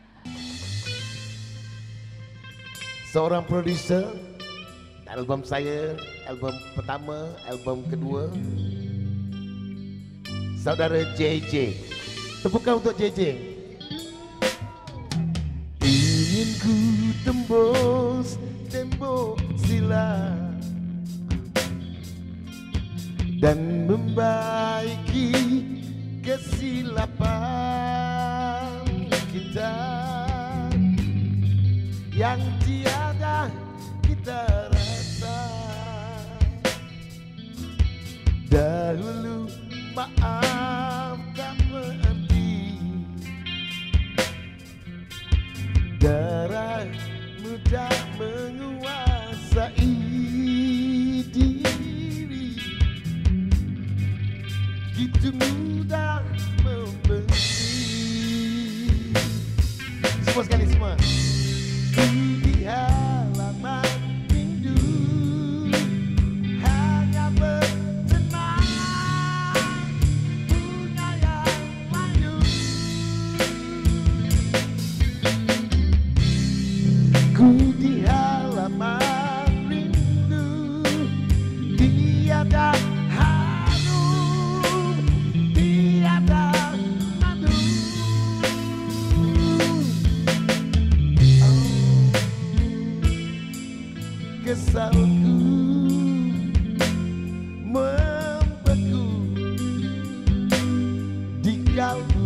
Seorang producer album saya, album pertama, album kedua, saudara J J. Tepukan untuk J J. Ingin ku tembus tembok silam dan membaiki kesilapan kita yang tiada kita rasa. Dahulu maaf tak berarti, darahmu tak menguasai diri, gitu mudah membenci. Semua sekali semua. Di halaman rindu hanya bersenang bunga yang layu. Ku di halaman rindu tiada harum, tiada madu. Kesalku membeku di kalbu.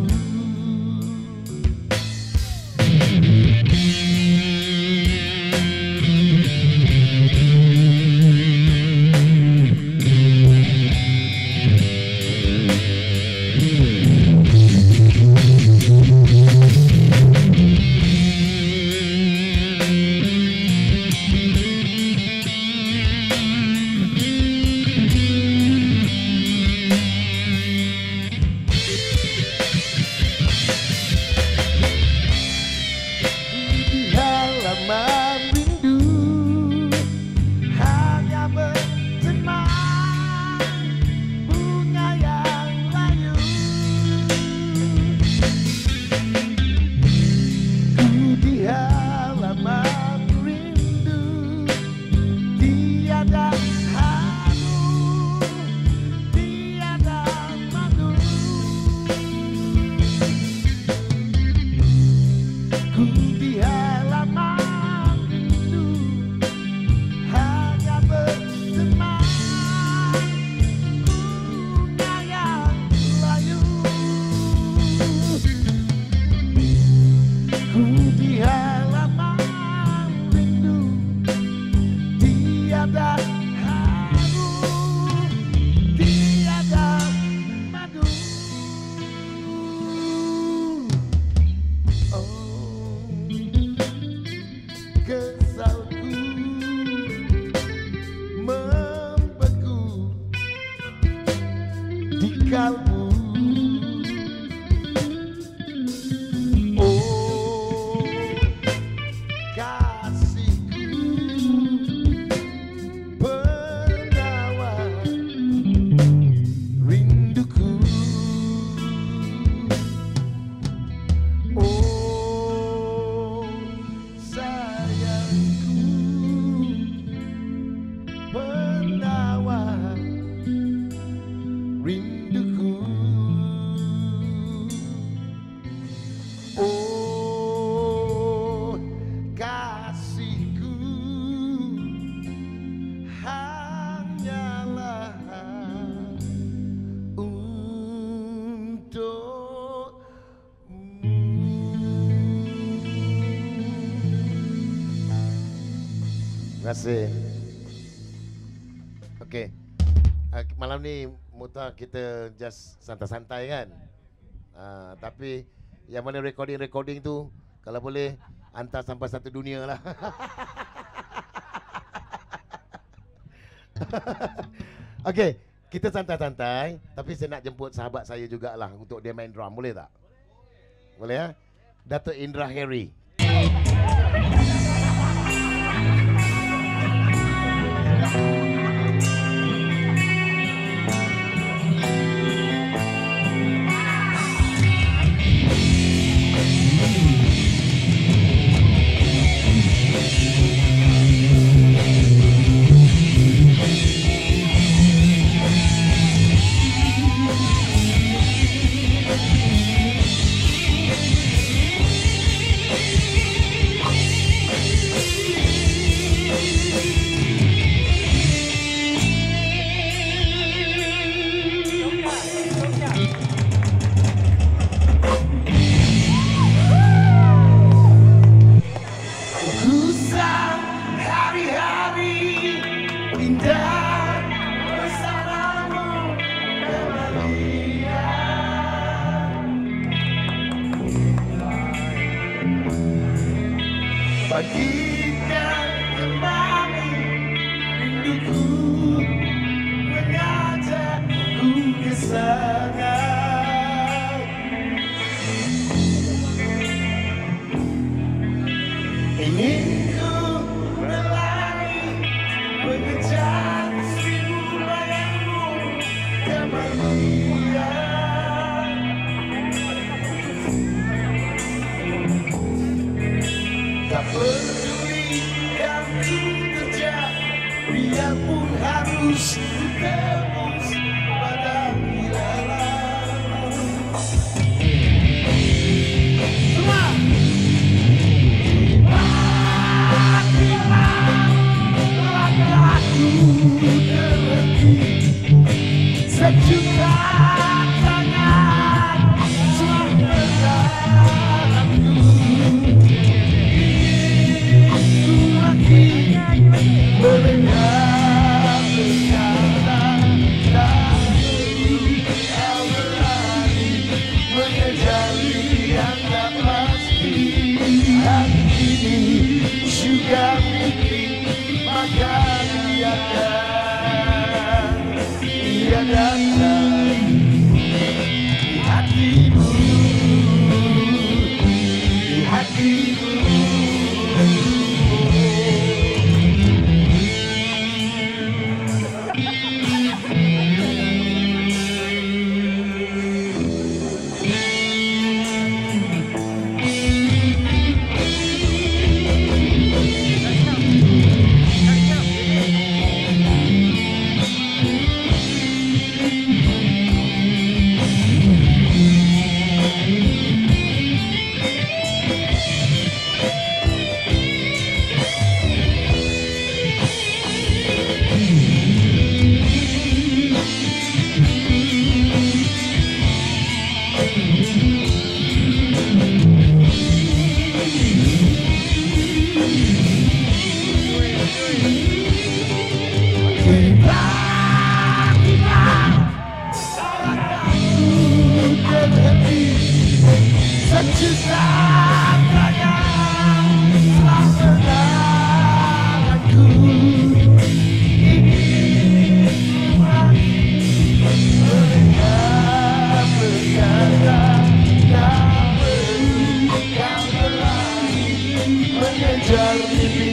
kasihku penawar rinduku. Oh sayangku penawar rinduku. Oh kasihku hanyalah untuk Terima kasih. Okey. Uh, malam ni Muta kita just santai-santai kan. Uh, tapi yang mana recording-recording tu kalau boleh hantar sampai satu dunia lah. Okey, kita santai-santai tapi saya nak jemput sahabat saya jugalah untuk dia main drum, boleh tak? Boleh ya? Dato' Indra Harry. Kusam hari-hari indah bersamamu bagikan kembali rinduku mengajakku ke sana. Ingin ku berlari mengejar seribu bayangmu kemuliaan. Tak peduli yang ku kerja, biarpun harus ku tembus pada ilalang. Semua sejuta tangan selamatkanku. Ku lagi mendengar perkataan tak perlu kau berlari mengejar yang tak pasti. Hari ini juga mimpi maka biarkan dia datang di hatimu, di hatimu.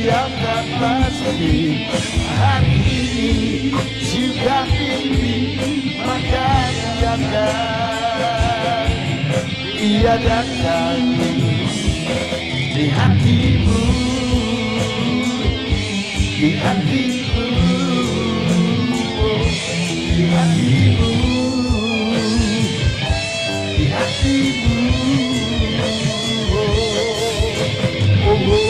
yang tak pasti. Hari ini juga mimpi, maka biarkan ia datang di hatimu, di hatimu, di hatimu, di hatimu. Oh, oh, oh.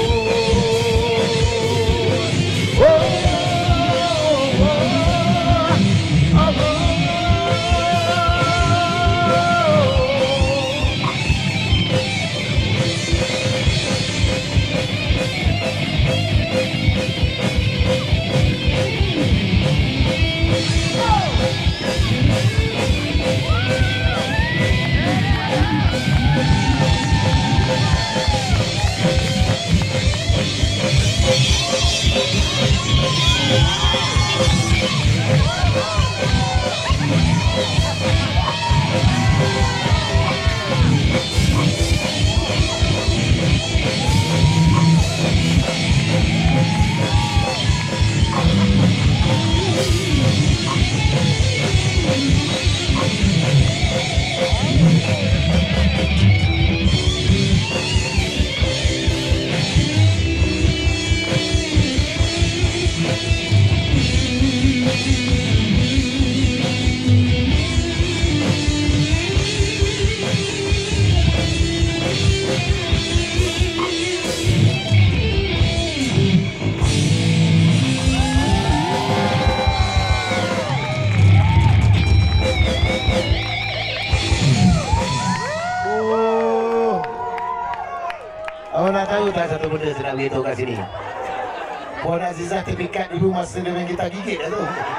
Satu benda saya nak beritahu kat sini. Puan Azizah terpikat dulu masa dia main gitar gigit dah tu.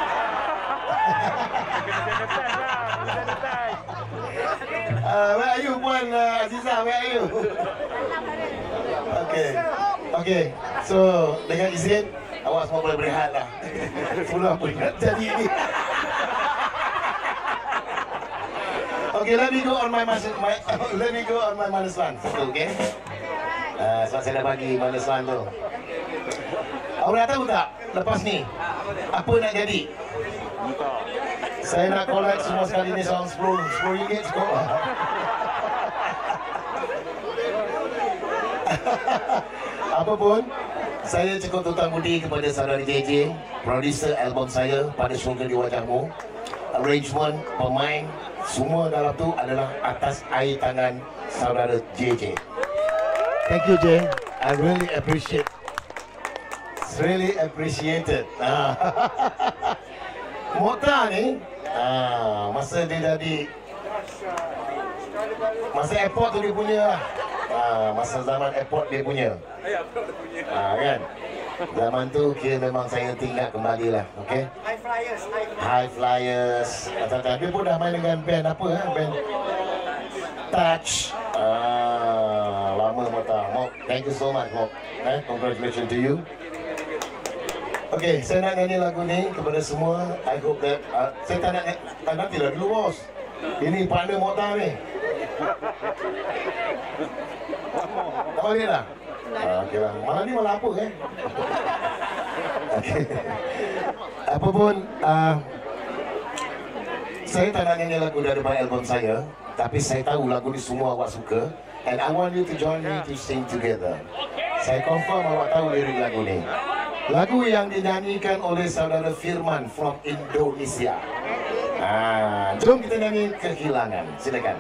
uh, where are you Puan uh, Azizah, where are you? Okay, okay. So dengan izin awak semua boleh berehat lah. Semua apa yang jadi ini. Okay, let me go on my, my let me go on my minus one. Okay. Uh, sebab saya dah bagi minus one tu. Awak nak tahu tak lepas ni apa nak jadi? Saya nak collect semua sekali ni sound sepuluh ringgit cukup. Apapun, saya cukup tutang budi kepada saudara J J, producer album saya Pada Syurga di Wajahmu. Arrangement, pemain, semua dalam tu adalah atas air tangan saudara J J. Thank you, Jay. I really appreciate. It's really appreciated. Ah. Mokhtar ni, ah, masa dia jadi, masa airport tu dia punya lah. Ah, masa zaman airport dia punya. Ah, kan? Zaman tu kira memang saya tinggal kembali lah, okay? High Flyers. High Flyers. Dia pun dah main dengan band apa ha? Band Touch. Ah, lama Mokhtar. Mok, thank you so much, Mok. Eh, congratulations to you. Okay, saya nak nyanyi lagu ni kepada semua. I hope that uh, saya tak nak tak nanti lah dulu bos. Ini partner Mokhtar ni. Tak boleh lah. Ah, okay lah. Malam ni malam apa eh? Okay. Apa pun, uh, saya tak nak nyanyi lagu daripada album saya, tapi saya tahu lagu ni semua awak suka, and I want you to join me to sing together. Saya confirm awak tahu lirik lagu ni. Lagu yang dinyanyikan oleh saudara Firman from Indonesia. Ah, jom kita nyanyi Kehilangan. Silakan.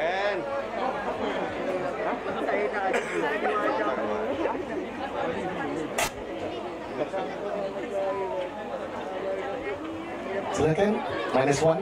Silakan. Minus one.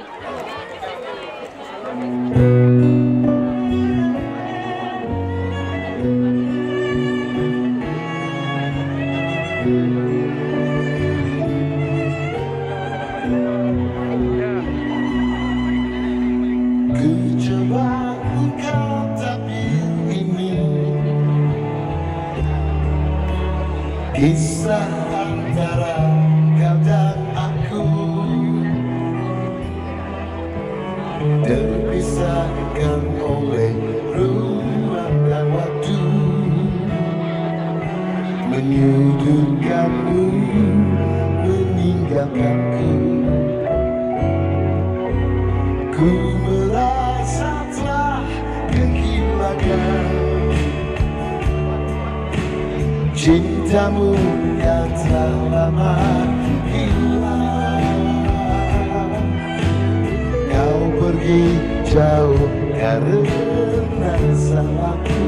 Kisah antara kau dan aku terpisahkan oleh ruang dan waktu, menyudutkanmu, meninggalkanku. Ku merasa telah kehilangan cintamu yang telah lama hilang. Kau pergi jauh karena salahku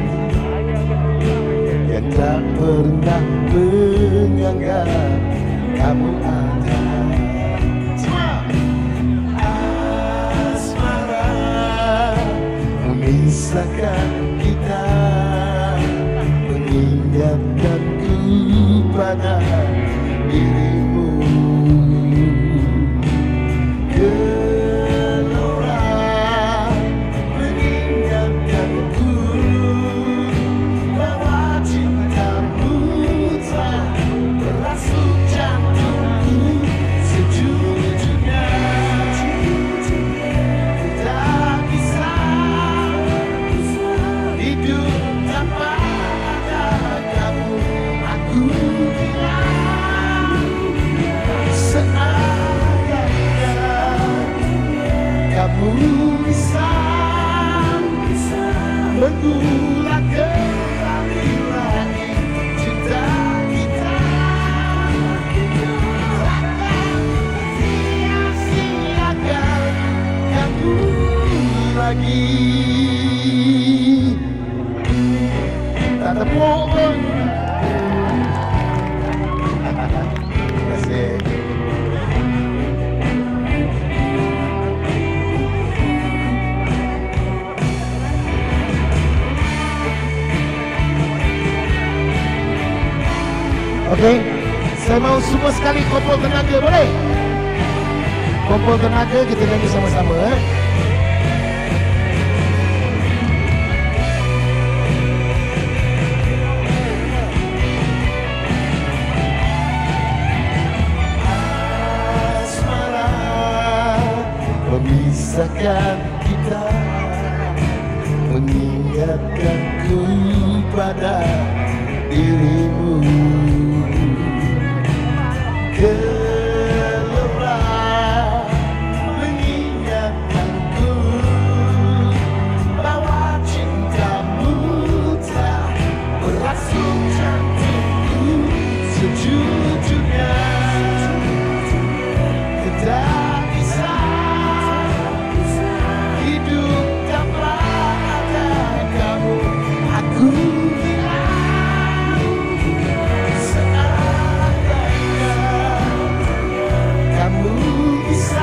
yang tak pernah menganggap kamu ada. Memisahkan kita, mengingatkanku pada dirimu. Gelora mengingatkanku bahwa cintamu telah merasuk jantungku sejujurnya. Tak bisa hidup tanpa ada kamu. Aku hilang seandainya kamu bisa mengulang kembali lagi cinta kita. Takkan sia-siakan kamu lagi. Tak tepuk pun. Terima kasih. Okey, saya mau semua sekali kumpul tenaga, boleh? Kumpul tenaga, kita nyanyi sama-sama, eh? Asmara memisahkan kita, mengingatkanku pada dirimu. Gelora mengingatkanku bahwa cintamu telah merasuk jantungku sejujurnya. Tak bisa hidup tanpa ada kamu. Aku kamu bisa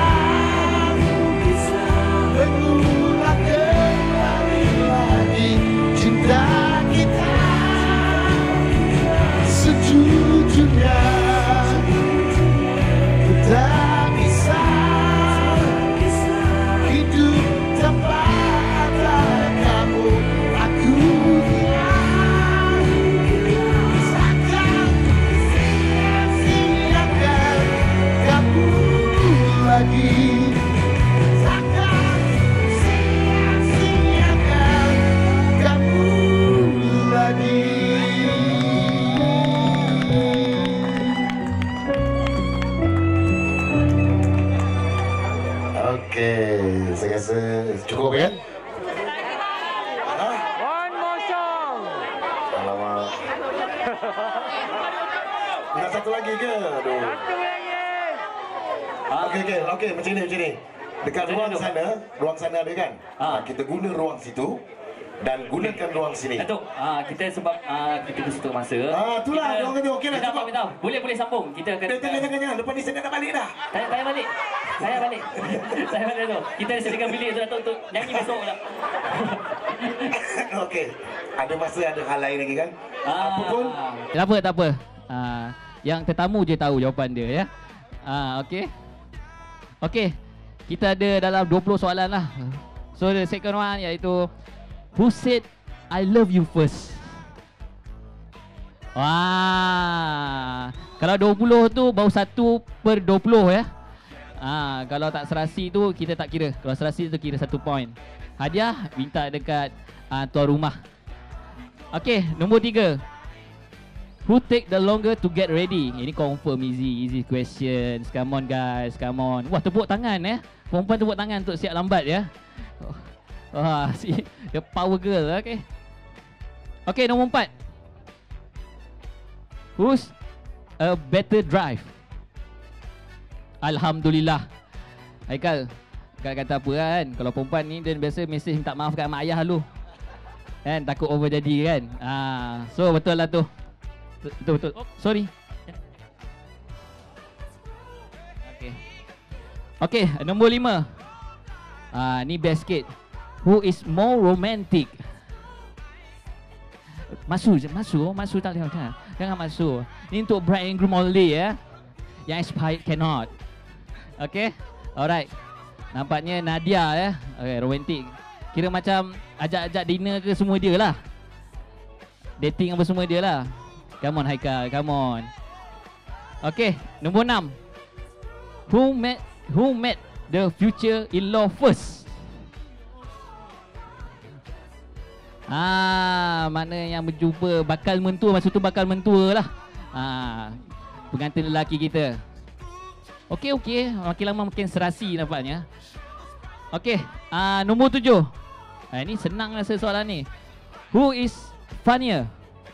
mengulang kembali lagi cinta kita sejujurnya. Tak bisa hidup tanpa ada kamu. Aku hilang takkan sia-siakan kamu lagi. Takkan sia-siakan kamu lagi. Okey, saya rasa cukup kan? One more song. Alamak. Nak satu lagi ke? Aduh. Satu lagi. Okey, okey, okey, macam ni, macam ni. Dekat ruang sana, ruang sana ada kan? Ha. Kita guna ruang situ dan gunakan ruang sini. Datuk, ah kita sebab ah kita bersetuk masa. Ah, itulah kita- ruang kata okeylah. Minta maaf, minta maaf. Boleh boleh sambung. Kita akan Jangan, jangan, jangan, jangan. Lepas ni saya nak balik dah. Saya saya balik. Saya balik. Saya balik tu. Kita sediakan bilik tu Datuk untuk nyanyi besok pula. Okey. Ada masa, ada hal lain lagi kan? Apa pun. Tak apa, tak apa. Ah, yang tetamu je tahu jawapan dia ya. Ah, okey. Okey. Kita ada dalam dua puluh soalan lah. So the second one iaitu who said I love you first? Wah. Kalau dua puluh tu baru satu per dua puluh ya. Ah, kalau tak serasi tu kita tak kira. Kalau serasi tu kira satu point. Hadiah minta dekat uh, tuan rumah. Okey, nombor tiga. Who take the longer to get ready? Ini confirm easy, easy questions. Come on guys, come on. Wah, tepuk tangan eh. Perempuan tepuk tangan untuk siap lambat ya. Wah, si the power girl, okay. Okay, nombor empat. Who's a better drive? Alhamdulillah. Haikal, Haikal kata apa kan? Kalau perempuan ni dia biasa mesej minta maaf kat mak ayah lu. Kan, takut over jadi kan. Ah, so betul lah tu. Betul betul. Oh, sorry. Okay. Okay, nombor lima. Ah, ni best sikit. Who is more romantic? Masuk je, masuk, masuk tak boleh kan? Jangan masuk. Ni untuk bride and groom only ya. Yang expired cannot. Okay, alright. Nampaknya Nadia ya. Okay, romantic. Kira macam ajak-ajak dinner ke semua dia lah. Dating apa semua dia lah. Come on Haikal, come on. Okay, nombor enam. Who met who met the future in-law first? Ah, mana yang berjumpa bakal mentua, masa tu bakal mentua lah. Ah, pengantin lelaki kita. Okey okey, makin lama makin serasi nampaknya. Okey, ah nombor tujuh. Ah, ini senang rasa soalan ni. Who is funnier?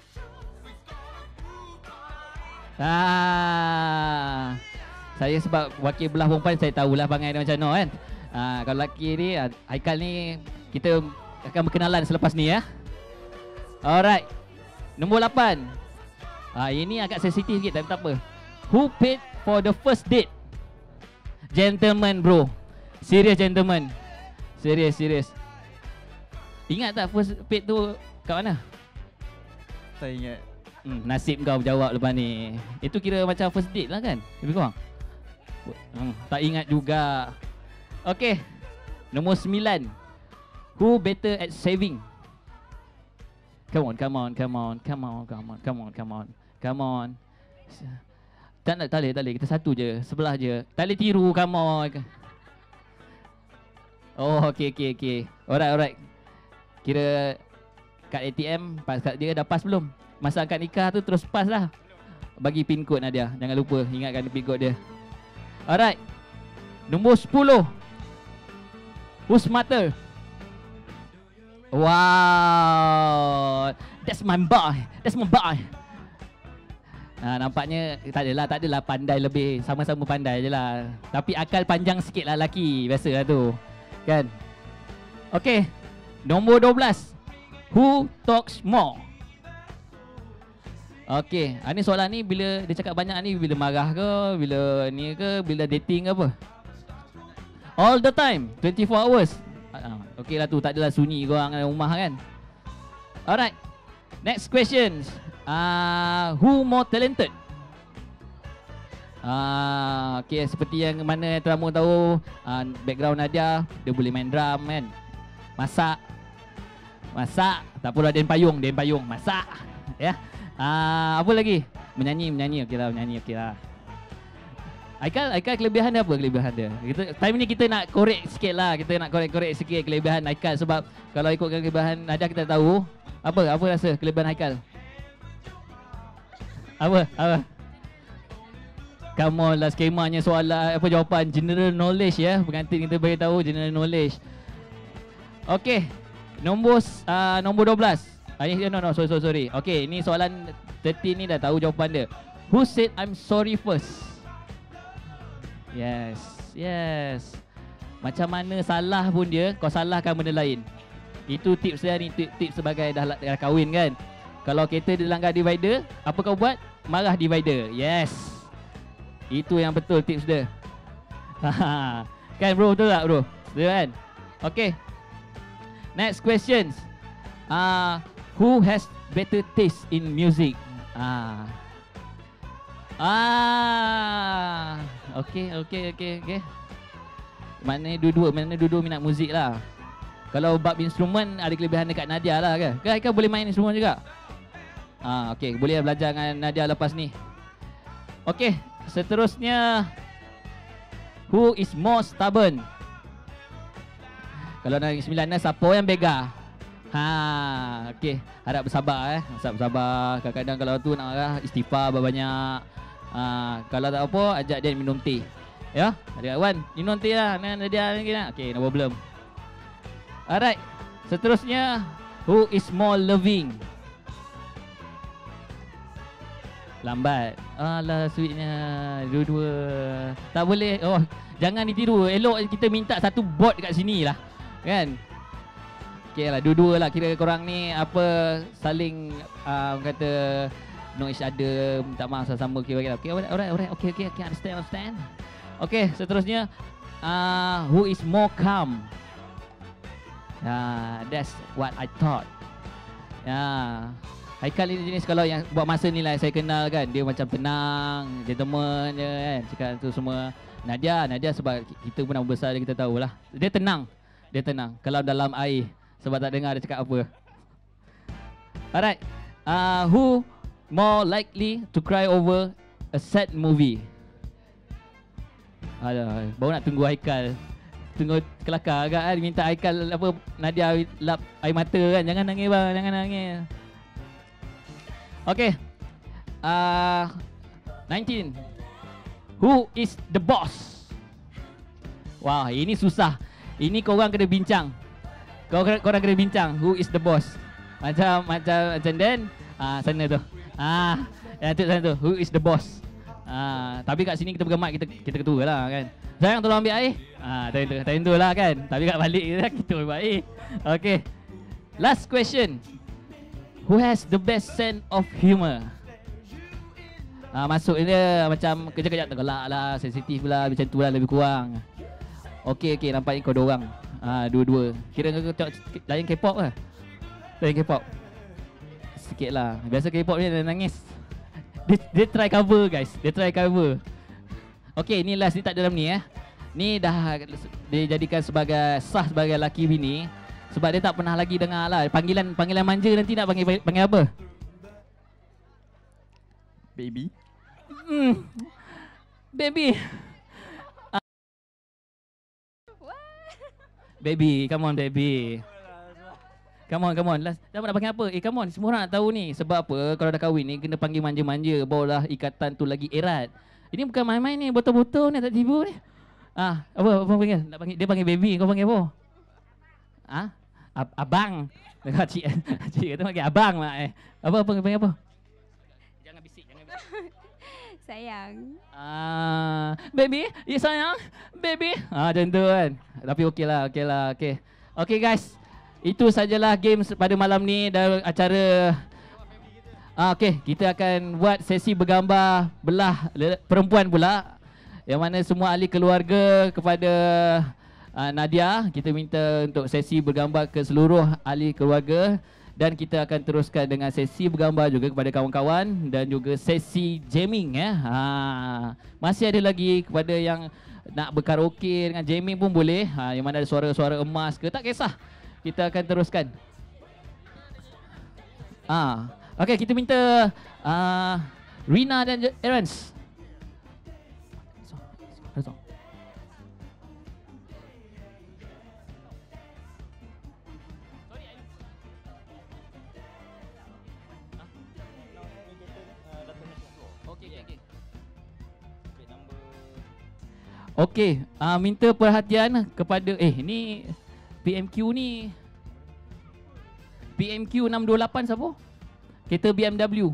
Ah, saya sebab wakil belah perempuan saya tahulah bangai dia macam mana kan. Ah, kalau lelaki ni, Haikal ni kita akan berkenalan selepas ni ya. Alright. Nombor lapan. Ah, ini agak sensitif sikit tapi tak apa. Who paid for the first date? Gentleman bro. Serious gentleman. Serious serious. Ingat tak first paid tu kat mana? Tak ingat. Hmm, nasib kau jawab lepas ni. Itu kira macam first date lah kan? Lebih kurang. Hmm, tak ingat juga. Okay. Nombor sembilan. Who better at saving? Come on, come on, come on, come on, come on, come on, come on, come on. Tak nak, tak boleh, tak boleh. Kita satu je, sebelah je. Tak boleh tiru, come on. Oh, okay, okay, okay. Alright, alright. Kira kad A T M, pas kad dia dah pas belum? Masa akad nikah tu terus pas lah. Bagi pin code Nadia. Jangan lupa ingatkan pin code dia. Alright. Nombor sepuluh. Who's smarter? Wow. That's my boy. That's my boy. Ha, nampaknya tak adalah, tak adalah pandai lebih. Sama-sama pandai je lah. Tapi akal panjang sikit lah lelaki. Biasalah tu. Kan? Okay. Nombor dua belas. Who talks more? Okay, ha, ni soalan ni bila dia cakap banyak ni, bila marah ke, bila ni ke, bila dating ke apa? All the time, twenty-four hours. Ha, okay lah tu, tak adalah sunyi korang dalam rumah kan. Alright, next questions. Uh, who more talented? Uh, okay, seperti yang mana teramu tahu, uh, background Nadia, dia boleh main drum kan. Masak. Masak, tak perlu ada payung, dia payung, masak. Ya. Yeah. Ah, apa lagi? Menyanyi, menyanyi okeylah, menyanyi okeylah. Haikal, Haikal kelebihan dia apa kelebihan dia? Kita time ni kita nak korek sikitlah, kita nak korek-korek sikit kelebihan Haikal sebab kalau ikutkan kelebihan Nadia kita tahu. Apa? Apa rasa kelebihan Haikal? Apa? Apa? Come on lah, skemanya soalan apa jawapan general knowledge ya. Pengantin kita bagi tahu general knowledge. Okey. Nombor uh, nombor dua belas. Ah, ni no no sorry sorry sorry. Okay, ni soalan thirteen ni dah tahu jawapan dia. Who said I'm sorry first? Yes, yes. Macam mana salah pun dia, kau salahkan benda lain. Itu tips dia ni, tips sebagai dah, dah kahwin kan. Kalau kereta dia langgar divider, apa kau buat? Marah divider. Yes. Itu yang betul tips dia. Kan bro, betul tak bro? Betul kan? Okay. Next questions. Ah, uh, who has better taste in music? Ah. Ah. Okay, okay, okay, okay. Mana dua-dua, mana dua-dua minat muzik lah. Kalau bab instrumen ada kelebihan dekat Nadia lah kan? Ke Haikal boleh main instrumen juga? Ah, okay, boleh belajar dengan Nadia lepas ni. Okay, seterusnya. Who is more stubborn? Kalau nak sembilan siapa yang bega? Ha, okey. Harap bersabar eh. Harap bersabar. Kadang-kadang kalau tu nak marah, istighfar banyak. Ha, kalau tak apa, ajak dia minum teh. Ya? Ada Wan, minum teh lah. Nah, dia lagi nak. Okey, no problem. Alright. Seterusnya, who is more loving? Lambat. Alah, sweetnya. Dua-dua. Tak boleh. Oh, jangan ditiru. Elok kita minta satu bot kat sini lah. Kan? Okay lah, dua-dua lah. Kira korang ni apa saling uh, kata know each other, minta maaf sama-sama. Okay, okay, okay, alright, alright, okay, okay, okay, understand, understand. Okay, seterusnya, uh, who is more calm? Uh, that's what I thought. Ya, yeah. Haikal ini jenis kalau yang buat masa ni lah saya kenal kan, dia macam tenang, gentleman je kan, cakap tu semua. Nadia, Nadia sebab kita pun nama besar dia, kita tahulah. Dia tenang, dia tenang. Kalau dalam air. Sebab tak dengar dia cakap apa. Alright. Uh, who more likely to cry over a sad movie? Alah, baru nak tunggu Haikal. Tunggu kelakar agak kan. Minta Haikal apa, Nadia lap air mata kan. Jangan nangis bang, jangan nangis. Okay. Uh, nineteen. Who is the boss? Wah, ini susah. Ini korang kena bincang. Korang, korang kena bincang who is the boss. Macam macam macam Dan ah sana tu. Ah, yang tu sana tu who is the boss. Ah, tapi kat sini kita pegang mic, kita kita ketua lah kan. Sayang tolong ambil air. Ah, time tu, time tu lah kan. Tapi kat balik kita kita ambil air. Okay. Last question. Who has the best sense of humor? Ah, masuk dia macam kejap-kejap tergelak lah, sensitif lah, macam tu lah lebih kurang. Okay, okay, nampaknya kau dua orang. Ah, dua-dua. Kira kau tengok layan K-pop ke? Layan K-pop. Sikit lah. Biasa K-pop ni dia nangis. Dia, dia try cover guys. Dia try cover. Okay, ni last ni tak dalam ni eh. Ni dah dia jadikan sebagai sah sebagai laki bini. Sebab dia tak pernah lagi dengar lah. Panggilan panggilan manja nanti nak panggil panggil apa? Baby. Hmm. Baby. Baby, come on baby. Come on, come on. Last, dah nak panggil apa? Eh, come on. Semua orang nak tahu ni. Sebab apa? Kalau dah kahwin ni, kena panggil manja-manja. Barulah ikatan tu lagi erat. Ini bukan main-main ni. Botol-botol ni, tak tiba ni. Ah, apa? Apa panggil? Nak panggil? Dia panggil baby. Kau panggil apa? Ah? Ab- abang. Cik, cik kata panggil abang lah eh. Apa? Apa? Panggil apa? Jangan bisik, jangan bisik. Sayang. Ah, baby, ya sayang, baby. Ah, macam tu kan. Tapi okey lah, okey lah, okey. Okey guys, itu sajalah games pada malam ni dan acara. Ah, okey, kita akan buat sesi bergambar belah perempuan pula. Yang mana semua ahli keluarga kepada uh, Nadia, kita minta untuk sesi bergambar ke seluruh ahli keluarga. Dan kita akan teruskan dengan sesi bergambar juga kepada kawan-kawan dan juga sesi jamming ya. Ha, masih ada lagi kepada yang nak berkaraoke dengan jamming pun boleh. Ha, yang mana ada suara-suara emas ke, tak kisah. Kita akan teruskan. Ah, okey, kita minta uh, Rina dan Erans. Okey, uh, minta perhatian kepada eh ni P M Q ni P M Q enam dua lapan siapa? Kereta B M W.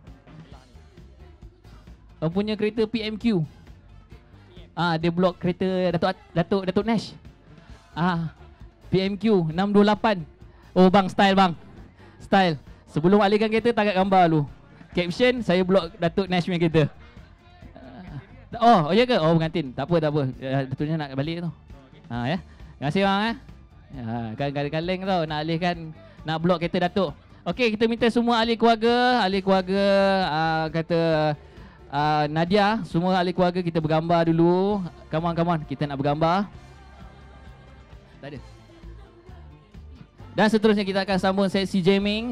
Orang punya kereta P M Q. Ah, dia blok kereta Datuk Datuk Datuk Nash. Ah, P M Q enam dua lapan. Oh bang, style bang. Style. Sebelum alihkan kereta tangkap gambar dulu. Caption, saya blok Datuk Nash punya kereta. Oh, oh ya ke? Oh, pengantin. Tak apa, tak apa. Betulnya nak balik tu. Ha ya. Terima kasih bang eh. Ha, kan kaleng-kaleng tau nak alihkan, nak blok kereta Datuk. Okey, kita minta semua ahli keluarga, ahli keluarga uh, kata uh, Nadia, semua ahli keluarga kita bergambar dulu. Come on, come on. Kita nak bergambar. Tak ada. Dan seterusnya kita akan sambung sesi jamming.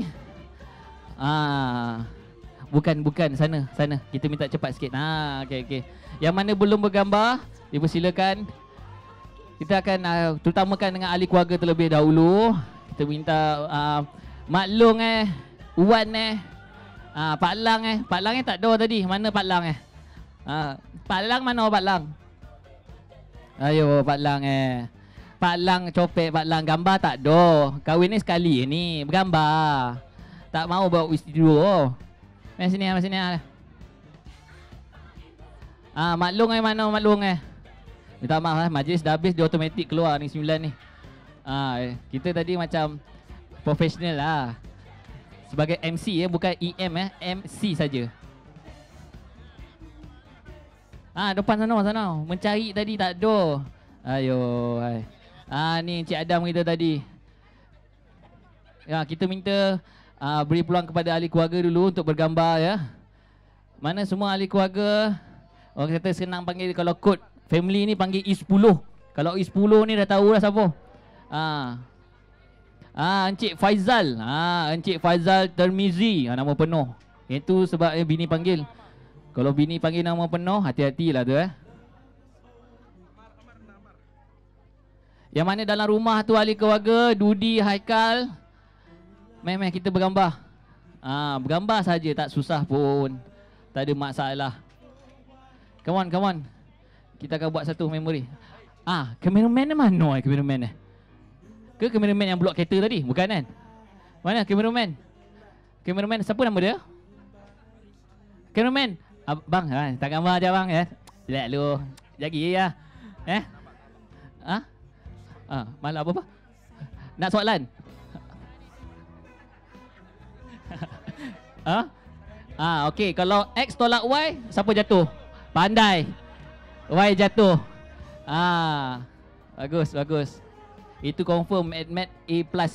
Ah. Bukan, bukan. Sana, sana. Kita minta cepat sikit. Ha, okey, okey. Yang mana belum bergambar, dipersilakan. Kita akan uh, terutamakan dengan ahli keluarga terlebih dahulu. Kita minta uh, Mak Long eh, Wan eh, uh, Pak Lang eh. Pak Lang eh tak ada tadi. Mana Pak Lang eh? Uh, Pak Lang mana Pak Lang? Ayo Pak Lang eh. Pak Lang copek, Pak Lang gambar tak ada. Kahwin ni sekali ni, bergambar. Tak mau bawa studio. Mari sini, mari sini. Ah, Mak Long eh mana Mak Long eh? Minta maaf lah, majlis dah habis, dia automatik keluar ni sembilan ni. Ah, kita tadi macam profesional lah. Sebagai M C eh, bukan E M eh, M C saja. Ah, depan sana sana. Mencari tadi tak ada. Ayo, hai. Ah, ni Encik Adam kita tadi. Ya, kita minta uh, beri peluang kepada ahli keluarga dulu untuk bergambar ya. Mana semua ahli keluarga? Orang kata senang panggil kalau kod family ni panggil E sepuluh. Kalau E sepuluh ni dah tahu lah siapa. Ah. Ah, Encik Faizal. Ah, Encik Faizal Termizi, ah, nama penuh. Itu sebab eh, bini panggil. Kalau bini panggil nama penuh, hati-hatilah tu eh. Yang mana dalam rumah tu ahli keluarga, Dudi, Haikal. Meh-meh kita bergambar. Ah, bergambar saja, tak susah pun. Tak ada masalah. Come on, come on. Kita akan buat satu memori. Ah, cameraman mana eh cameraman eh? Ke cameraman yang blok kereta tadi? Bukan kan? Mana cameraman? Cameraman siapa nama dia? Cameraman. Ah, bang, ha, tak gambar aja bang ya. Relax lu. Jagi ya. Eh? Ah? Ah, malah apa apa? Nak soalan? Ah? Ah, okey, kalau X tolak Y, siapa jatuh? Pandai. Y jatuh. Ah. Bagus, bagus. Itu confirm Admat A plus.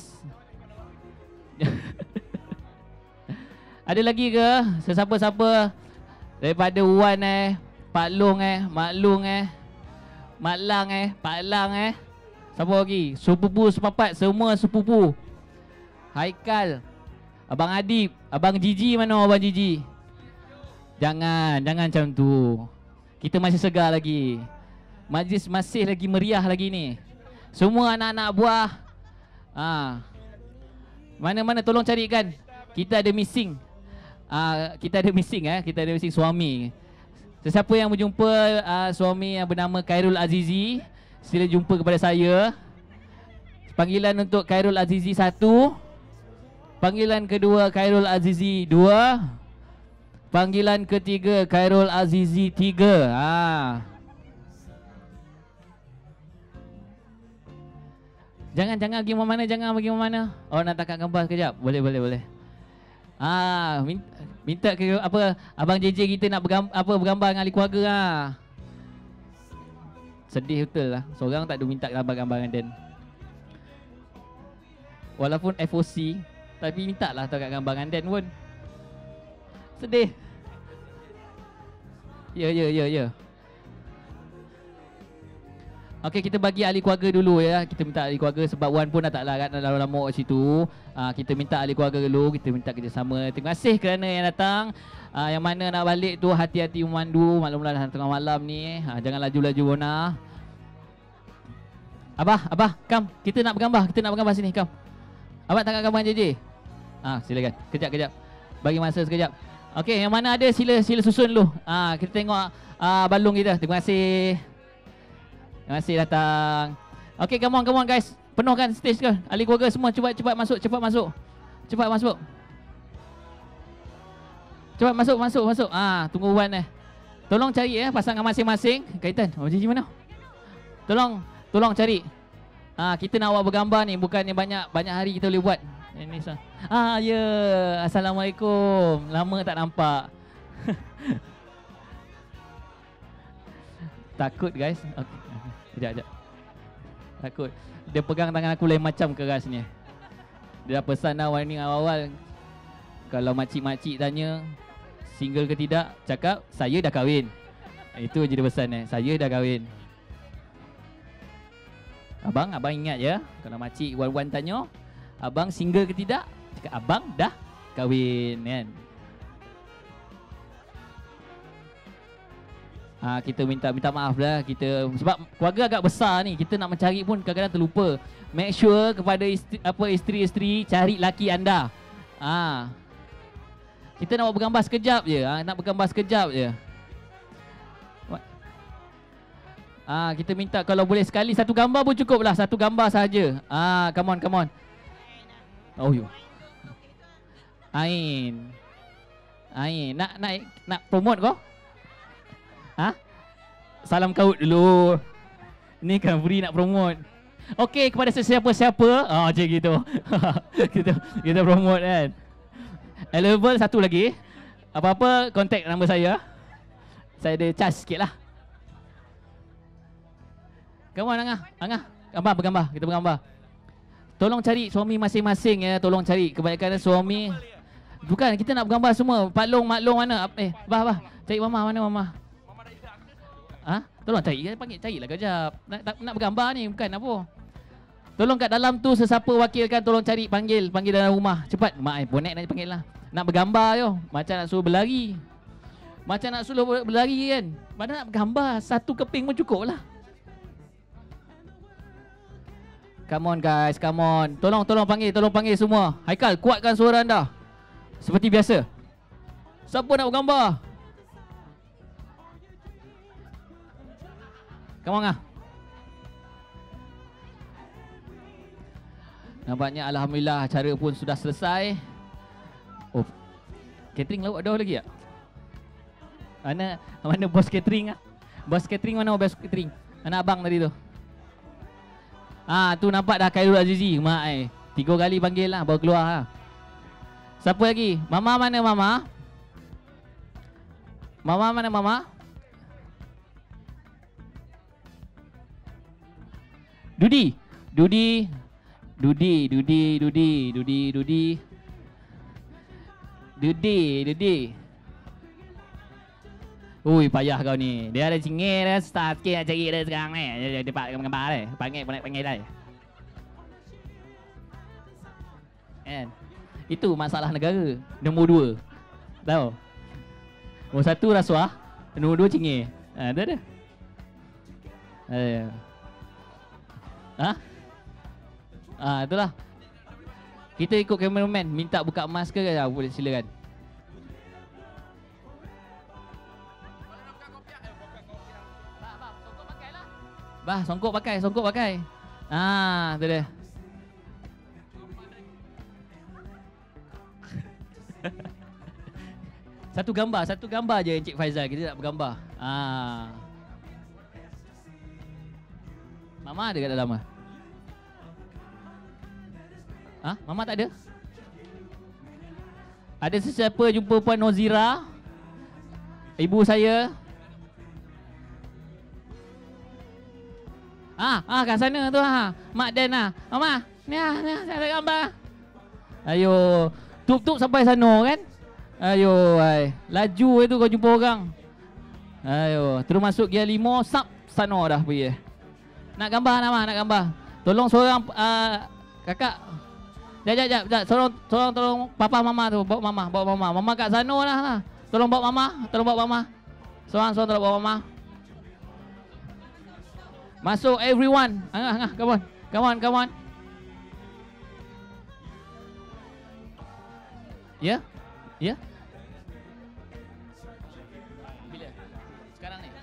Ada lagi ke sesiapa-siapa daripada Wan eh, Pak Long eh, Mak Long eh, Mak Lang eh, Pak Lang eh. Siapa lagi? Sepupu sepapat, semua sepupu. Haikal, Abang Adib, Abang Jiji mana Abang Jiji? Jangan, jangan macam tu. Kita masih segar lagi. Majlis masih lagi meriah lagi ni. Semua anak-anak buah. Ah. Mana-mana tolong carikan. Kita ada missing. Ah, kita ada missing eh, kita ada missing suami. Sesiapa yang berjumpa uh, suami yang bernama Khairul Azizi, sila jumpa kepada saya. Panggilan untuk Khairul Azizi satu. Panggilan kedua Khairul Azizi dua. Panggilan ketiga Khairul Azizi tiga. Ha. Jangan jangan pergi mana jangan pergi mana. Oh nak tangkap gambar sekejap. Boleh boleh boleh. Ah, minta, minta ke apa abang J J kita nak bergambar, apa bergambar dengan ahli keluarga ah. Sedih betul lah. Seorang tak ada minta gambar-gambar dengan Dan. Walaupun F O C tapi minta lah tak gambar dengan Dan pun. Sedih. Ya ya ya ya. Okey, kita bagi ahli keluarga dulu ya. Kita minta ahli keluarga sebab Wan pun dah tak larat dalam lama kat situ. Uh, kita minta ahli keluarga dulu, kita minta kerjasama. Terima kasih kerana yang datang. Uh, yang mana nak balik tu hati-hati memandu malam-malam tengah malam ni. Uh, jangan laju-laju Bona. Abah, abah, kam. Kita nak bergambar, kita nak bergambar sini, kam. Abah tangkap gambar J J. Ah, silakan. Kejap kejap. Bagi masa sekejap. Okey, yang mana ada sila sila susun dulu. Ah, kita tengok ah balung kita. Terima kasih. Terima kasih datang. Okey, come on, come on guys. Penuhkan stage ke? Ahli keluarga semua cepat cepat masuk, cepat masuk. Cepat masuk. Cepat masuk, masuk, masuk. Ah, tunggu Wan eh. Tolong cari eh pasangan masing-masing. Kaitan. Oh, Jiji mana? Tolong, tolong cari. Ah, kita nak awak bergambar ni, bukannya banyak banyak hari kita boleh buat. Ini sah. Ah, ya. Yeah. Assalamualaikum. Lama tak nampak. Takut guys. Okey. Sekejap, sekejap. Takut. Dia pegang tangan aku lain macam kerasnya. Dia dah pesan dah warning awal-awal. Kalau makcik-makcik tanya single ke tidak, cakap saya dah kahwin. Itu je dia pesan eh. Saya dah kahwin. Abang, abang ingat ya. Kalau makcik wan-wan tanya, abang single ke tidak? Cakap abang dah kahwin kan. Ha, kita minta minta maaf lah kita sebab keluarga agak besar ni, kita nak mencari pun kadang-kadang terlupa. Make sure kepada isteri, apa isteri-isteri cari laki anda. Ha. Kita nak buat bergambar sekejap je. Ha, nak bergambar sekejap je. Ah, kita minta kalau boleh sekali satu gambar pun cukup lah, satu gambar saja. Ah, come on, come on. Oh yo. Ain. Ain, nak nak nak promote kau? Ha? Salam kaut dulu. Ni kan free nak promote. Okey, kepada sesiapa-siapa, ah macam gitu. kita kita promote kan. Level satu lagi. Apa-apa kontak nombor saya. Saya ada charge sikit lah. Come on, Angah. Angah, gambar, bergambar. Kita bergambar. Tolong cari suami masing-masing ya. Tolong cari. Kebanyakan suami. Bukan, kita nak bergambar semua. Pak Long, Mak Long mana? Eh, bah, bah. Cari mama, mana mama? Ha? Tolong cari. Panggil, carilah kejap. Nak, nak, nak bergambar ni, bukan apa. Tolong kat dalam tu sesiapa wakilkan, tolong cari, panggil. Panggil dalam rumah. Cepat. Mak, eh, bonek nak panggil lah. Nak bergambar yo. Macam nak suruh berlari. Macam nak suruh berlari kan. Padahal nak bergambar. Satu keping pun cukup lah. Come on guys, come on. Tolong, tolong panggil, tolong panggil semua. Haikal, kuatkan suara anda. Seperti biasa. Siapa nak bergambar? Come on ah. Nampaknya alhamdulillah acara pun sudah selesai. Oh, catering lauk ada lagi tak? Mana mana bos catering ah? Bos catering mana bos catering? Mana abang tadi tu? Ah, tu nampak dah Khairul Azizi. Mak ai. Tiga kali panggil lah baru keluar ha. Siapa lagi? Mama mana mama? Mama mana mama? Dudi. Dudi. Dudi, Dudi, Dudi, Dudi, Dudi. Dudi, Dudi. Ui, payah kau ni. Dia ada cingir dah, start sikit nak cari dia sekarang ni. Dia dapat gambar dia. Panggil, panggil, panggil dia. Kan? Itu masalah negara. Nombor dua. Tahu? Nombor satu rasuah, nombor dua cingir. Ha, ada ada. Ada. Ha? Ah, itulah. Kita ikut cameraman, minta buka masker ke? Boleh silakan. Bah, songkok pakai, songkok pakai. Ah, tu dia. Satu gambar, satu gambar je Encik Faizal. Kita nak bergambar. Ah. Mama ada kat dalam ah? Ha? Mama tak ada? Ada sesiapa jumpa Puan Nozira? Ibu saya. Ah, ah kat sana tu ha. Mak Dan ah. Mama, ni ah, ni ah, saya ada gambar. Ayo, tup-tup sampai sana kan? Ayo, ai. Laju itu kau jumpa orang. Ayo, terus masuk gear lima, sap sana dah pergi. Nak gambar nama, nak gambar. Tolong seorang uh, kakak. Jap, jap, jap, jap. Tolong, tolong, tolong papa mama tu, bawa mama, bawa mama. Mama kat sana lah, lah. Tolong bawa mama, tolong bawa mama. Seorang, seorang tolong bawa mama. Masuk everyone. Angah, angah, come on. Come on, come on. Ya? Yeah? Ya? Yeah? Bila? Sekarang ni?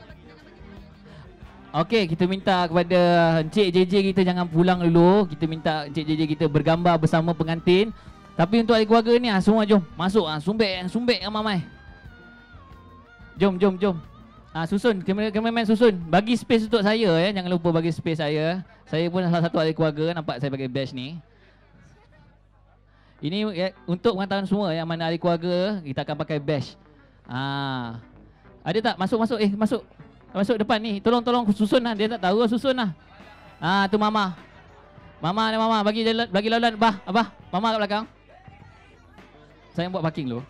Okey, kita minta kepada Encik J J kita jangan pulang dulu. Kita minta Encik J J kita bergambar bersama pengantin. Tapi untuk ahli keluarga ni ah, semua jom masuk ah, sumbek, sumbek dengan mamai. Jom, jom, jom. Ah, susun, cameraman susun. Bagi space untuk saya ya, jangan lupa bagi space saya. Saya pun salah satu ahli keluarga, nampak saya pakai badge ni. Ini ya, untuk pengetahuan semua yang mana ahli keluarga, kita akan pakai badge. Ah. Ada tak? Masuk, masuk. Eh, masuk. Masuk depan ni. Tolong, tolong susun lah. Dia tak tahu susun lah. Ah, tu mama. Mama ni mama. Bagi jalan, bagi laluan. Abah, abah. Mama kat belakang. Saya buat parking dulu.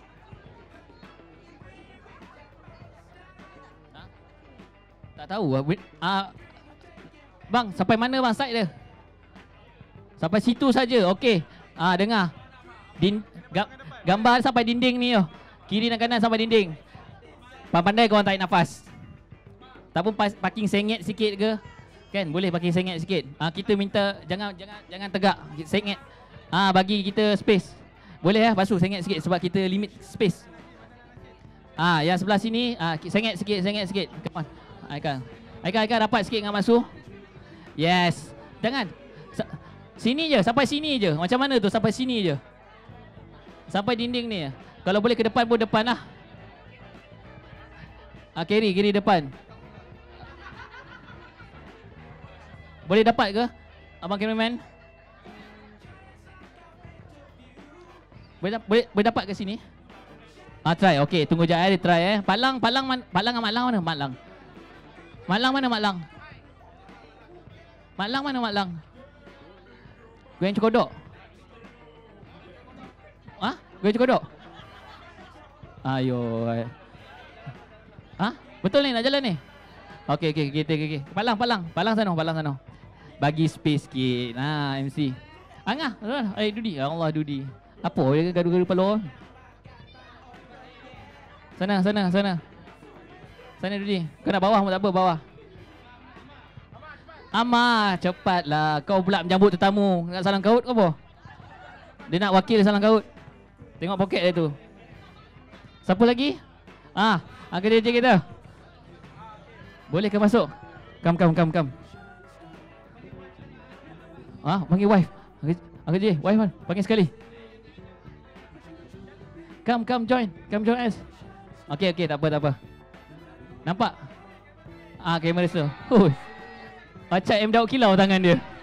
Ha? Tak tahu. Ah, bang, sampai mana bang side dia? Sampai situ saja. Okey. Ah, dengar. Din, ga, gambar sampai dinding ni yo. Kiri dan kanan sampai dinding. Pandai kau tarik nafas. Tak pun pas- parking sengit sikit ke? Kan boleh parking sengit sikit. Ah, kita minta jangan jangan jangan tegak, sengit. Ah, bagi kita space. Boleh ya, basuh sengit sikit sebab kita limit space. Ah, yang sebelah sini ah sengit sikit, sengit sikit. Come on. Aikal. Aikal Aikal rapat sikit dengan basuh. Yes. Jangan. Sa- sini je, sampai sini je. Macam mana tu sampai sini je? Sampai dinding ni. Kalau boleh ke depan pun depan lah. Ah, kiri, kiri depan. Boleh dapat ke? Abang cameraman? Boleh, da- boleh, boleh dapat ke sini? Ah, try. Okey, tunggu jap eh, try eh. Palang, palang man, palang dengan Mak Lang mana? Mak Lang. Mak Lang mana Mak Lang? Mak Lang mana Mak Lang? Goreng cekodok. Ha? Goreng cekodok? Ayo. Ha? Betul ni nak jalan ni? Okey, okey, kita okey, okey. Palang, palang. Palang sana, palang sana. Bagi space sikit. Ha, M C. Angah, eh Dudi. Ya Allah Dudi. Apa dia gaduh-gaduh kepala? Sana, sana, sana. Sana Dudi. Kau nak bawah pun tak apa, bawah. Amar, cepatlah. Kau pula menyambut tetamu. Nak salam kaut ke apa? Dia nak wakil salam kaut. Tengok poket dia tu. Siapa lagi? Ah, angkat dia je kita. Boleh ke masuk? Kam, kam, kam, kam. Ah, panggil wife. Angkat je, wife kan? Panggil sekali. Come, come join. Come join us. Okey, okey, tak apa, tak apa. Nampak? Ah, kamera tu. Hui. Macam M Daud Kilau tangan dia.